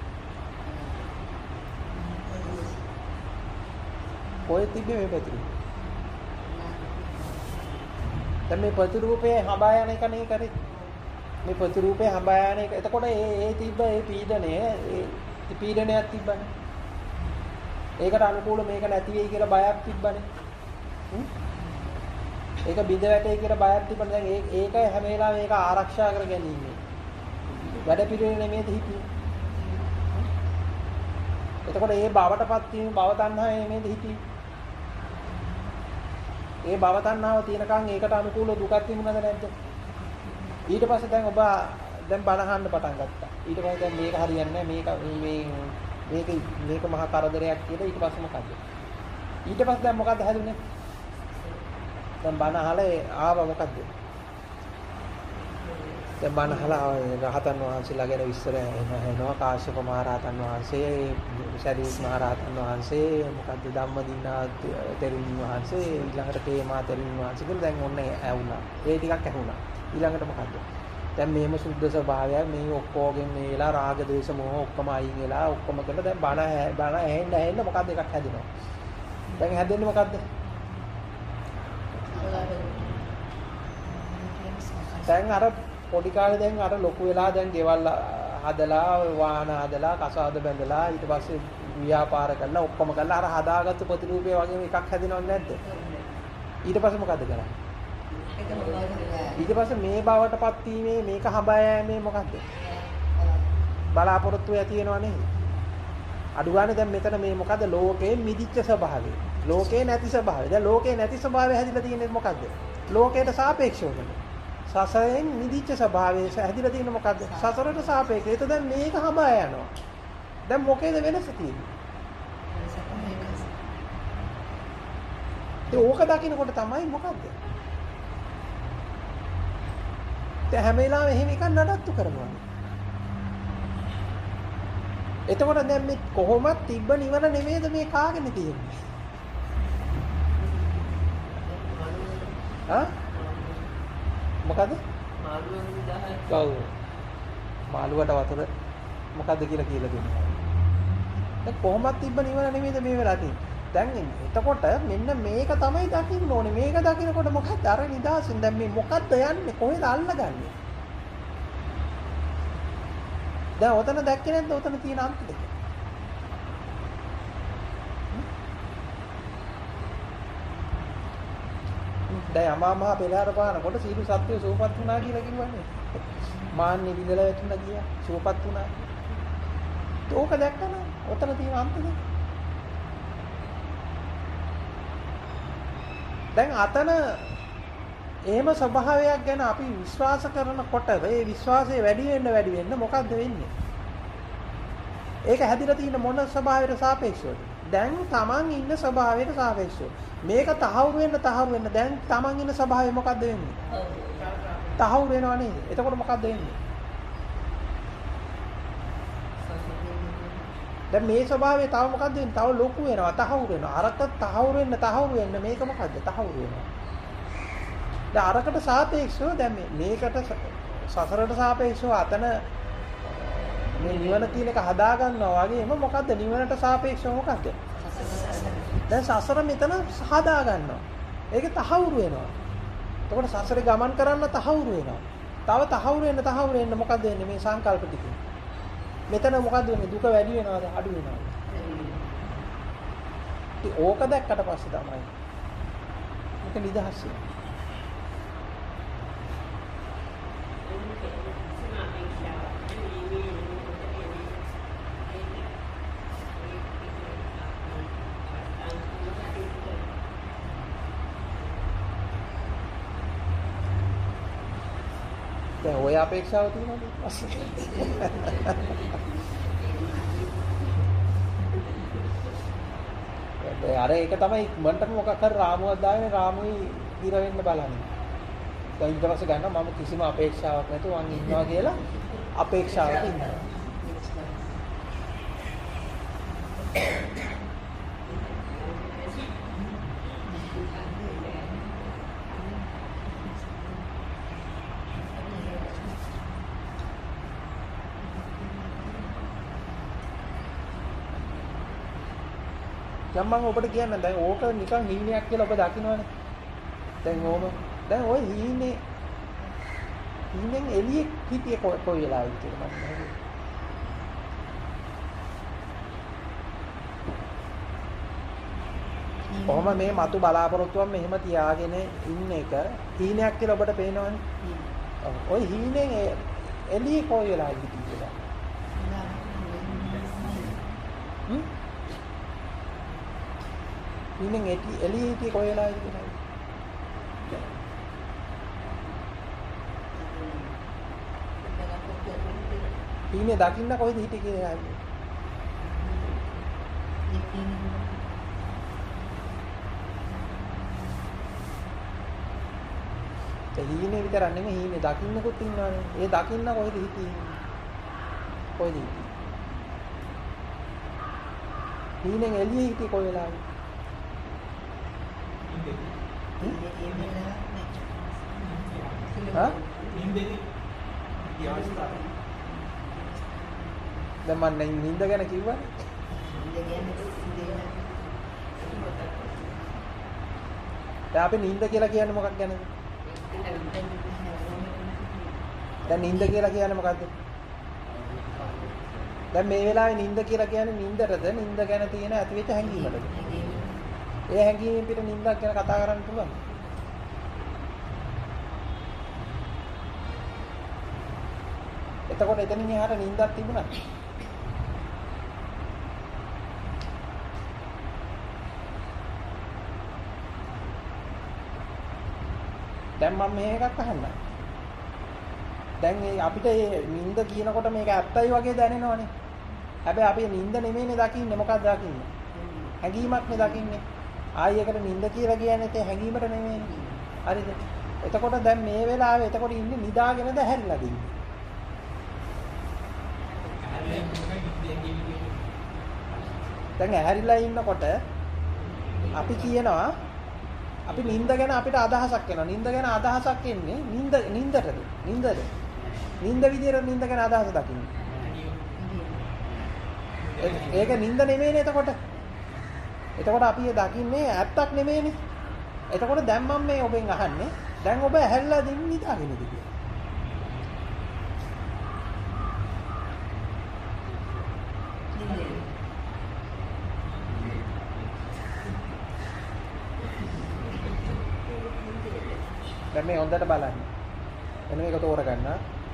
කොහෙද තිබ්බේ මේ ප්‍රතිරූපේ? දැන් මේ ප්‍රතිරූපේ හඹා යන එක නේ කරේ. මේ ප්‍රතිරූපේ හඹා යන එක. එතකොට ඒ ඒ තිබ්බ ඒ පීඩනය ඒ පීඩනයක් තිබ්බනේ. ඒකට අනුකූල මේක නැති වෙයි කියලා බයක් තිබ්බනේ. ඒක බිඳ වැටේ කියලා බයක් තිබ්බනේ. දැන් ඒක ඒක හැම වෙලාවෙම මේක ආරක්ෂා කර ගැනීම. වැඩ පිළිවෙල නෙමෙයිද හිතියේ. එතකොට ඒ භවටපත් වීම භව තණ්හාව නෙමෙයිද හිතියේ. ඒ භව තණ්හාව තියෙනකන් ඒකට අනුකූල දුකක් තිබුණාද නැද්ද? ඊට පස්සේ දැන් ඔබ දැන් බණ අහන්න පටන් ගත්තා. ඊට පස්සේ දැන් මේක හරියන්නේ නැහැ. මේක මේ මේක මේක මහා කරදරයක් කියලා ඊට පස්සේ මොකද? ඊට පස්සේ දැන් මොකද හැදුනේ? දැන් බණ අහලා ආව මොකද්ද? දැන් බණ අහලා රහතන් වහන්සේලා ගැන විස්තර එනවා. කාශ්‍යප මහ රහතන් වහන්සේ, ශරීර් මහ රහතන් වහන්සේ, මොකද්ද ධම්මදින්නා තෙරුන් වහන්සේ, ඊළඟට තේමා තෙරුන් වහන්සේ කියලා දැන් ඔන්න ඇහුණා. ඒ ටිකක් ඇහුණා. ඊළඟට මොකද්ද? දැන් මේම සුද්ධ ස්වභාවය මේ ඔක්කොගෙන් මේ වෙලා රාග ද්වේෂ මොහ ඔක්කොම අයින් වෙලා ඔක්කොම කරලා දැන් බණ බණ ඇහෙන්න ඇහෙන්න මොකද්ද එකක් හැදෙනවා. දැන් හැදෙන්නේ මොකද්ද? දැන් අර පොඩි කාලේ දැන් අර ලොකු වෙලා දැන් ගෙවල් හදලා වාහන හදලා කසාද බැඳලා ඊට පස්සේ ව්‍යාපාර කරලා ඔක්කොම කරලා අර හදාගත්තු ප්‍රතිරූපේ වගේම එකක් හැදෙනවද නැද්ද? ඊට පස්සේ මොකද කරන්නේ? ඊට පස්සේ මේ බවටපත් වීමේ මේක හඹා යෑමේ මොකද්ද? බලාපොරොත්තු ඇති වෙනව නේද? අඩු ගන්න දැන් මෙතන මේ මොකද්ද? ලෝකේ මිදිච්ච ස්වභාවය. ලෝකේ නැති ස්වභාවය. දැන් ලෝකේ නැති ස්වභාවය හැදිලා තියෙන්නේ මොකද්ද? ලෝකයට සාපේක්ෂව. සසරෙන් මිදිච්ච ස්වභාවය හැදිලා තියෙන්නේ මොකද්ද? සසරට සාපේක්ෂව. ඒක දැන් මේක හඹා යනවා. දැන් මොකේද වෙනස තියෙන්නේ? ඒ ඕක දකින්නකොට තමයි මොකද්ද? දැන් හැම වෙලාවෙම එහෙම එකක් නඩත්තු කරනවා. එතකොට දැන් මේ කොහොමද තිබ්බ නිවන නෙමෙයිද මේ කාගෙන තියෙන්නේ? ආ? මොකද? මාළුවන් දහයක්. ඔව්. මාළුවට වතුර මොකද්ද කියලා කියලා දෙනවා. දැන් කොහොමද තිබ්බ නිවන නෙමෙයිද මේ වෙලා තියෙන්නේ? දැන් එතකොට මෙන්න මේක තමයි දකින්න ඕනේ. මේක දකින්නකොට මොකක්ද අර නිදාසින් දැන් මේ මොකද්ද යන්නේ? කොහෙද අල්ලගන්නේ? දැන් ඔතන දැක්කේ නැද්ද? ඔතන තියෙන අන්ත දෙක. දැන් අමා මහ පෙරහැර පානකොට සීළු සත්වය සූපත් වුණා කියලා කිව්වනේ. මාන්නේ විඳලා වැටුණා ගියා. සූපත් වුණා. ඒක දැක්කම ඔතන තියෙන අන්ත දෙක. දැන් අතන එහෙම ස්වභාවයක් ගැන අපි විශ්වාස කරනකොට ඒ විශ්වාසය වැඩි වෙන්න වැඩි වෙන්න මොකද්ද වෙන්නේ? ඒක හැදිලා තියෙන මොන ස්වභාවයට සාපේක්ෂවද? දැන් Taman ඉන්න ස්වභාවයට සාපේක්ෂව. මේක තහවුරු වෙන්න තහවුරු වෙන්න දැන් Taman ඉන්න ස්වභාවය මොකද්ද වෙන්නේ? තහවුරු වෙනව නේද? එතකොට මොකද්ද වෙන්නේ? දැන් මේ ස්වභාවය තව මොකද්ද වෙන්නේ? තව ලොකු වෙනවා, තහවුරු වෙනවා. අරකට තහවුරු වෙන්න තහවුරු වෙන්න මේක මොකද්ද? තහවුරු වෙනවා. දැන් අරකට සාපේක්ෂව දැන් මේකට සසරට සාපේක්ෂව අතන මේ නිවන කියන එක හදා ගන්නවා වගේම මොකද්ද නිවනට සාපේක්ෂව මොකද්ද? දැන් සසර මෙතන හදා ගන්නවා. ඒක තහවුරු වෙනවා. එතකොට සසරේ ගමන් කරන්න තහවුරු වෙනවා. තව තහවුරු වෙන්න තහවුරු වෙන්න මොකද්ද වෙන්නේ මේ සංකල්ප ටික? මෙතන මොකද්ද වෙන්නේ? දුක වැඩි වෙනවද අඩු වෙනවද? ඉතින් ඕක දැක්කට පස්සේ තමයි මේක නිදහස් වෙන්නේ. දැන් ඔය අපේක්ෂාව තියෙනවද? අර ඒක තමයි මන්ට මොකක් හරි රාමුවක් දාගෙන රාමුයි ඉර වෙන්න බලන්නේ. දැන් ඊට පස්සේ ගන්නවා මම කිසිම අපේක්ෂාවක් නැතුව මං ඉන්නවා කියලා අපේක්ෂාවක ඉන්නවා. දැන් මම ඔබට කියන්න දැන් ඕක නිකන් හීනයක් කියලා ඔබ දකින්නවනේ. දැන් ඕම දැන් ওই හීනේ හීනෙන් එළියේ හිටියේ කොයි වෙලාවෙද කියලා මම හිතුවා. කොහොම මේ මතු බලාපොරොත්තුවක් මෙහෙම තියාගෙන ඉන්න එක හීනයක් කියලා ඔබට පේනවනේ. ඔව්. ওই හීනෙන් එළියේ කොයි වෙලාවෙද හිටියේ? හ්ම්? හීනෙන් එළියේ හිටියේ කොයි වෙලාවෙද කියලා? හීනේ දකින්න කොහෙද හිටියේ කියලා. ඒ හීනේ විතර නෙමෙයි හීනේ දකින්නකුත් ඉන්නවනේ. ඒ දකින්න කොහෙද හිටියේ? කොහෙද හිටියේ? හීනෙන් එළියේ හිටියේ කොයි වෙලාවෙද? හා? දැන් මම නින්ද ගැන කිව්වනේ. දැන් අපි නින්ද කියලා කියන්නේ මොකක් ගැනද? දැන් නින්ද කියලා කියන්නේ මොකද්ද? දැන් මේ වෙලාවේ නින්ද කියලා කියන්නේ නින්දටද නින්ද ගැන තියෙන ඇතිවෙච්ච හැඟීමටද? ඒ හැඟීමෙන් පිට නින්දක් ගැන කතා කරන්න පුළුවන්. එතකොට එතනින් එහාට නින්දක් තිබුණා. දැන් මම මේ එකක් අහන්න. දැන් මේ අපිට මේ නිින්ද කියනකොට මේක ඇත්තයි වගේ දැනෙනවනේ. හැබැයි අපි නිින්ද නෙමෙයිනේ දකින්නේ. මොකක්ද දකින්නේ? හැඟීමක්නේ දකින්නේ. ආයි එකට නිින්ද කියලා කියන්නේ ඒ හැඟීමට නෙමෙයිනේ. හරිද? එතකොට දැන් මේ වෙලාවේ එතකොට ඉන්නේ නිදාගෙනද හැරිලාද ඉන්නේ? දැන් ඇහැරිලා ඉන්නකොට අපි කියනවා අපි නිින්ද ගැන අපිට අදහසක් එනවා. නිින්ද ගැන අදහසක් එන්නේ නිින්ද නිින්දටද? නිින්දද? නිින්ද විදියට නිින්ද ගැන අදහස දකින්නේ. ඒක නිින්ද නෙමෙයිනේ එතකොට. එතකොට අපි ඒ දකින්නේ ඇත්තක් නෙමෙයිනේ. එතකොට දැන් මම මේ ඔබෙන් අහන්නේ දැන් ඔබ ඇහැරිලා දින් නිදාගෙනද කියලා. දැන් මේ හොඳට බලන්න. එන්න මේක තෝරගන්න.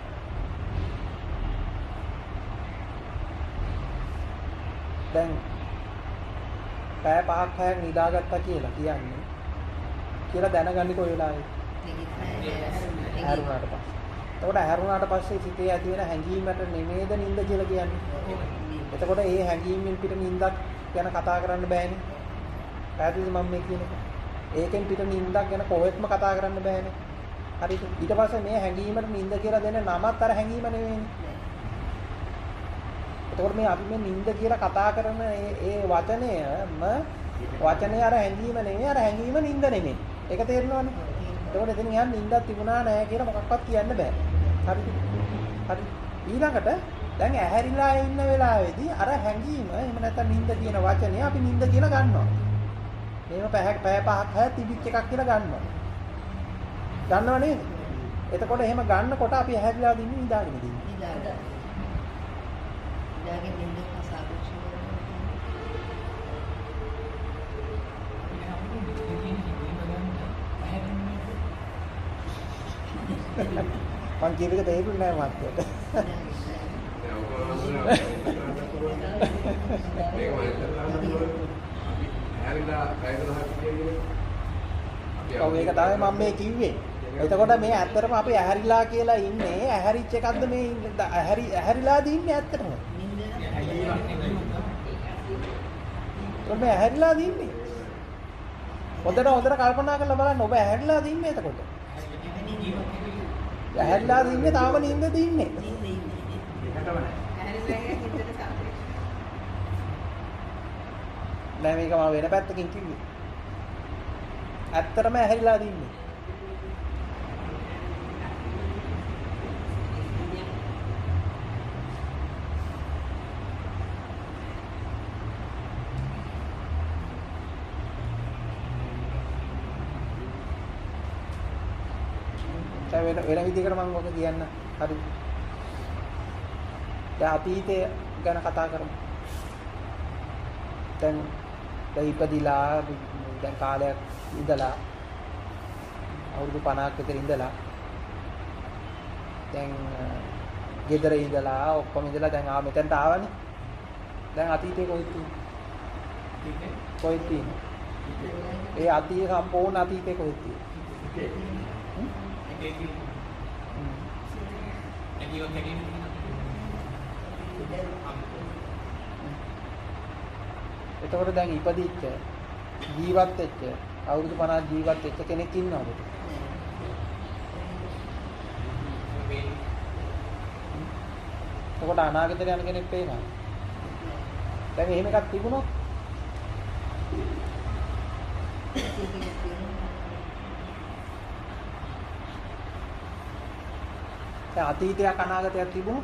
දැන් පැය පහක් හැයක් නිදාගත්තා කියලා කියන්නේ කියලා දැනගන්නේ කොයි වෙලාවෙද? හැරුණාට පස්සේ. එතකොට හැරුණාට පස්සේ සිතේ ඇති වෙන හැඟීමකට නෙමෙයිද නිින්ද කියලා කියන්නේ. එතකොට ඒ හැඟීමෙන් පිට නිින්දක් ගැන කතා කරන්න බෑනේ. පැහැදිලිද මම මේ කියන එක? ඒකෙන් පිට නිින්දක් ගැන කොහෙත්ම කතා කරන්න බෑනේ. හරිද? ඊට පස්සේ මේ හැඟීමට නිින්ද කියලා දෙන නමත් අර හැඟීම නෙවෙයිනේ. එතකොට මේ අපි මේ නිින්ද කියලා කතා කරන මේ ඒ වචනයම වචනේ අර හැඟීම නෙවෙයි අර හැඟීම නිින්ද නෙමෙයි. ඒක තේරෙනවනේ. එතකොට එතන යන් නිින්දක් තිබුණා නෑ කියලා මොකක්වත් කියන්න බෑ. හරිද? හරි. ඊළඟට දැන් ඇහැරිලා ඉන්න වෙලාවේදී අර හැඟීම එහෙම නැත්නම් නිින්ද කියන වචනේ අපි නිින්ද කියලා ගන්නවා. මේව පැය පැය පහක් හැය තිබිච්ච එකක් කියලා ගන්නවා. ගන්නව නේද? එතකොට එහෙම ගන්නකොට අපි ඇහැරිලා දින්නේ නිදාගෙන දින්නේ. නිදාගෙන. නිදාගෙන ඉන්න කසාවචු. මං කියප එක තේරුන්නේ නැහැ මහත්තයට. ඔව් ඒක තමයි මම මේ කිව්වේ. එතකොට මේ ඇත්තටම අපි ඇහැරිලා කියලා ඉන්නේ ඇහැරිච් එකක්ද මේ ඇහැරි ඇහැරිලාද ඉන්නේ ඇත්තටම? ඔබ ඇහැරිලාද ඉන්නේ? හොඳට හොඳට කල්පනා කරලා බලන්න ඔබ ඇහැරිලාද ඉන්නේ එතකොට? ඇහැරිලාද ඉන්නේ තාම නිින්දද ඉන්නේ? නෑ මේක මම වෙන පැත්තකින් කිව්වේ. ඇත්තටම ඇහැරිලාද ඉන්නේ? දැන් වෙන වෙන විදිහකට මම ඔක කියන්න. හරි. දැන් අතීතය ගැන කතා කරමු. දැන් දැන් ඉපදිලා දැන් කාලයක් ඉඳලා අවුරුදු පනහක් විතර ඉඳලා දැන් ගෙදර ඉඳලා ඔක්කොම ඉඳලා දැන් ආ මෙතනට ආවනේ. දැන් අතීතේ කොහෙද තියෙන්නේ? කොහෙද තියෙන්නේ? ඒ අතීත සම්පූර්ණ අතීතේ කොහෙද තියෙන්නේ? එතකොට දැන් ඉපදිච්ච ජීවත් වෙච්ච අවුරුදු පනහක් ජීවත් වෙච්ච කෙනෙක් ඉන්නවද? එතකොට අනාගතයට යන කෙනෙක් පේනවා. දැන් එහෙම එකක් තිබුණොත් දැන් අතීතයක් අනාගතයක් තිබුණොත්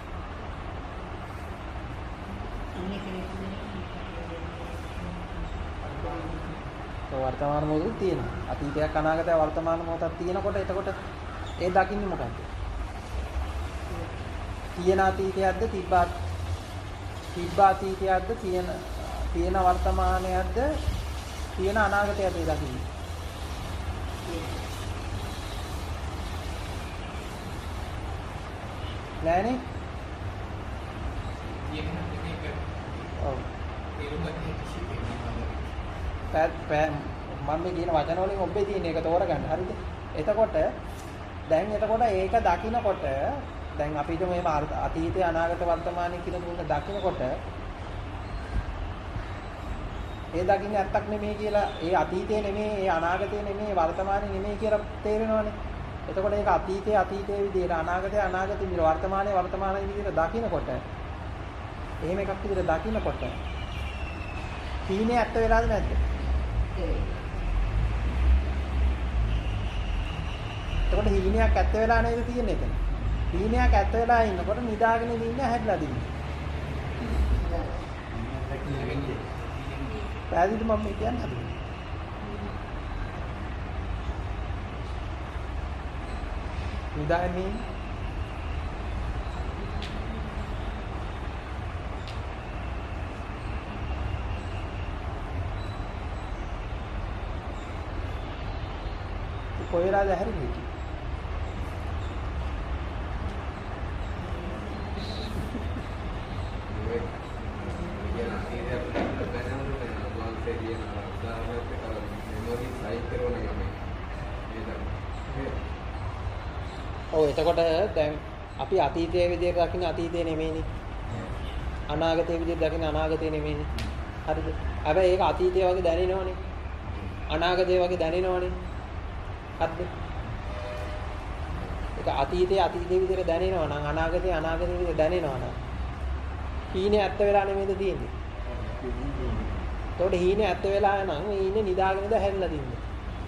වර්තමාන මොහොතේ තියෙනවා. අතීතයක් අනාගතයක් වර්තමාන මොහොතක් තියෙනකොට එතකොට ඒ දකින්නේ මොකක්ද? තියෙන අතීතයක්ද තිබ්බා තිබ්බා අතීතයක්ද තියෙන තියෙන වර්තමානයක්ද තියෙන අනාගතයක්ද ඒ දකින්නේ? නෑනේ. ඔව්. මම මේ කියන වචන වලින් ඔබේ තියෙන එක තෝරගන්න. හරිද? එතකොට දැන් එතකොට ඒක දකින්නකොට දැන් අපිට මේ අතීතය අනාගත වර්තමානයේ කියන තුන දකින්නකොට ඒ දකින්නේ ඇත්තක් නෙමෙයි කියලා ඒ අතීතේ නෙමෙයි ඒ අනාගතේ නෙමෙයි වර්තමානේ නෙමෙයි කියලා තේරෙනවනේ. එතකොට ඒක අතීතයේ අතීතයේ විදිහට අනාගතයේ අනාගතයේ විදිහට වර්තමානයේ වර්තමානයේ විදිහට දකින්නකොට එහෙම එකක් විදිහට දකින්නකොට තීනේ ඇත්ත වෙලාද නැද්ද? එතකොට හීනයක් ඇත්ත වෙලා නේද තියෙන්නේ එතන? හීනයක් ඇත්ත වෙලා ඉන්නකොට නිදාගෙන ඉන්න හැදලා දින්නේ. පැහැදිලිද මම මේ කියන්නේ හදන්නේ? නිදාන්නේ කොහෙලාද හැරෙන්නේ? ඔව් එතකොට දැන් අපි අතීතයේ විදිහට දකින්න අතීතේ නෙමෙයිනේ. අනාගතයේ විදිහට දකින්න අනාගතේ නෙමෙයිනේ. හරිද? හැබැයි ඒක අතීතය වගේ දැනෙනවනේ. අනාගතය වගේ දැනෙනවනේ. හරිද? ඒක අතීතයේ අතීතයේ විදිහට දැනෙනවා නම් අනාගතයේ අනාගතයේ විදිහට දැනෙනවා නම් හීනේ ඇත්ත වෙලා නෙමෙයිද තියෙන්නේ? ඒතකොට හීනේ ඇත්ත වෙලා නම් හීනේ නිදාගෙනද හැරිලා තින්නේ?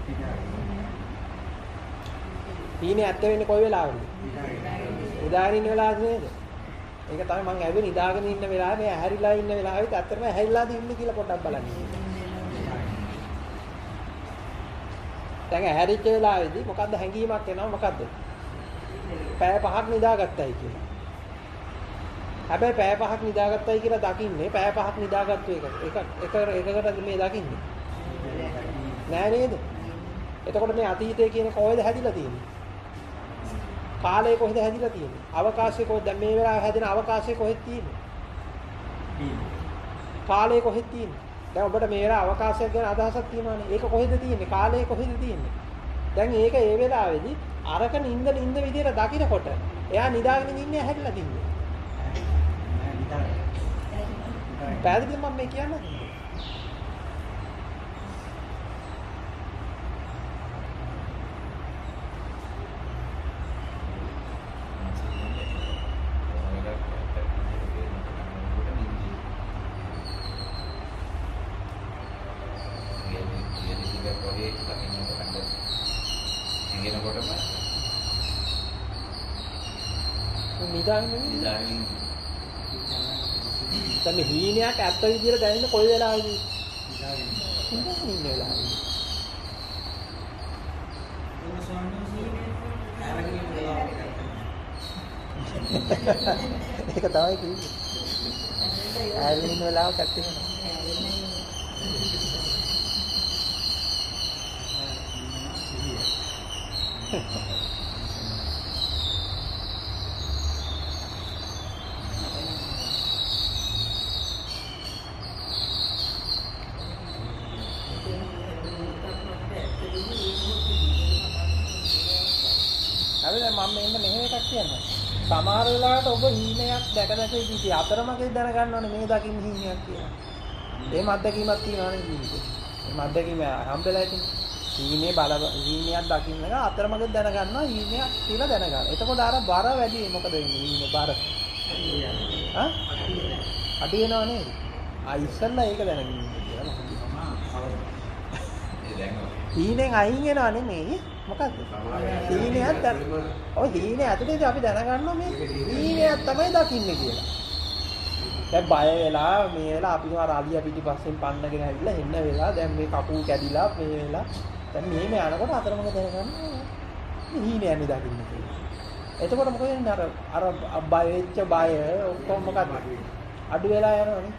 හීනේ ඇත්ත වෙන්නේ කොයි වෙලාවද? නිදාගෙන ඉන්න වෙලාවද නේද? ඒක තමයි මම ඇවිත් නිදාගෙන ඉන්න වෙලාවේ මේ ඇහැරිලා ඉන්න වෙලාවෙත් ඇත්තටම ඇහැරිලාද ඉන්නේ කියලා පොඩ්ඩක් බලන්න. දැන් ඇහැරිච්ච වෙලාවේදී මොකද්ද හැංගීමක් එනවා මොකද්ද? පැය පහක් නිදාගත්තයි කියලා. හැබැයි පැය පහක් නිදාගත්තයි කියලා දකින්නේ පැය පහක් නිදාගත්තු එක. ඒක එක එකකට මේ දකින්නේ. නෑ නේද? එතකොට මේ අතීතය කියන කොහෙද හැදිලා තියෙන්නේ? කාලය කොහෙද හැදිලා තියෙන්නේ? අවකාශය කොහෙද? දැන් මේ වෙලාවේ හැදෙන අවකාශය කොහෙද තියෙන්නේ? කාලය කොහෙද තියෙන්නේ? දැන් ඔබට මේ වෙලාව අවකාශයක් ගැන අදහසක් තියෙනවානේ. ඒක කොහෙද තියෙන්නේ? කාලය කොහෙද තියෙන්නේ? දැන් ඒක ඒ වෙලාවේදී අරක නිින්ද නිින්ද විදියට දකින්නකොට එයා නිදාගෙන ඉන්නේ හැදිලා තින්නේ. පැහැදිලිද මම මේ කියන්නේ? නිදාගෙන තමයි හීනයක් ඇත්ත විදියට දැනෙන්නේ කොයි වෙලාවෙදී? නිදාගෙන ඉන්න වෙලාවෙදී. ඒක තමයි කිව්වේ. ඇලින් වෙලාවක තියෙනවා. මම මෙන්න මෙහෙම එකක් කියන්නම්. සමහර වෙලාවට ඔබ හීනයක් දැක දැක ඉති අතරමඟ දැනගන්න ඕනේ මේ දකින්න හීනයක් කියලා. එහෙම අත්දැකීමක් තියෙනවනේ ජීවිතේ. එහෙම අත්දැකීම හම්බෙලා ඉතින් හීනේ බල හීනයක් දකින්න එක අතරමඟ දැනගන්නවා හීනයක් කියලා දැනගන්න. එතකොට අර බර වැඩි මොකද වෙන්නේ හීනේ බර? හා? අඩු වෙනව නේද? ආ ඉස්සෙල්ලා ඒක දැනගන්න කියලා. හීනෙන් අයින් වෙනව නෙමෙයි. මොකද්ද? හීනයක් දැන. ඔය හීනේ ඇතුලේදී අපි දැනගන්නවා මේ හීනයක් තමයි දකින්නේ කියලා. දැන් බය වෙලා මේ වෙලා අපි අර අලියා පිටිපස්සෙන් පන්නගෙන ඇවිල්ලා හෙන්න වෙලා දැන් මේ කකුල් කැඩිලා මේ වෙලා දැන් මෙහෙම යනකොට අතරමඟ දැනගන්නවා මේ හීනයක් නේ දකින්නේ කියලා. එතකොට මොකද වෙන්නේ අර අර බය වෙච්ච බය ඔක්කොම මොකද්ද? අඩු වෙලා යනවනේ.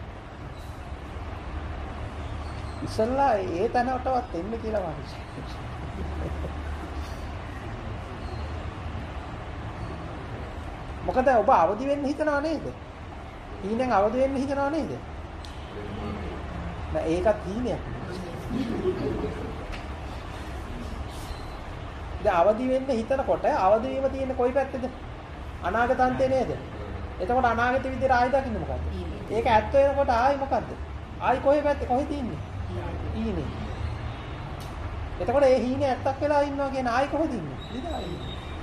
ඉස්සල්ලා ඒ තැනටවත් එන්න කියලා වාදිස්. මොකද ඔබ අවදි වෙන්න හිතනවා නේද? හීනෙන් අවදි වෙන්න හිතනවා නේද? නෑ ඒකත් හීනයක්. දැන් අවදි වෙන්න හිතනකොට අවදි වීම තියෙන්නේ කොයි පැත්තේද? අනාගත අන්තේ නේද? එතකොට අනාගත විදිහට ආයෙ දකින්න මොකද්ද? ඒක ඇත්ත වෙනකොට ආයෙ මොකද්ද? ආයෙ කොහේ පැත්තේ කොහෙද ඉන්නේ? හීනේ. එතකොට ඒ හීනේ ඇත්තක් වෙලා ඉන්නවා කියන ආයෙ කොහෙද ඉන්නේ? ඉදායි.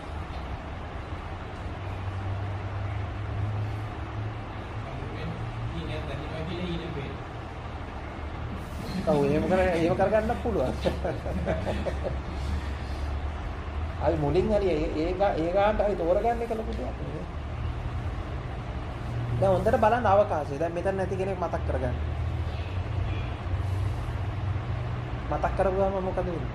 ඔව් එහෙම කර එහෙම කරගන්න පුළුවන්. අයි මුලින් හරි ඒ ඒ ගානට හරි තෝරගන්න එක ලොකු දෙයක් නේ. දැන් හොඳට බලන්න අවකාශය. දැන් මෙතන නැති කෙනෙක් මතක් කරගන්න. මතක් කරගුවාම මොකද වෙන්නේ?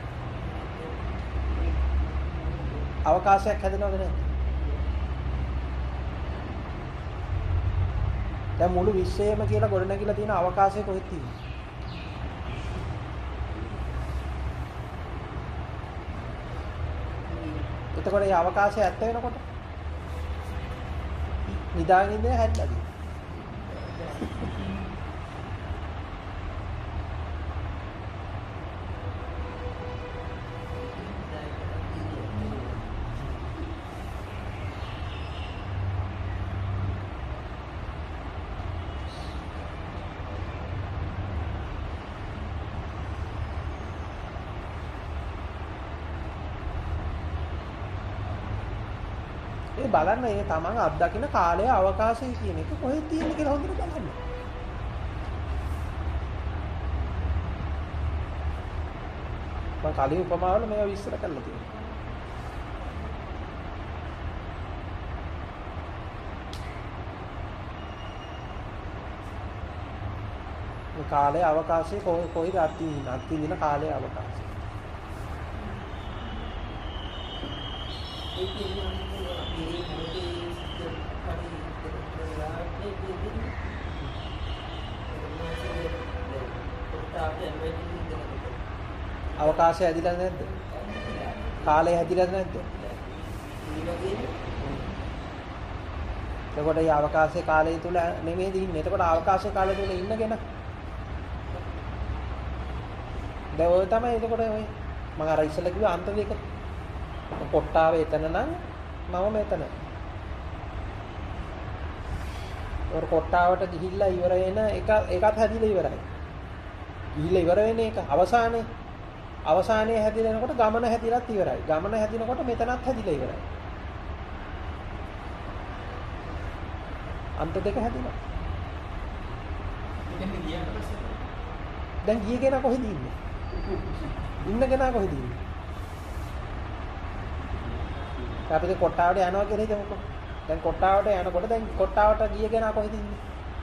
අවකාශයක් හැදෙනවද නැද්ද? දැන් මුළු විශ්වයම කියලා ගොඩනැගිලා තියෙන අවකාශය කොහෙද තියෙන්නේ? එතකොට මේ අවකාශය ඇත්ත වෙනකොට නිදාගෙන ඉඳලා හැද්දාද? බලන්න මේ තමන් අත්දකින්න කාලය අවකාශය කියන එක කොහෙද තියෙන්නේ කියලා හොඳට බලන්න. මම කලින් උපමාවල මේවා විස්තර කරලා තියෙනවා. මේ කාලය අවකාශය කොයි කොයිද අත්දින්න අත්දින්න කාලය අවකාශය. අවකාශය හැදිලා නැද්ද? කාලය හැදිලා නැද්ද? එතකොට මේ අවකාශයේ කාලය තුල නෙමෙයිද ඉන්නේ. එතකොට අවකාශයේ කාලය තුල ඉන්නගෙන දැන් ඔය තමයි එතකොට ඔය මම අර ඉස්සෙල්ලා කිව්ව අන්ත දෙක. කොට්ටාව එතන නම් මම මෙතන. ඔර කොට්ටාවට ගිහිල්ලා ඉවර වෙන එක එකත් හැදිලා ඉවරයි. ගිහිල්ලා ඉවර වෙන එක අවසානයේ අවසානයේ හැදිලා එනකොට ගමන හැදිලාත් ඉවරයි. ගමන හැදිනකොට මෙතනත් හැදිලා ඉවරයි. අන්ත දෙක හැදිලා. දැන් ගියේ කෙනා කොහෙද ඉන්නේ? ඉන්න කෙනා කොහෙද ඉන්නේ? අපිට කොට්ටාවට යනවා කියලා හිතමුකෝ. දැන් කොට්ටාවට යනකොට දැන් කොට්ටාවට ගිය කෙනා කොහෙද ඉන්නේ?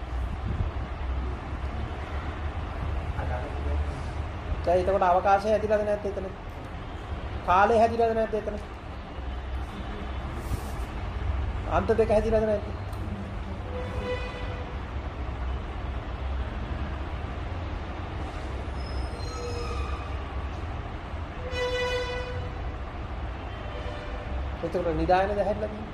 දැන් එතකොට අවකාශය හැදිලාද නැත්ද එතන? කාලය හැදිලාද නැත්ද එතන? අන්ත දෙක හැදිලාද නැද්ද? එතකොට නිදායනද හැදලා තියෙන්නේ?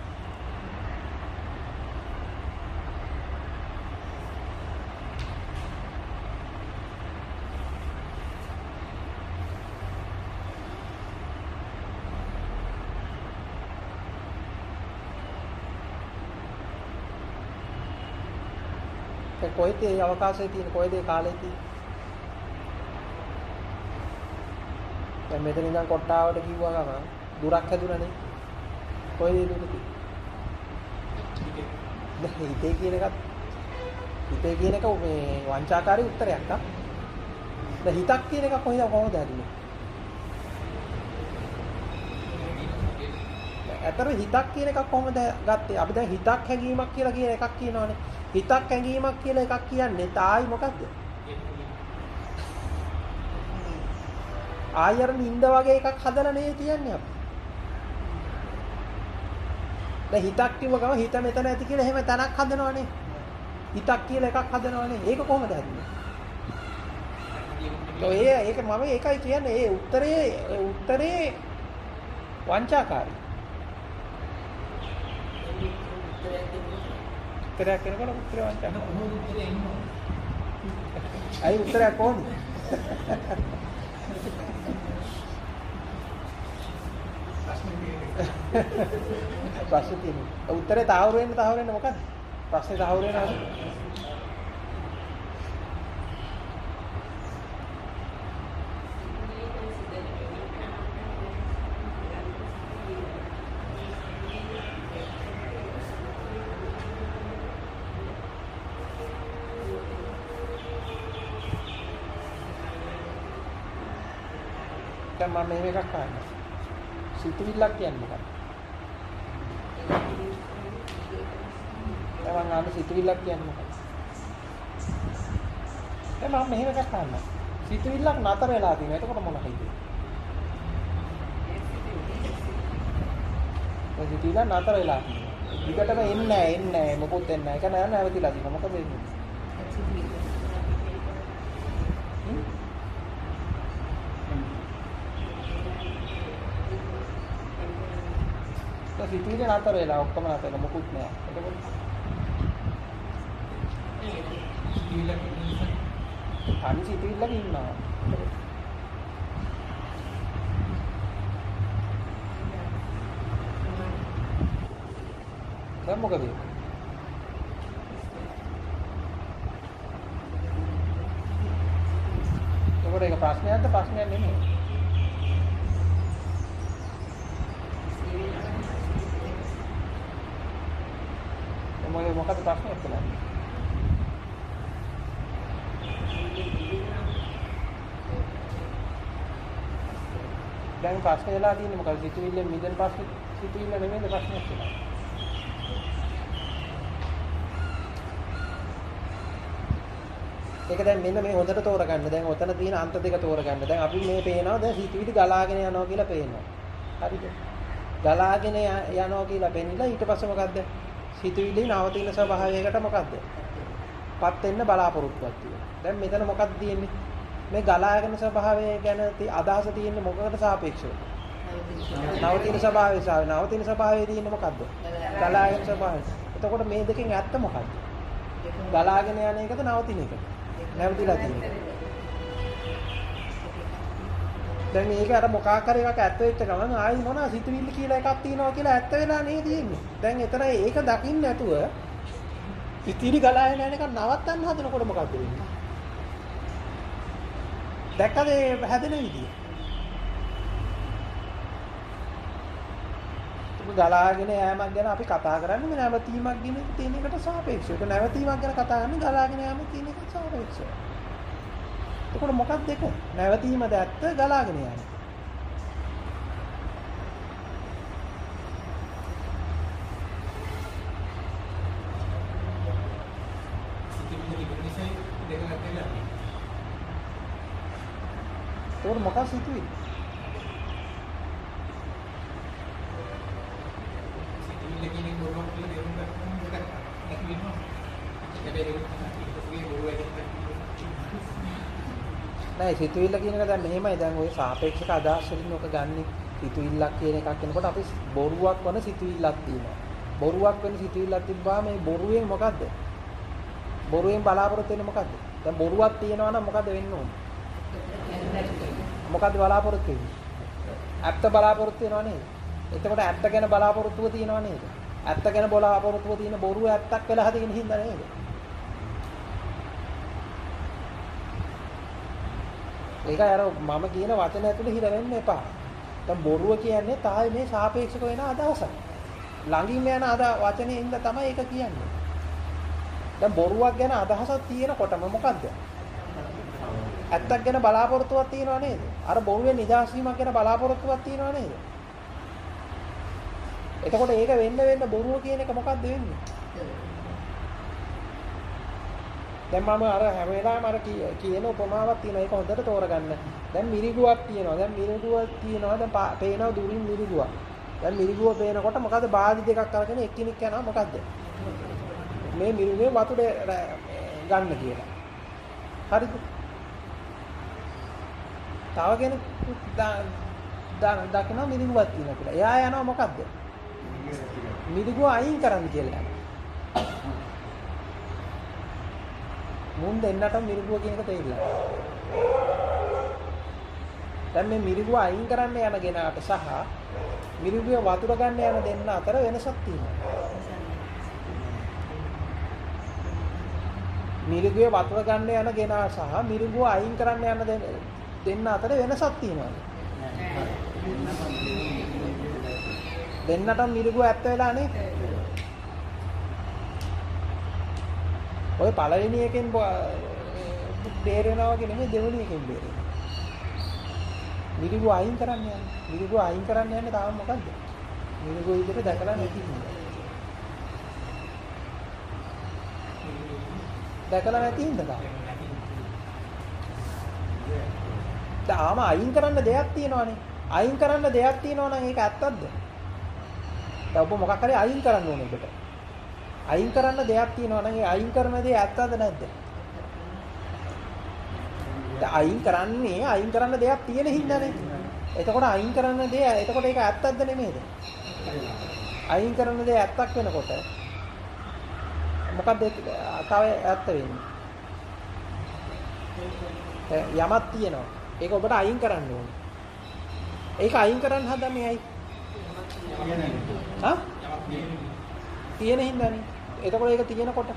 ඒ කොහෙද ඒ අවකාශයේ තියෙන කොහෙද ඒ කාලේ තියෙන්නේ? දැන් මෙතන ඉඳන් කොට්ටාවට කිව්වා ගමන් දුරක් හැදුණානේ. කොහෙද ඒ දුර තියෙන්නේ? දැන් හිතේ කියන එකත් හිතේ කියන එක මේ වංචාකාරී උත්තරයක් ආ. දැන් හිතක් කියන එක කොහෙද කොහොමද හැදුනේ? ඇතර හිතක් කියන එකක් කොහොමද ගත්තේ? අපි දැන් හිතක් හැඟීමක් කියලා කියන එකක් කියනවනේ. හිතක් හැඟීමක් කියලා එකක් කියන්නේ තායි මොකද්ද? ආයර නින්ද වගේ එකක් හදලා නේ තියන්නේ අපි. දැන් හිතක් කිව්ව ගම හිත මෙතන ඇති කියලා එහෙම තැනක් හදනවනේ. හිතක් කියලා එකක් හදනවනේ. ඒක කොහොමද හැදුනේ? ඔය ඒක මම ඒකයි කියන්නේ. ඒ උත්තරේ ඒ උත්තරේ වංචාකාරී. උත්තරයක් කෙනකොට උත්තරේ වංචාකාරී. මොහොත උත්තරේ එන්නේ. අයි උත්තරයක් කොහොමද? ප්‍රශ්නේ තියෙනවා. උත්තරේ තහවුරු වෙන්න තහවුරු වෙන්න මොකද්ද? ප්‍රශ්නේ තහවුරු වෙනවද? දැන් මම මේක එකක් අහන්න. සිතුවිල්ලක් කියන්නේ මොකක්ද? දැන් මම අහන්නේ සිතුවිල්ලක් කියන්නේ මොකක්ද? දැන් මම මෙහෙම එකක් අහන්න. සිතුවිල්ලක් නතර වෙලා තියෙනවා. එතකොට මොන හිතේ? ඒ සිතුවිල්ල නතර වෙලා තියෙනවා. විකටම එන්නේ නැහැ, එන්නේ නැහැ. මොකොත් එන්නේ නැහැ. ඒක නෑ නැවතිලා තියෙනවා. මොකද වෙන්නේ? සිතුවිලි නතර වෙලා ඔක්කොම නතර වෙලා මොකුත් නෑ. එතකොට අනිත් සිතුවිල්ලක ඉන්නවා. දැන් මොකද? ඒකට ඒක ප්‍රශ්නයක්ද ප්‍රශ්නයක් නෙමෙයි. මොකද මොකද ප්‍රශ්නේ කියලා. දැන් ප්‍රශ්නේ වෙලා තියෙන්නේ මොකද? සිතුවිල්ලෙන් මිදෙන පස්සේ සිතුවිල්ල නෙමෙයිද ප්‍රශ්නයක් කියලා. ඒක දැන් මෙන්න මේ හොඳට තෝරගන්න. දැන් ඔතන තියෙන අන්ත දෙක තෝරගන්න. දැන් අපි මේ පේනවා දැන් සිතුවිලි ගලාගෙන යනවා කියලා පේනවා. හරිද? ගලාගෙන යනවා කියලා පෙන්නලා ඊට පස්සේ මොකද්ද? සිතුවිලි නවතින ස්වභාවයකට මොකද්ද? පත් වෙන්න බලාපොරොත්තුවක් තියෙනවා. දැන් මෙතන මොකක්ද තියෙන්නේ? මේ ගලාගෙන ස්වභාවය ගැන අදහස තියෙන්නේ මොකකට සාපේක්ෂව? නවතින ස්වභාවය සහ නවතින ස්වභාවයේ තියෙන්නේ මොකද්ද? ගලාගෙන ස්වභාවය. එතකොට මේ දෙකෙන් ඇත්ත මොකද්ද? ගලාගෙන යන එකද නවතින එකද? නැවතිලා තියෙන්නේ. දැන් මේක අර මොකක් හරි එකක් ඇත්ත වෙච්ච ගමන් ආයි මොනවා සිතුවිලි කියලා එකක් තියෙනවා කියලා ඇත්ත වෙලා නේද තියෙන්නේ. දැන් එතන ඒක දකින්න නැතුව සිතුවිලි ගලාගෙන යන එක නවත්තන්න හදනකොට මොකද වෙන්නේ? දැක්කද ඒ හැදෙන විදිය? ඒක ගලාගෙන යෑමක් ගැන අපි කතා කරන්නේ නැවතීමක් ගැන තියෙන එකට සාපේක්ෂව. ඒක නැවතීමක් ගැන කතා කරන්නේ ගලාගෙන යෑමක් තියෙන එකට සාපේක්ෂව. එතකොට මොකක්ද දෙක? නැවතීමද ඇත්ත ගලාගෙන යන්නේ. එතකොට මොකක්ද සිතුවිලි? සිතුවිලි කියන්නේ නෑ සිතුවිල්ල කියන එක දැන් මෙහෙමයි දැන් ওই සාපේක්ෂක අදහස් වලින් ඔක ගන්න සිතුවිල්ලක් කියන එකක් වෙනකොට අපි බොරුවක් වන සිතුවිල්ලක් තියෙනවා. බොරුවක් වෙන සිතුවිල්ලක් තිබ්බා මේ බොරුවෙන් මොකද්ද? බොරුවෙන් බලාපොරොත්තු වෙන්නේ මොකද්ද? දැන් බොරුවක් තියෙනවා නම් මොකද්ද වෙන්න ඕනේ? මොකද්ද බලාපොරොත්තු වෙන්නේ? ඇත්ත බලාපොරොත්තු වෙනව නේද? එතකොට ඇත්ත ගැන බලාපොරොත්තුව තියෙනව නේද? ඇත්ත ගැන බලාපොරොත්තුව තියෙන බොරුව ඇත්තක් වෙලා හදින හින්දා නේද? ඒක අර මම කියන වචන ඇතුලේ හිර වෙන්න එපා. දැන් බොරුව කියන්නේ තායි මේ සාපේක්ෂක වෙන අදහසක්. ළඟින්ම යන අද වචනේ ඉඳ තමයි ඒක කියන්නේ. දැන් බොරුවක් ගැන අදහසක් තියෙනකොටම මොකද්ද? ඇත්තක් ගැන බලාපොරොත්තුවක් තියෙනව නේද? අර බොරුවේ නිදහස් වීමක් ගැන බලාපොරොත්තුවක් තියෙනව නේද? එතකොට ඒක වෙන්න වෙන්න බොරුව කියන එක මොකද්ද වෙන්නේ? දැන් මම අර හැම වෙලාවෙම අර කියන උපමාවක් තියෙනවා. ඒක හොඳට තෝරගන්න. දැන් මිරිගුවක් තියෙනවා. දැන් මිරිගුවක් තියෙනවා. දැන් පේනවා දුරින් මිරිගුවක්. දැන් මිරිගුව පේනකොට මොකද බාදි දෙකක් අරගෙන එක්කිනෙක යනවා මොකද්ද? මේ මිරිගුවේ වතුර ගන්න කියලා. හරිද? තව කෙනෙක් දකිනවා මිරිගුවක් තියෙනවා කියලා. එයා යනවා මොකද්ද? මිරිගුව අයින් කරන්න කියලා යනවා. මුන් දෙන්නටම මිරිගුව කියන එක තේරිලා. දැන් මේ මිරිගුව අයින් කරන්න යන ගෙනාට සහ මිරිගුවේ වතුර ගන්න යන දෙන්න අතර වෙනසක් තියෙනවා. මිරිගුවේ වතුර ගන්න යන ගෙනා සහ මිරිගුව අයින් කරන්න යන දෙන්න අතර වෙනසක් තියෙනවා. දෙන්නටම මිරිගුව ඇත්ත වෙලා නේ. ඔය පළවෙනි එකෙන් බේරෙනවා වගේ නෙමෙයි දෙවෙනි එකෙන් බේරෙනවා. මිරිගුව අයින් කරන්න යන්නේ. මිරිගුව අයින් කරන්න යන්නේ තාම මොකද්ද? මිරිගුව විදිහට දැකලා නැති හින්දා. දැකලා නැති හින්දා තාම. තාම අයින් කරන්න දෙයක් තියෙනවනේ. අයින් කරන්න දෙයක් තියෙනවා නම් ඒක ඇත්තක්ද? දැන් ඔබ මොකක් හරි අයින් කරන්න ඕනේ ඔබට. අයින් කරන්න දෙයක් තියෙනවා නම් ඒ අයින් කරන දේ ඇත්තද නැද්ද? දැන් අයින් කරන්නේ අයින් කරන්න දෙයක් තියෙන හින්දානේ. එතකොට අයින් කරන දේ එතකොට ඒක ඇත්තක්ද නෙමෙයිද? අයින් කරන දේ ඇත්තක් වෙනකොට මොකක්ද තව ඇත්ත වෙන්නේ? යමක් තියෙනවා. ඒක ඔබට අයින් කරන්න ඕනේ. ඒක අයින් කරන්න හදන්නේ ඇයි? හා? තියෙන හින්දානේ. එතකොට ඒක තියෙනකොට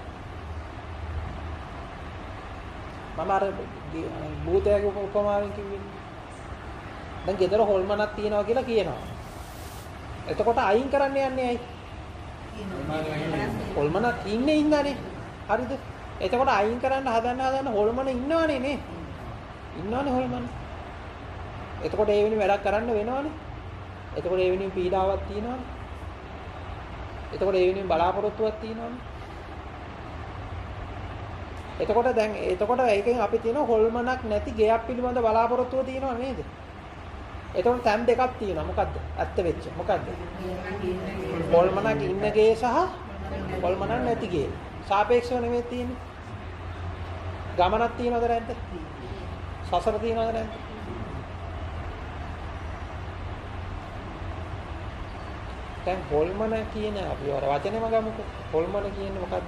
මම අර භූතයගේ උපමාවෙන් කිව්වේ. දැන් ගෙදර හොල්මනක් තියනවා කියලා කියනවා. එතකොට අයින් කරන්න යන්නේ ඇයි? හොල්මනක් ඉන්නේ ඉන්නනේ. හරිද? එතකොට අයින් කරන්න හදන්න හදන්න හොල්මන ඉන්නවනේ නේ. ඉන්නවනේ හොල්මන. එතකොට ඒ වෙනින් වැඩක් කරන්න වෙනවනේ. එතකොට ඒ වෙනින් පීඩාවක් තියෙනවනේ. එතකොට ඒ වෙනින් බලාපොරොත්තුවක් තියෙනවනේ. එතකොට දැන් එතකොට ඒකෙන් අපි තියෙන හොල්මනක් නැති ගෙයක් පිළිබඳ බලාපොරොත්තුව තියෙනව නේද? එතකොට තැන් දෙකක් තියෙනවා. මොකද්ද? ඇත්ත වෙච්ච. මොකද්ද? හොල්මනක් ඉන්න ගේ සහ හොල්මනක් නැති ගේ. සාපේක්ෂව නෙමෙයි තියෙන්නේ. ගමනක් තියෙනවද නැද්ද? සසර තියෙනවද නැද්ද? දැන් හොල්මන කියන අපි වර වචනේම ගමුකෝ. හොල්මන කියන්නේ මොකද්ද?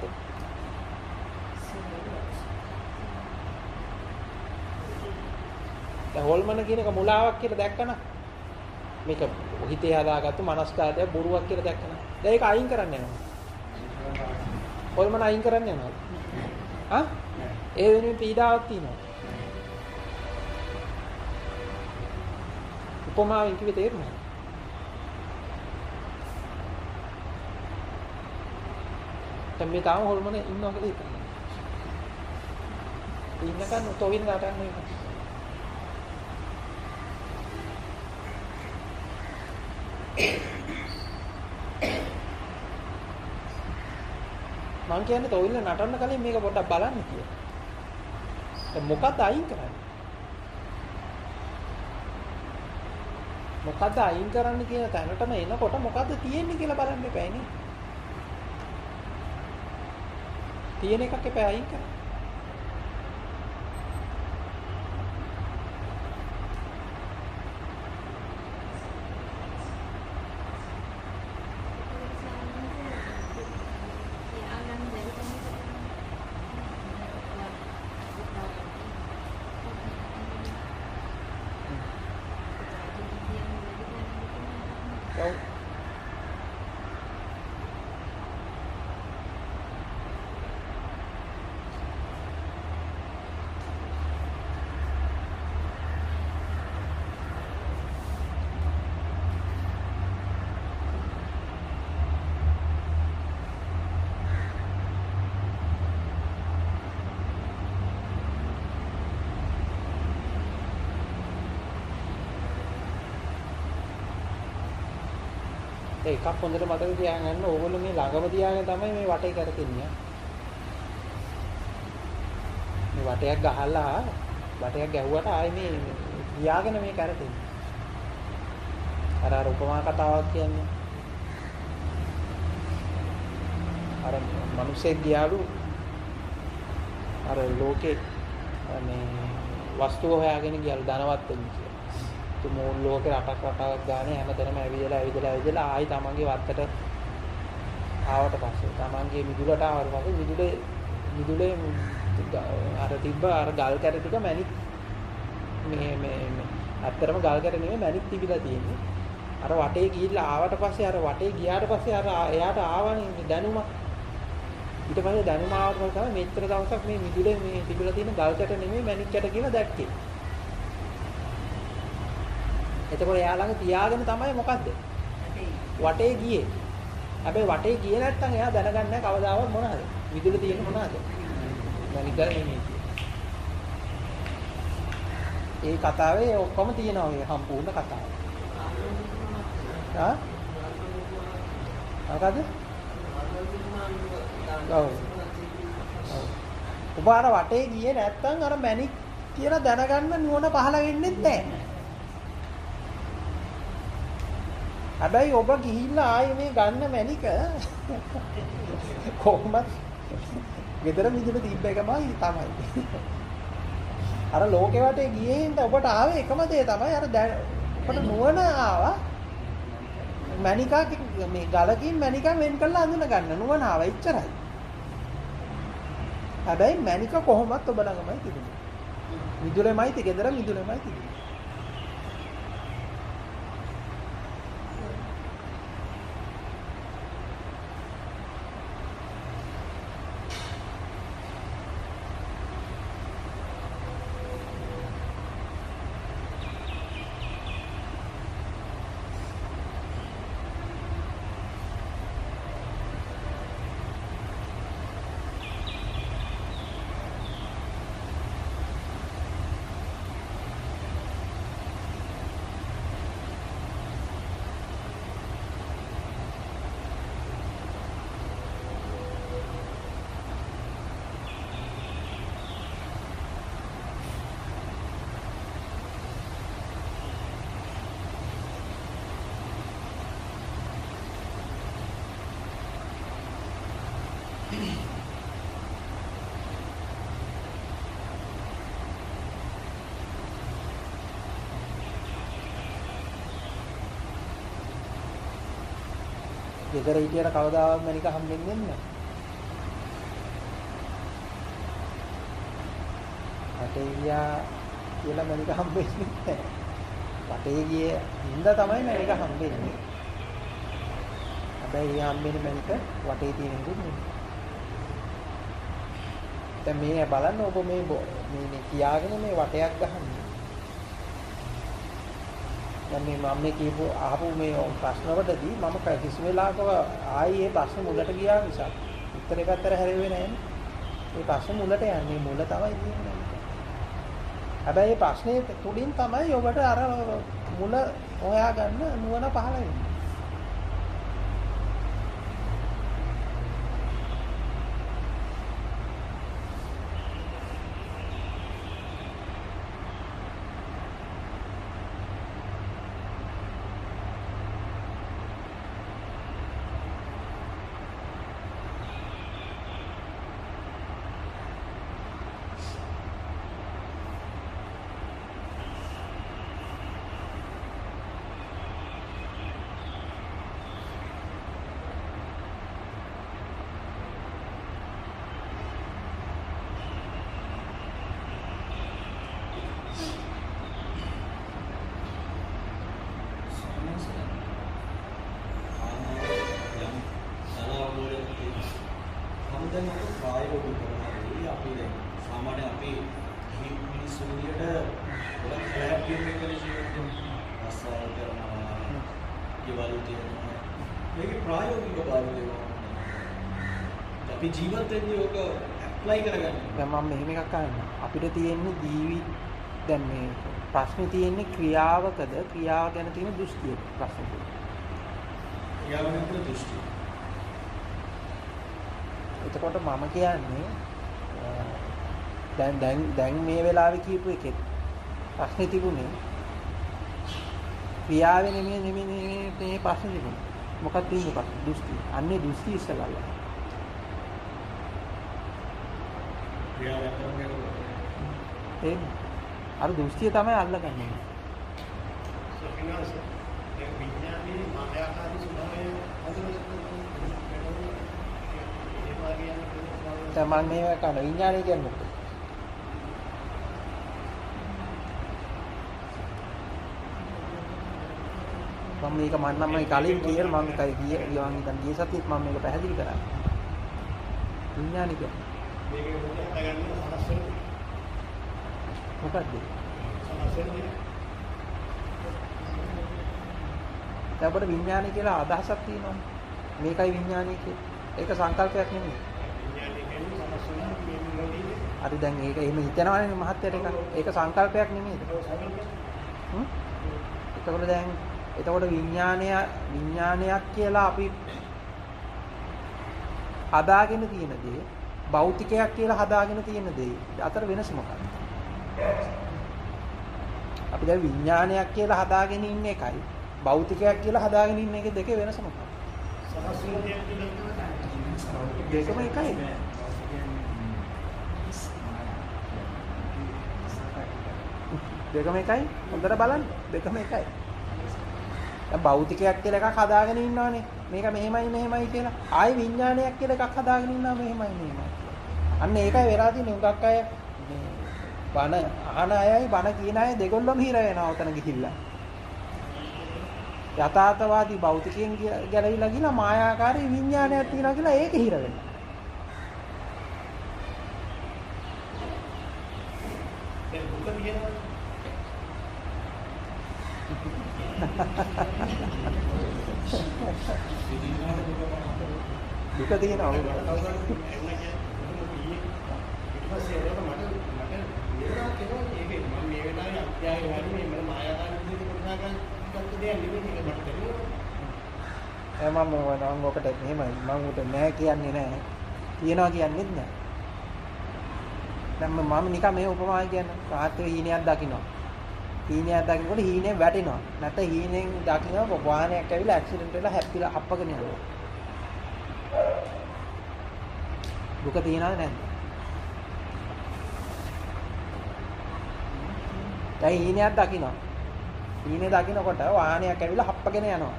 දැන් හොල්මන කියන එක මුලාවක් කියලා දැක්කන මේක හිතේ හදාගත්තු මනස්කාරය බොරුවක් කියලා දැක්කන දැන් ඒක අයින් කරන්න යනවා. හොල්මන අයින් කරන්න යනවා. හා? ඒ වෙනුවෙන් පීඩාවක් තියෙනවා. උපමාවෙන් කිව්වේ තේරුණාද? දැන් මේ තාම හොල්මන ඉන්නවා කියලා හිතන්න. ඉන්නකන් තොවින් ගන්න එක. මං කියන්නේ තොවිල් නටන්න කලින් මේක පොඩ්ඩක් බලන්න කියලා. දැන් මොකක්ද අයින් කරන්නේ? මොකක්ද අයින් කරන්න කියන තැනටම එනකොට මොකද්ද තියෙන්නේ කියලා බලන්න එපා නේ. තියෙන එකක් එපා අයින් කරන්න. ඒ එකක් හොඳට මතක තියාගන්න ඕගොල්ලෝ මේ ළඟම තියාගෙන තමයි මේ වටේ කරකෙන්නේ. මේ වටයක් ගහලා වටයක් ගැහුවට ආයේ මේ තියාගෙන මේ කරකෙන්නේ. අර අර උපමා කතාවක් කියන්නේ. අර මිනිස්සෙක් ගියාලු අර ලෝකේ මේ වස්තුව හොයාගෙන ගියාලු ධනවත් වෙන්න කියලා. ඒ මූල ලෝකේ රටක් රටාවක් ගානේ හැමතැනම ඇවිදලා ඇවිදලා ඇවිදලා ආයි තමන්ගේ වත්තට ආවට පස්සේ තමන්ගේ මිදුලට ආවට පස්සේ මිදුලේ මිදුලේ අර තිබ්බ අර ගල් කැට ටික මැණික් මේ මේ අත්‍තරම ගල් කැට නෙමෙයි මැණික් තිබිලා තියෙන්නේ. අර වටේ ගිහිල්ලා ආවට පස්සේ අර වටේ ගියාට පස්සේ අර එයාට ආවනේ දැනුම. ඊට පස්සේ දැනුම ආවට පස්සේ තමයි මෙච්චර දවසක් මේ මිදුලේ මේ තිබිලා තියෙන ගල් කැට නෙමෙයි මැණික් කැට කියලා දැක්කේ. එතකොට එයා ළඟ තියාගෙන තමයි මොකද්ද? වටේ ගියේ. හැබැයි වටේ ගියේ නැත්තම් එයා දැනගන්නේ නැහැ කවදාවත් මොනවද? මිදුලේ තියෙන මොනවද? මැණික් කැට නෙමෙයි. ඒ කතාවේ ඔක්කොම තියෙනවා මේ සම්පූර්ණ කතාව. හා? මොකද? ඔව්. ඔව්. ඔබ අර වටේ ගියේ නැත්තම් අර මැණික් කියලා දැනගන්න නුවණ පහළ වෙන්නේ නැහැ. හැබැයි ඔබ ගිහිල්ලා ආයේ මේ ගන්න මැණික කොහොමද? ගෙදර මිදුල තිබ්බ එකමයි තමයි. අර ලෝකේ වටේ ගියේ හින්දා ඔබට ආවේ එකම දේ තමයි අර ඔබට නුවණ ආවා. මැණිකා මේ ගලකින් මැණිකා වෙන් කරලා අඳුන ගන්න නුවණ ආවා එච්චරයි. හැබැයි මැණික කොහොමත් ඔබ ළඟමයි තිබුණේ. මිදුලෙමයි තිය ගෙදර මිදුලෙමයි තිබුණේ. ගෙදර හිටියට කවදාවත් මැණික හම්බෙන්නේ නැහැ. වටේ ගියා කියලා මැණික හම්බෙන්නේ නැහැ. වටේ ගියේ හින්දා තමයි මැණික හම්බෙන්නේ. හැබැයි ඒ හම්බෙන්නේ මැණික වටේ තියෙන දුන්නේ. දැන් මේ බලන්න ඔබ මේ මේ කියාගෙන මේ වටයක් ගහන්නේ. දැන් මේ මම මේ කියපු අහපු මේ ප්‍රශ්නවලදී මම කිසි වෙලාවක ආයි මේ ප්‍රශ්න මුලට ගියා නිසා උත්තරේ පැත්තට හැරෙන්නේ නැහැ නේ. මේ ප්‍රශ්න මුලට යන්නේ මුල තමයි කියන්නේ. හැබැයි මේ ප්‍රශ්නේ තුලින් තමයි ඔබට අර මුල හොයාගන්න නුවණ පහළ වෙන්නේ. දැන් අපේ ප්‍රායෝගික කරනවාදී අපි දැන් සාමාන්‍යයෙන් අපි මිනිස්සු විදියට ගොඩක් හැප්පියම් එකේ ජීවත් වෙනවා. අසාර කරනවා. ඊවලු තියෙනවා. මේකේ ප්‍රායෝගික භාවය දෙනවා. අපි ජීවත් වෙන්නේ ඔක ඇප්ලයි කරගන්න. දැන් මම මෙහෙම එකක් අහන්න. අපිට තියෙන්නේ ජීවිත දැන් මේ ප්‍රශ්නේ තියෙන්නේ ක්‍රියාවකද ක්‍රියාව ගැන තියෙන දෘෂ්ටියක ප්‍රශ්නේ. ක්‍රියාවෙන් කියන දෘෂ්ටි. එතකොට මම කියන්නේ දැන් දැන් දැන් මේ වෙලාවේ කියපු එකෙත් ප්‍රශ්නේ තිබුණේ ක්‍රියාවේ නෙමෙයි නෙමෙයි මේ ප්‍රශ්නේ තිබුණේ. මොකක්ද තියෙන්නේ ප්‍රශ්නේ? දෘෂ්ටි. අන්නේ දෘෂ්ටි ඉස්සලා. ක්‍රියාවෙන් කරන්නේ ඒ අර දෘෂ්ටිය තමයි අල්ලගන්නේ. සෝකිනාස ඒ විඥානයේ මායාකාරී ස්වභාවය දැන් මම මේවා කරන විඥානය කියන්නේ මොකක්ද? මම මේක මන්නම් මම කලින් කියලා මම කයි ගිය ගියන් ඉතින් ගිය සතියේත් මම මේක පැහැදිලි කරා. විඥානික මේකේ මොකක්ද හදාගන්නේ සමස් වෙන්නේ? මොකක්ද? සමස් වෙන්නේ. දැන් විඥානය කියලා අදහසක් තියෙනවා. මේකයි විඥානය කියන්නේ. ඒක සංකල්පයක් නෙමෙයි. විඥානය කියන්නේ සමස් වෙනවා මේ මොනවද? හරි දැන් ඒක එහෙම හිතනවනේ මහත්යට එක. ඒක සංකල්පයක් නෙමෙයිද? හ්ම්? එතකොට දැන් එතකොට විඥානය විඥානයක් කියලා අපි හදාගෙන තියෙන දේ භෞතිකයක් කියලා හදාගෙන තියෙන දේ අතර වෙනස මොකක්ද? අපි දැන් විඥානයක් කියලා හදාගෙන ඉන්න එකයි භෞතිකයක් කියලා හදාගෙන ඉන්න එකේ දෙකේ වෙනස මොකක්ද? දෙකම එකයි. දෙකම එකයි. හොඳට බලන්න. දෙකම එකයි. දැන් භෞතිකයක් කියලා එකක් හදාගෙන ඉන්නවනේ. මේක මෙහෙමයි මෙහෙමයි කියලා. ආයි විඥානයක් කියලා එකක් හදාගෙන ඉන්නවා මෙහෙමයි මෙහෙමයි. අන්න ඒකයි වෙලා තියෙන්නේ. උගක් අය මේ බණ අහන අයයි බණ කියන අය දෙගොල්ලම හිර වෙනවා උතන ගිහිල්ලා. යථාර්ථවාදී භෞතිකයෙන් ගැලවිලා ගිහලා මායාකාරී විඥානයක් තියෙනවා කියලා ඒක හිර වෙනවා. දැන් දුක කියනවා. දුක තියෙනවා. ඊපස්සේ ඒක මට මට වේදනාවක් එනවා ඒකේ මම මේ වෙලාවේ අත්‍යවශ්‍ය වැඩි මේ මම මායාකාරී විදිහට කොටසා ගන්න ගත්ත දෙයක් නෙමෙයි මේක මට දැනෙනවා. මම මම ඔකට මෙහෙමයි මම උට නෑ කියන්නේ නෑ. තියනවා කියන්නේත් නෑ. දැන් මම නිකන් මේ උපමාවක් කියන්නේ කාර්යයේ හීනයක් දකින්න. හීනයක් දකින්නකොට හීනේ වැටෙනවා. නැත්නම් හීනෙන් දකින්න වාහනයක් ඇවිල්ලා ඇක්සිඩන්ට් වෙලා හැප්පිලා හප්පගෙන යනවා. දුක තියනවද නැද්ද? දැන් හීනයක් දකින්න. හීනේ දකින්නකොට වාහනයක් ඇවිල්ලා හප්පගෙන යනවා.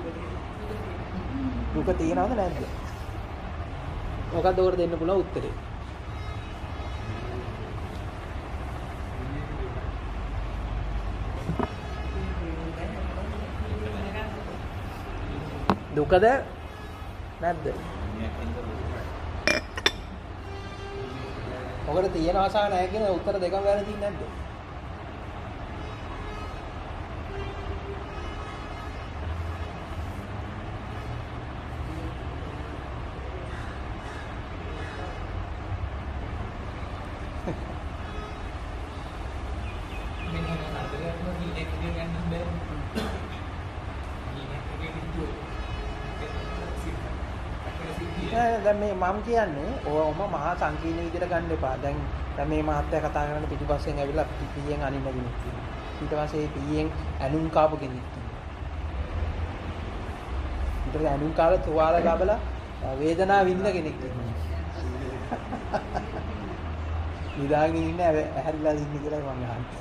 දුක තියනවද නැද්ද? මොකක්ද උකට දෙන්න පුළුවන් උත්තරේ? දුකද නැද්ද? ඔකට තියෙන ආසාව නැහැ කියන උත්තර දෙකම වැරදි නැද්ද? දැන් මේ මම කියන්නේ ඕවම මහා සංකීර්ණ විදිහට ගන්න එපා. දැන් දැන් මේ මහත්තයා කතා කරන පිටිපස්සෙන් ඇවිල්ලා පීයෙන් අනින්න කෙනෙක් තියෙනවා. ඊට පස්සේ ඒ පීයෙන් ඇනුම් කාපු කෙනෙක් තියෙනවා. ඊට පස්සේ ඇනුම් කාලා තුවාල ලබලා වේදනාව විඳින කෙනෙක් තියෙනවා. නිදාගෙන ඉන්න ඇහැරිලා ඉන්නේ කියලා මම අහන්නේ.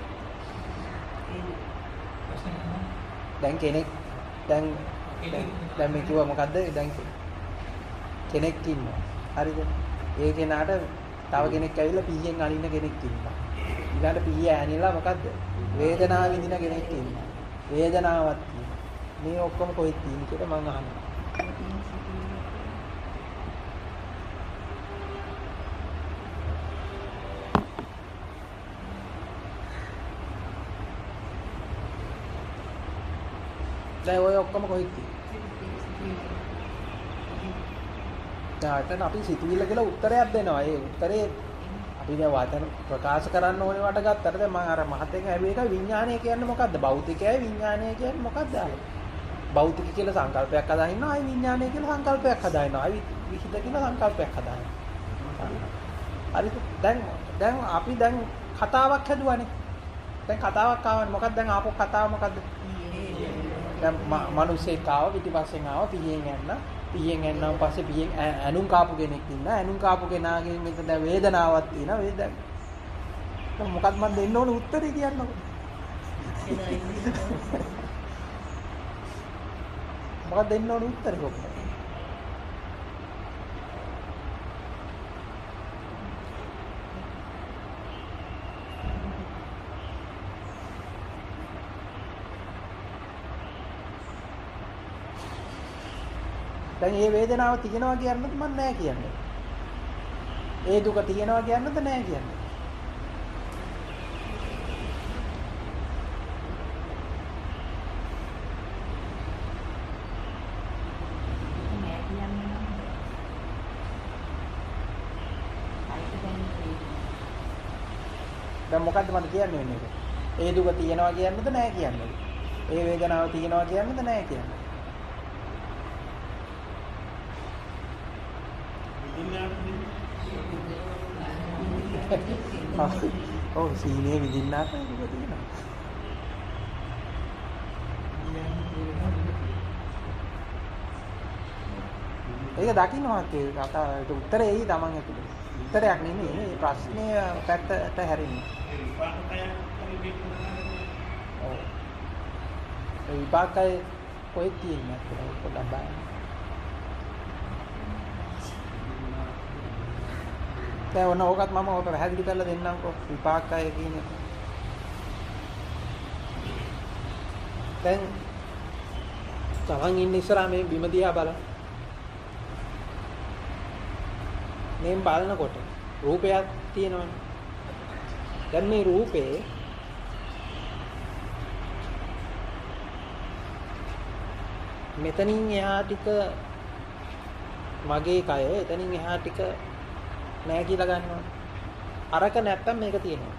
දැන් කෙනෙක් දැන් දැන් මේ කිව්වා මොකද්ද? දැන් කෙනෙක් ඉන්නවා. හරිද? ඒ කෙනාට තව කෙනෙක් ඇවිල්ලා පීයෙන් අනින්න කෙනෙක් ඉන්නවා. ඊළඟට පීය ඇනිලා මොකද්ද? වේදනාව විඳින කෙනෙක් ඉන්නවා. වේදනාවක් තියෙනවා. මේ ඔක්කොම කොහෙද තියෙන්නේ කියලා මම අහනවා. දැන් ඔය ඔක්කොම කොහෙද තියෙන්නේ? දැන් අපි සිතුවිල්ල කියලා උත්තරයක් දෙනවා. ඒ උත්තරේ අපි දැන් වචන ප්‍රකාශ කරන්න ඕනේ වට ගත්තට දැන් මම අර මහත් එක හැබැයි එක විඥානය කියන්නේ මොකද්ද? භෞතිකයයි විඥානය කියන්නේ මොකද්ද? භෞතික කියලා සංකල්පයක් හදාගෙන ඉන්නවා. ආයි විඥානය කියලා සංකල්පයක් හදාගෙන ඉන්නවා. ආයි විහිද කියලා සංකල්පයක් හදාගෙන. හරිද? දැන් දැන් අපි දැන් කතාවක් හැදුවානේ. දැන් කතාවක් ආවනේ. මොකක්ද දැන් ආපු කතාව මොකද්ද? දැන් මිනිස්සෙක් ආව පිටිපස්සෙන් ආව පිහියෙන් යන්න. පිහියෙන් යනනම් පස්සේ පිහියෙන් ඇනුම් කාපු කෙනෙක් ඉන්නවා. ඇනුම් කාපු කෙනාගෙන් මෙතන දැන් වේදනාවක් තියෙනවා. වේද දැන් මොකක්ද මම දෙන්න ඕන උත්තරේ කියන්නකො. මොකක්ද දෙන්න ඕන උත්තරේ කොහොමද? දැන් මේ වේදනාව තියෙනවා කියන්නත් මම නෑ කියන්නේ. ඒ දුක තියෙනවා කියන්නත් නෑ කියන්නේ. දැන් මොකද්ද මම කියන්නේ වෙන්නේ? ඒ දුක තියෙනවා කියන්නද නෑ කියන්නේ. ඒ වේදනාව තියෙනවා කියන්නද නෑ කියන්නේ. ඔව් සීනේ විඳින්නාට දුක තියෙනවා. ඒක දකින්නවා ඒ කතාවට උත්තරේ එයි Taman ඇතුලේ. උත්තරයක් නෙමෙයි මේ ප්‍රශ්නේ පැත්තට හැරෙන්නේ. ඔව්. ඒ විපාකය කොහෙද තියෙන්නේ කියලා පොඩ්ඩක් බලන්න. දැන් ඔන්න ඕකත් මම ඔය පැහැදිලි කරලා දෙන්නම්කෝ විපාකය කියන්නේ. දැන් Taman ඉන්න ඉස්සරහා මේ බිම දිහා බලන්න. මේ බලනකොට රූපයක් තියෙනවනේ. දැන් මේ රූපේ මෙතනින් එහා ටික මගේ කය, එතනින් එහා ටික නෑ කියලා ගන්නවා. අරක නැත්තම් මේක තියෙනවා.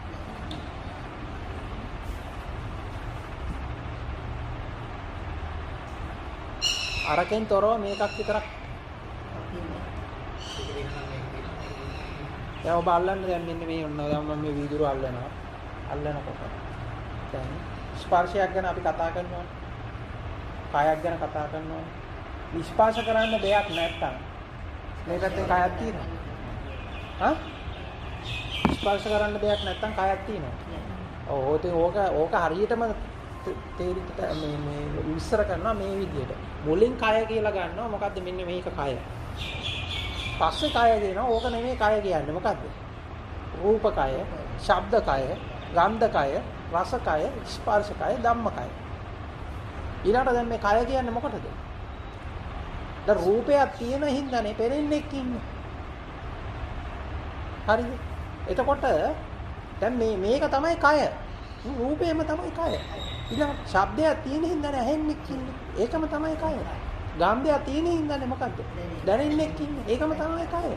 අරකින් තොරව මේකක් විතරක්. දැන් ඔබ අල්ලන්න දැන් මෙන්න මේ ඔන්න දැන් මම මේ වීදුරු අල්ලනවා. අල්ලනකොට දැන් ස්පර්ශයක් ගැන අපි කතා කරනවා. කායක් ගැන කතා කරනවා. ස්පර්ශ කරන්න දෙයක් නැත්තම් මේ පැත්තේ කායක් තියෙනවා. හා? ස්පර්ශ කරන්න දෙයක් නැත්තම් කායක් තියෙනවා. ඔව් ඕක ඕක ඕක හරියටම තේරිට මේ මේ විස්තර කරනවා මේ විදිහට. මුලින් කය කියලා ගන්නවා. මොකද්ද මෙන්න මේක කය. පස්සේ කය කියනවා. ඕක නෙමෙයි කය කියන්නේ. මොකද්ද? රූප කය, ශබ්ද කය, ගන්ධ කය, රස කය, ස්පර්ශ කය, ධම්ම කය. ඊළඟට දැන් මේ කය කියන්නේ මොකටද? දැන් රූපයක් තියෙන හින්දානේ පෙරෙන්නේ ඉන්නේ. හරිද? එතකොට දැන් මේ මේක තමයි කය. රූපේම තමයි කය. ඊළඟ ශබ්දයක් තියෙන හින්දානේ ඇහෙන්නේ ඉන්නේ. ඒකම තමයි කය. ගන්ධයක් තියෙන හින්දානේ මොකද්ද? දැනෙන්නේ ඉන්නේ. ඒකම තමයි කය.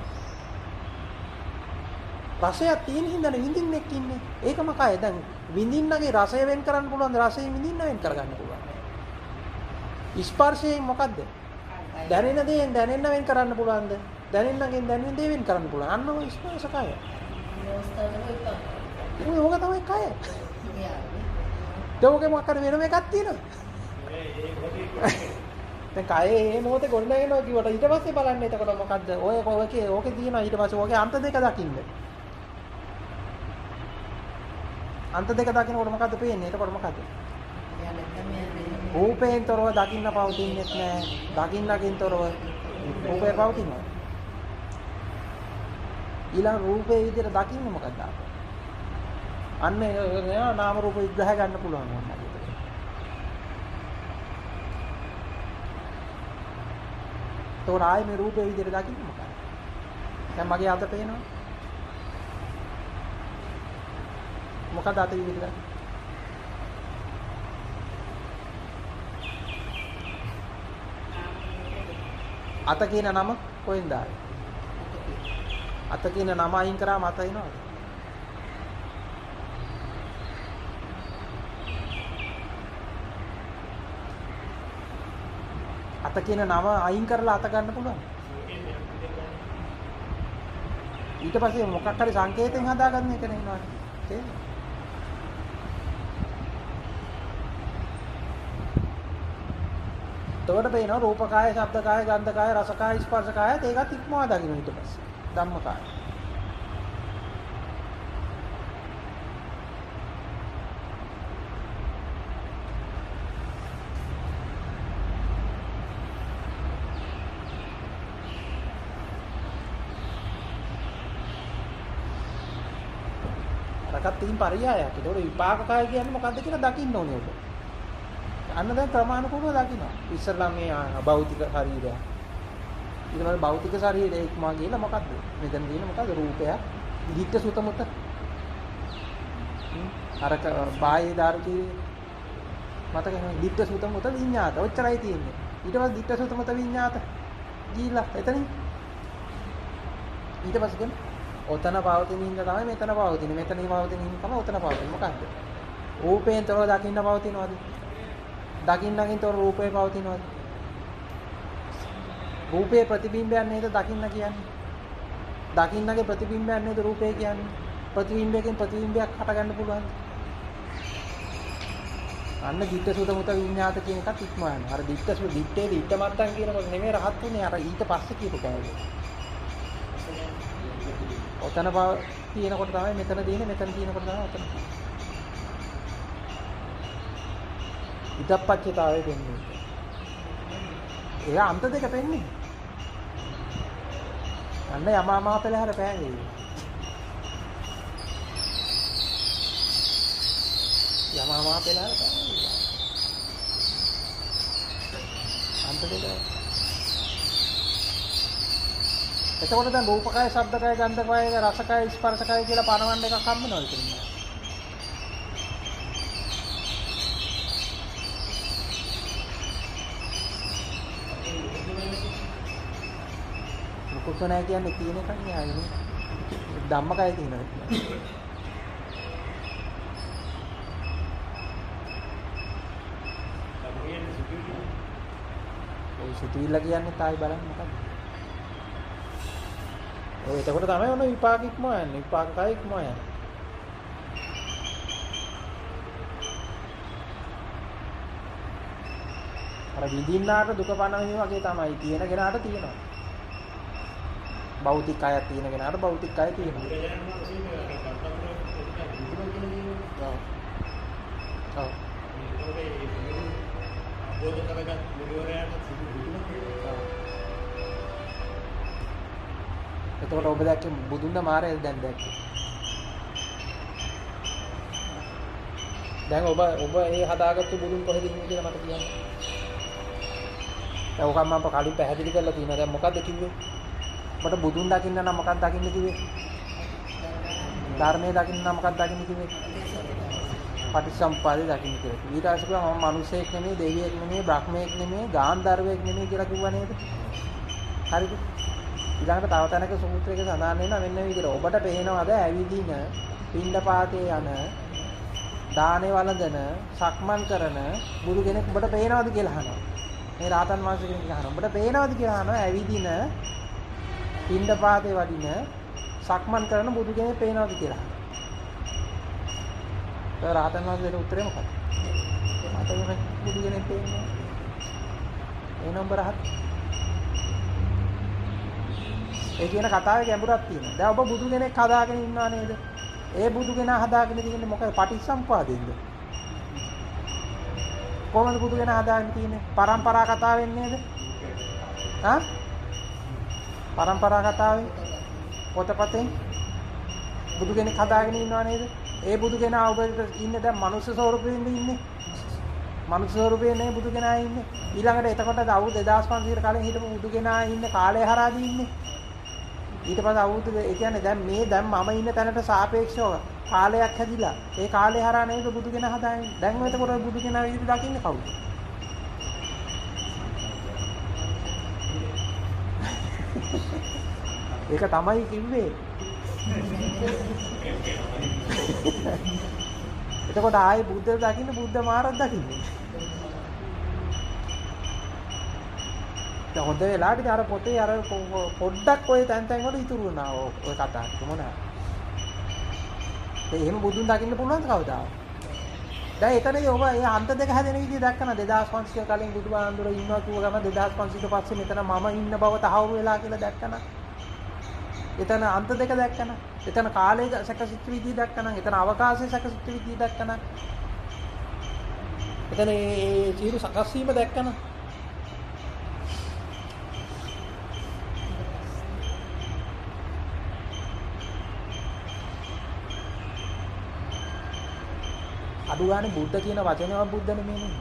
රසයක් තියෙන හින්දානේ විඳින්නේ ඉන්නේ. ඒකම කය. දැන් විඳින්නගේ රසය වෙන් කරන්න පුළුවන්. රසය විඳින්න වෙන් කරගන්න පුළුවන්. ස්පර්ශයෙන් මොකද්ද? දැනෙන දේෙන් දැනෙන්න වෙන් කරන්න පුළුවන්ද? දැනෙන්නගෙන් දැනෙන දේ වෙන් කරන්න පුළුවන්. අන්න ඔය ස්පර්ශ කය. ඒක තමයි කය. දෝකේ මොකක්ද වෙනම එකක් තියෙනවද? දැන් කයේ මේ මොහොතේ ගොඩ නැගෙනවා කිව්වට ඊට පස්සේ බලන්න එතකොට මොකද්ද? ඔය ඔයකේ ඕකේ තියෙනවා ඊට පස්සේ ඔයගේ අන්ත දෙක දකින්න. අන්ත දෙක දකින්නකොට මොකද්ද පේන්නේ? එතකොට මොකද්ද? රූපයෙන් තොරව දකින්න පවතින්නේ නැහැ. දකින්නකින් තොරව රූපේ පවතිනවා. ඊළඟ රූපේ විදිහට දකින්නේ මොකද්ද? අන්න ඒ නාම රූප විග්‍රහ ගන්න පුළුවන් වුණා. ඒතකොට ආයේ මේ රූපේ විදිහට දකින්නේ මොකක්ද? දැන් මගේ අත පේනවා. මොකද අත විදිහට දකින්නේ? අත කියන නම කොහෙන්ද ආවේ? අත කියන නම අයින් කරාම අත එනවද? කියන නම අයින් කරලා අත ගන්න පුළුවන්. ඊට පස්සේ මොකක් හරි සංකේතෙන් හදාගන්න එක නෙවෙයි. තේරෙනවද? එතකොට පේනවා රූපකාය, ශබ්දකාය, ගන්ධකාය, රසකාය, ස්පර්ශකාය ඒකත් ඉක්මවා දකින්න ඊට පස්සේ. ධම්මකාය. අරකට තින් පරියායක්. ඒතකොට විපාකකාය කියන්නේ මොකද්ද කියලා දකින්න ඕනේ ඔබ. අන්න දැන් ක්‍රමානුකූලව දකින්න. ඉස්සරලා මේ භෞතික ශරීරය. ඊට පස්සේ භෞතික ශරීරය ඉක්මවා ගිහලා මොකද්ද? මෙතන තියෙන මොකද්ද? රූපය. දිට්ඨ සුත මුත. අර බාහ්‍ය ධාර්ති මතකයි. දිට්ඨ සුත මුත විඤ්ඤාත. ඔච්චරයි තියෙන්නේ. ඊට පස්සේ දිට්ඨ සුත මුත විඤ්ඤාත. ගිහිල්ලා එතනින්. ඊට පස්සේ කියන්නේ ඔතන පවතින ඉඳ තමයි මෙතන පවතින. මෙතන පවතින ඉඳ තමයි ඔතන පවතින. මොකක්ද? රූපයෙන් තොරව දකින්න පවතිනවද? දකින්නකින් තොර රූපේ පවතිනවද? රූපේ ප්‍රතිබිම්බයක් නේද දකින්න කියන්නේ. දකින්නගේ ප්‍රතිබිම්බයක් නේද රූපේ කියන්නේ. ප්‍රතිබිම්බයෙන් ප්‍රතිබිම්බයක් හටගන්න පුළුවන්. අන්න දිට්ඨ සුත මුත විඤ්ඤාත කියන එකත් ඉක්මවා යනවා. අර දිට්ඨ සු දිට්ඨේ දිට්ඨ මත්තන් කියනකොට නෙමෙයි රහත් උනේ. අර ඊට පස්සේ කියපු කෑවේ. ඔතන බව තියෙනකොට තමයි මෙතන දිනේ මෙතන තියෙනකොට තමයි ඔතන. ඉදප්පච්චතාවය දෙන්නේ. ඒ අන්ත දෙක පෙන්නේ. අන්න යමා මහ පෙළහැර පෑවේ. යමා මහ පෙළහැර පෑවේ. අන්ත දෙක. එතකොට දැන් රූපකය, ශබ්දකය, ගන්ධකය, රසකය, ස්පර්ශකය කියලා පනවන්න එකක් හම්බ වෙනවද කියලා? මොකක්ද නැහැ කියන්නේ තියෙන එකක් නේ ආයේ. ධම්මකය තියෙනවා කියන්නේ. ඔය සිතුවිල්ල කියන්නේ තායි බලන්න මොකක්ද? ඔය එතකොට තමයි ඔන්න විපාක ඉක්මව යන්නේ. විපාකකය ඉක්මව යන්නේ. අර විඳින්නාට දුක පණවීම වගේ තමයි. තියෙන කෙනාට තියෙනවා. භෞතික කය තියෙන කෙනාට භෞතික කය තියෙනවා. ඔව්. ඔව්. අවබෝධ කරගත් මුලිවරයාට එතකොට ඔබ දැක්කේ බුදුන්ව මාරේ දැන් දැක්කේ. දැන් ඔබ ඔබ ඒ හදාගත්තු බුදුන් කොහෙද ඉන්නේ කියලා මට කියන්න. දැන් ඔකම මම කලින් පැහැදිලි කරලා තියෙනවා. දැන් මොකද්ද කිව්වේ? ඔබට බුදුන් දකින්න නම් මොකක්ද දකින්න කිව්වේ? ධර්මයේ දකින්න නම් මොකක්ද දකින්න කිව්වේ? පටිච්චසමුප්පාදේ දකින්න කියලා. ඊට පස්සේ කිව්වා මම මිනිසෙක් නෙමෙයි, දෙවියෙක් නෙමෙයි, බ්‍රහ්මයෙක් නෙමෙයි, ගාන්ධර්වයෙක් නෙමෙයි කියලා කිව්වා නේද? හරිද? ඊළඟට තව තැනක සූත්‍රයක සඳහන් වෙනවා මෙන්න මේ විදිහට. ඔබට පේනවද ඇවිදින, පිණ්ඩපාතේ යන, දානේ වළඳන, සක්මන් කරන බුදු කෙනෙක් ඔබට පේනවද කියලා අහනවා. මේ රාතන් වහන්සේ කෙනෙක් අහනවා. ඔබට පේනවද කියලා අහනවා ඇවිදින, පිණ්ඩපාතේ වඩින, සක්මන් කරන බුදු කෙනෙක් පේනවද කියලා. ඒ රාතන් වහන්සේට උත්තරේ මොකක්ද? මට මේ බුදු කෙනෙක් පේන්නේ. ඒ නම්බර හත්. ඒ කියන කතාවේ ගැඹුරක් තියෙනවා. දැන් ඔබ බුදු කෙනෙක් හදාගෙන ඉන්නවා නේද? ඒ බුදු කෙනා හදාගෙන තියෙන්නේ මොකද? පටිච්චසමුපාදෙන්ද? කොහොමද බුදු කෙනා හදාගෙන තියෙන්නේ? පරම්පරා කතාවෙන් නේද? හා? පරම්පරා කතාවෙන් පොතපතෙන් බුදු කෙනෙක් හදාගෙන ඉන්නවා නේද? ඒ බුදු කෙනා ඔබට ඉන්නේ දැන් මනුස්ස ස්වරූපයෙන් ඉන්නේ. මනුස්ස ස්වරූපයෙන් නේ බුදු කෙනා ඉන්නේ. ඊළඟට එතකොට අවුරුදු දෙදාස් පන්සීයට කලින් හිටපු බුදු කෙනා ඉන්නේ කාලය හරහාදී ඉන්නේ. ඊට පස්සේ අවුරුදු ඒ කියන්නේ දැන් මේ දැන් මම ඉන්න තැනට සාපේක්ෂව කාලයක් හැදිලා ඒ කාලේ හරහා නේද බුදු කෙනා හදාන්නේ. දැන් එතකොට බුදු කෙනා විදිහට දකින්නේ කවුද? ඒක තමයි කිව්වේ. එතකොට ආයේ බුද්ධ දකින්න බුද්ධ මාරක් දකින්න. දැන් හොඳ වෙලාවට ඉතින් අර පොතේ අර පොඩ්ඩක් ඔය තැන් තැන් වල ඉතුරු වුණා ඔය කතා මොනවා. ඒ එහෙම බුදුන් දකින්න පුළුවන්ද කවදාවත්? දැන් එතනදී ඔබ ඒ අන්ත දෙක හැදෙන විදිහ දැක්කන දෙදාස් පන්සිය කලින් බුදුබාඳුර ඉන්නවා කිව්ව ගම දෙදාස් පන්සියට පස්සේ මෙතන මම ඉන්න බව තහවුරු වෙලා කියලා දැක්කන. එතන අන්ත දෙක දැක්කන. එතන කාලයේ සැකසිත විදිහ දැක්කන. එතන අවකාශයේ සැකසිත විදිහ දැක්කන. එතන මේ චීරු සකස් වීම දැක්කන. අඩු ගානේ බුද්ධ කියන වචනයවත් බුද්ධ නෙමෙයි නේද?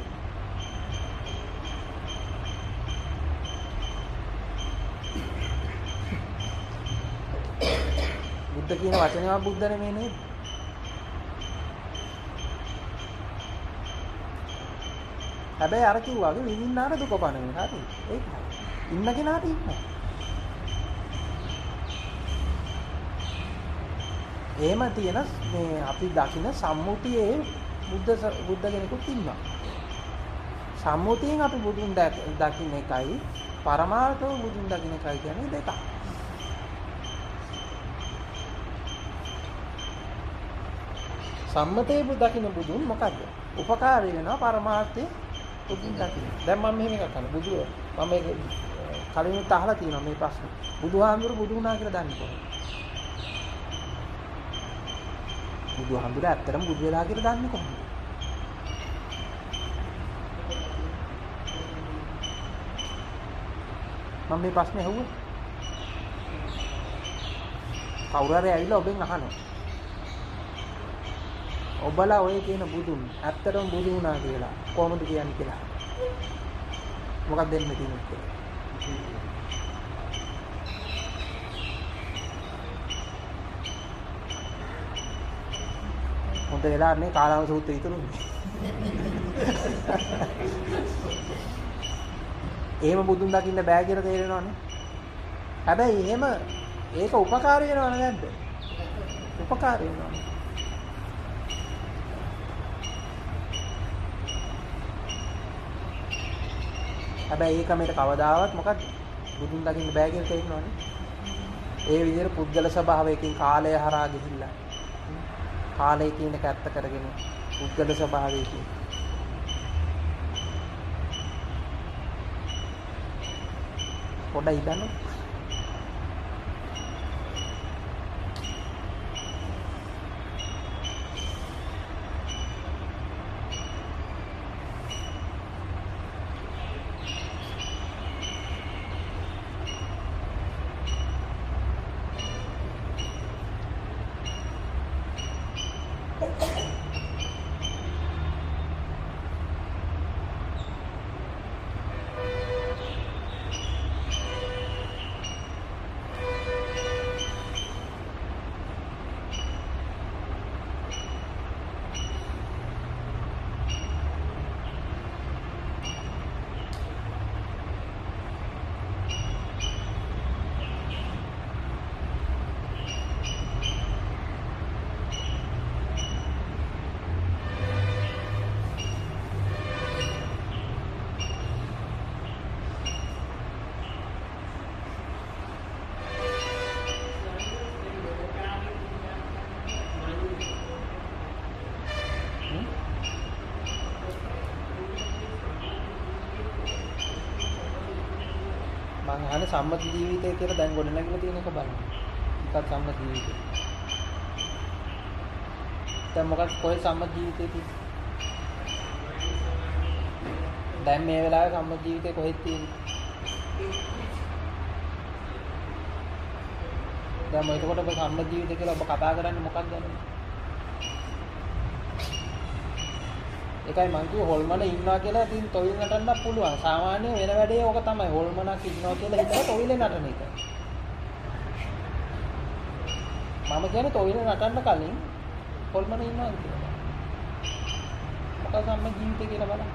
බුද්ධ කියන වචනයවත් බුද්ධ නෙමෙයි නේද? හැබැයි අර කිව්වාගේ විඳින්නාට දුක පණ වෙන හරි. ඒක හරි. ඉන්න කෙනාට ඉන්න. එහෙම තියෙන මේ අපි දකින සම්මුතියේ බුද්ධ බුද්ධ කෙනෙකුත් ඉන්නවා. සම්මුතියෙන් අපි බුදුන් දකින්න එකයි පරමාර්ථව බුදුන් දකින්න එකයි කියන්නේ දෙකක්. සම්මතයේ දකින්න බුදුන් මොකද්ද? උපකාරී වෙනවා පරමාර්ථයේ බුදුන් දකින්න. දැන් මම මෙහෙම එකක් කරනවා. බුදු මම මේක කලිනුත් අහලා තියෙනවා මේ ප්‍රශ්නේ. බුදුහාමුදුරු බුදු වුණා කියලා දන්නේ කොහොමද? බුදුහාමුදුර ඇත්තටම බුදු වෙලා කියලා දන්නේ කොහොමද? මම මේ ප්‍රශ්නේ අහුවා. කවුරු හරි ඇවිල්ලා ඔබෙන් අහනවා. ඔබලා ඔය කියන බුදුන් ඇත්තටම බුදු වුණා කියලා කොහොමද කියන්නේ කියලා. මොකක්ද දෙන්න තියෙන්නේ කියලා. හොඳ වෙලාන්නේ කාලාව සූත්‍රය ඉතුරුනේ. එහෙම බුදුන් දකින්න බෑ කියලා තේරෙනවනේ. හැබැයි එහෙම ඒක උපකාරී වෙනව නැද්ද? උපකාරී වෙනවා. හැබැයි ඒක මේක කවදාවත් මොකක්ද? බුදුන් දකින්න බෑ කියලා තේරෙනවනේ. ඒ විදිහට පුද්ගල ස්වභාවයකින් කාලය හරහා ගිහිල්ලා කාලය කියන එක ඇත්ත කරගෙන පුද්ගල ස්වභාවයකින් පොඩ්ඩක් හිතන්න. මං අහන්නේ සම්මත ජීවිතය කියලා දැන් ගොඩනැගිලා තියෙන එක බලන්න. එකක් සම්මත ජීවිතය. දැන් මොකක්ද කොයි සම්මත ජීවිතේ තියෙන්නේ? දැන් මේ වෙලාවේ සම්මත ජීවිතේ කොහෙද තියෙන්නේ? දැන් මොකද කොට ඔබ සම්මත ජීවිතය කියලා ඔබ කතා කරන්නේ මොකක්ද ගැනද? ඒකයි මං කිව්ව හොල්මන ඉන්නවා කියලා ඉතින් තොইল නටන්න පුළුවන්. සාමාන්‍ය වෙන වැඩේ ඕක තමයි. හොල්මනක් ඉන්නවා කියලා හිතලා තොইল නටන එක. මම කියන්නේ තොইল නටන්න කලින් හොල්මන ඉන්නවා කියලා. මොකද සම්ම ජීවිතය කියලා බලන්න.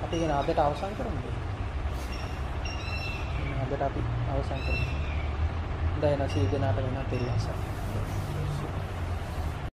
අපි කියන අදට අවසන් කරමුද? අදට අපි අවසන් කරමු. දැන් නැසී දෙනාට වෙන තෙරුවන් සරණයි.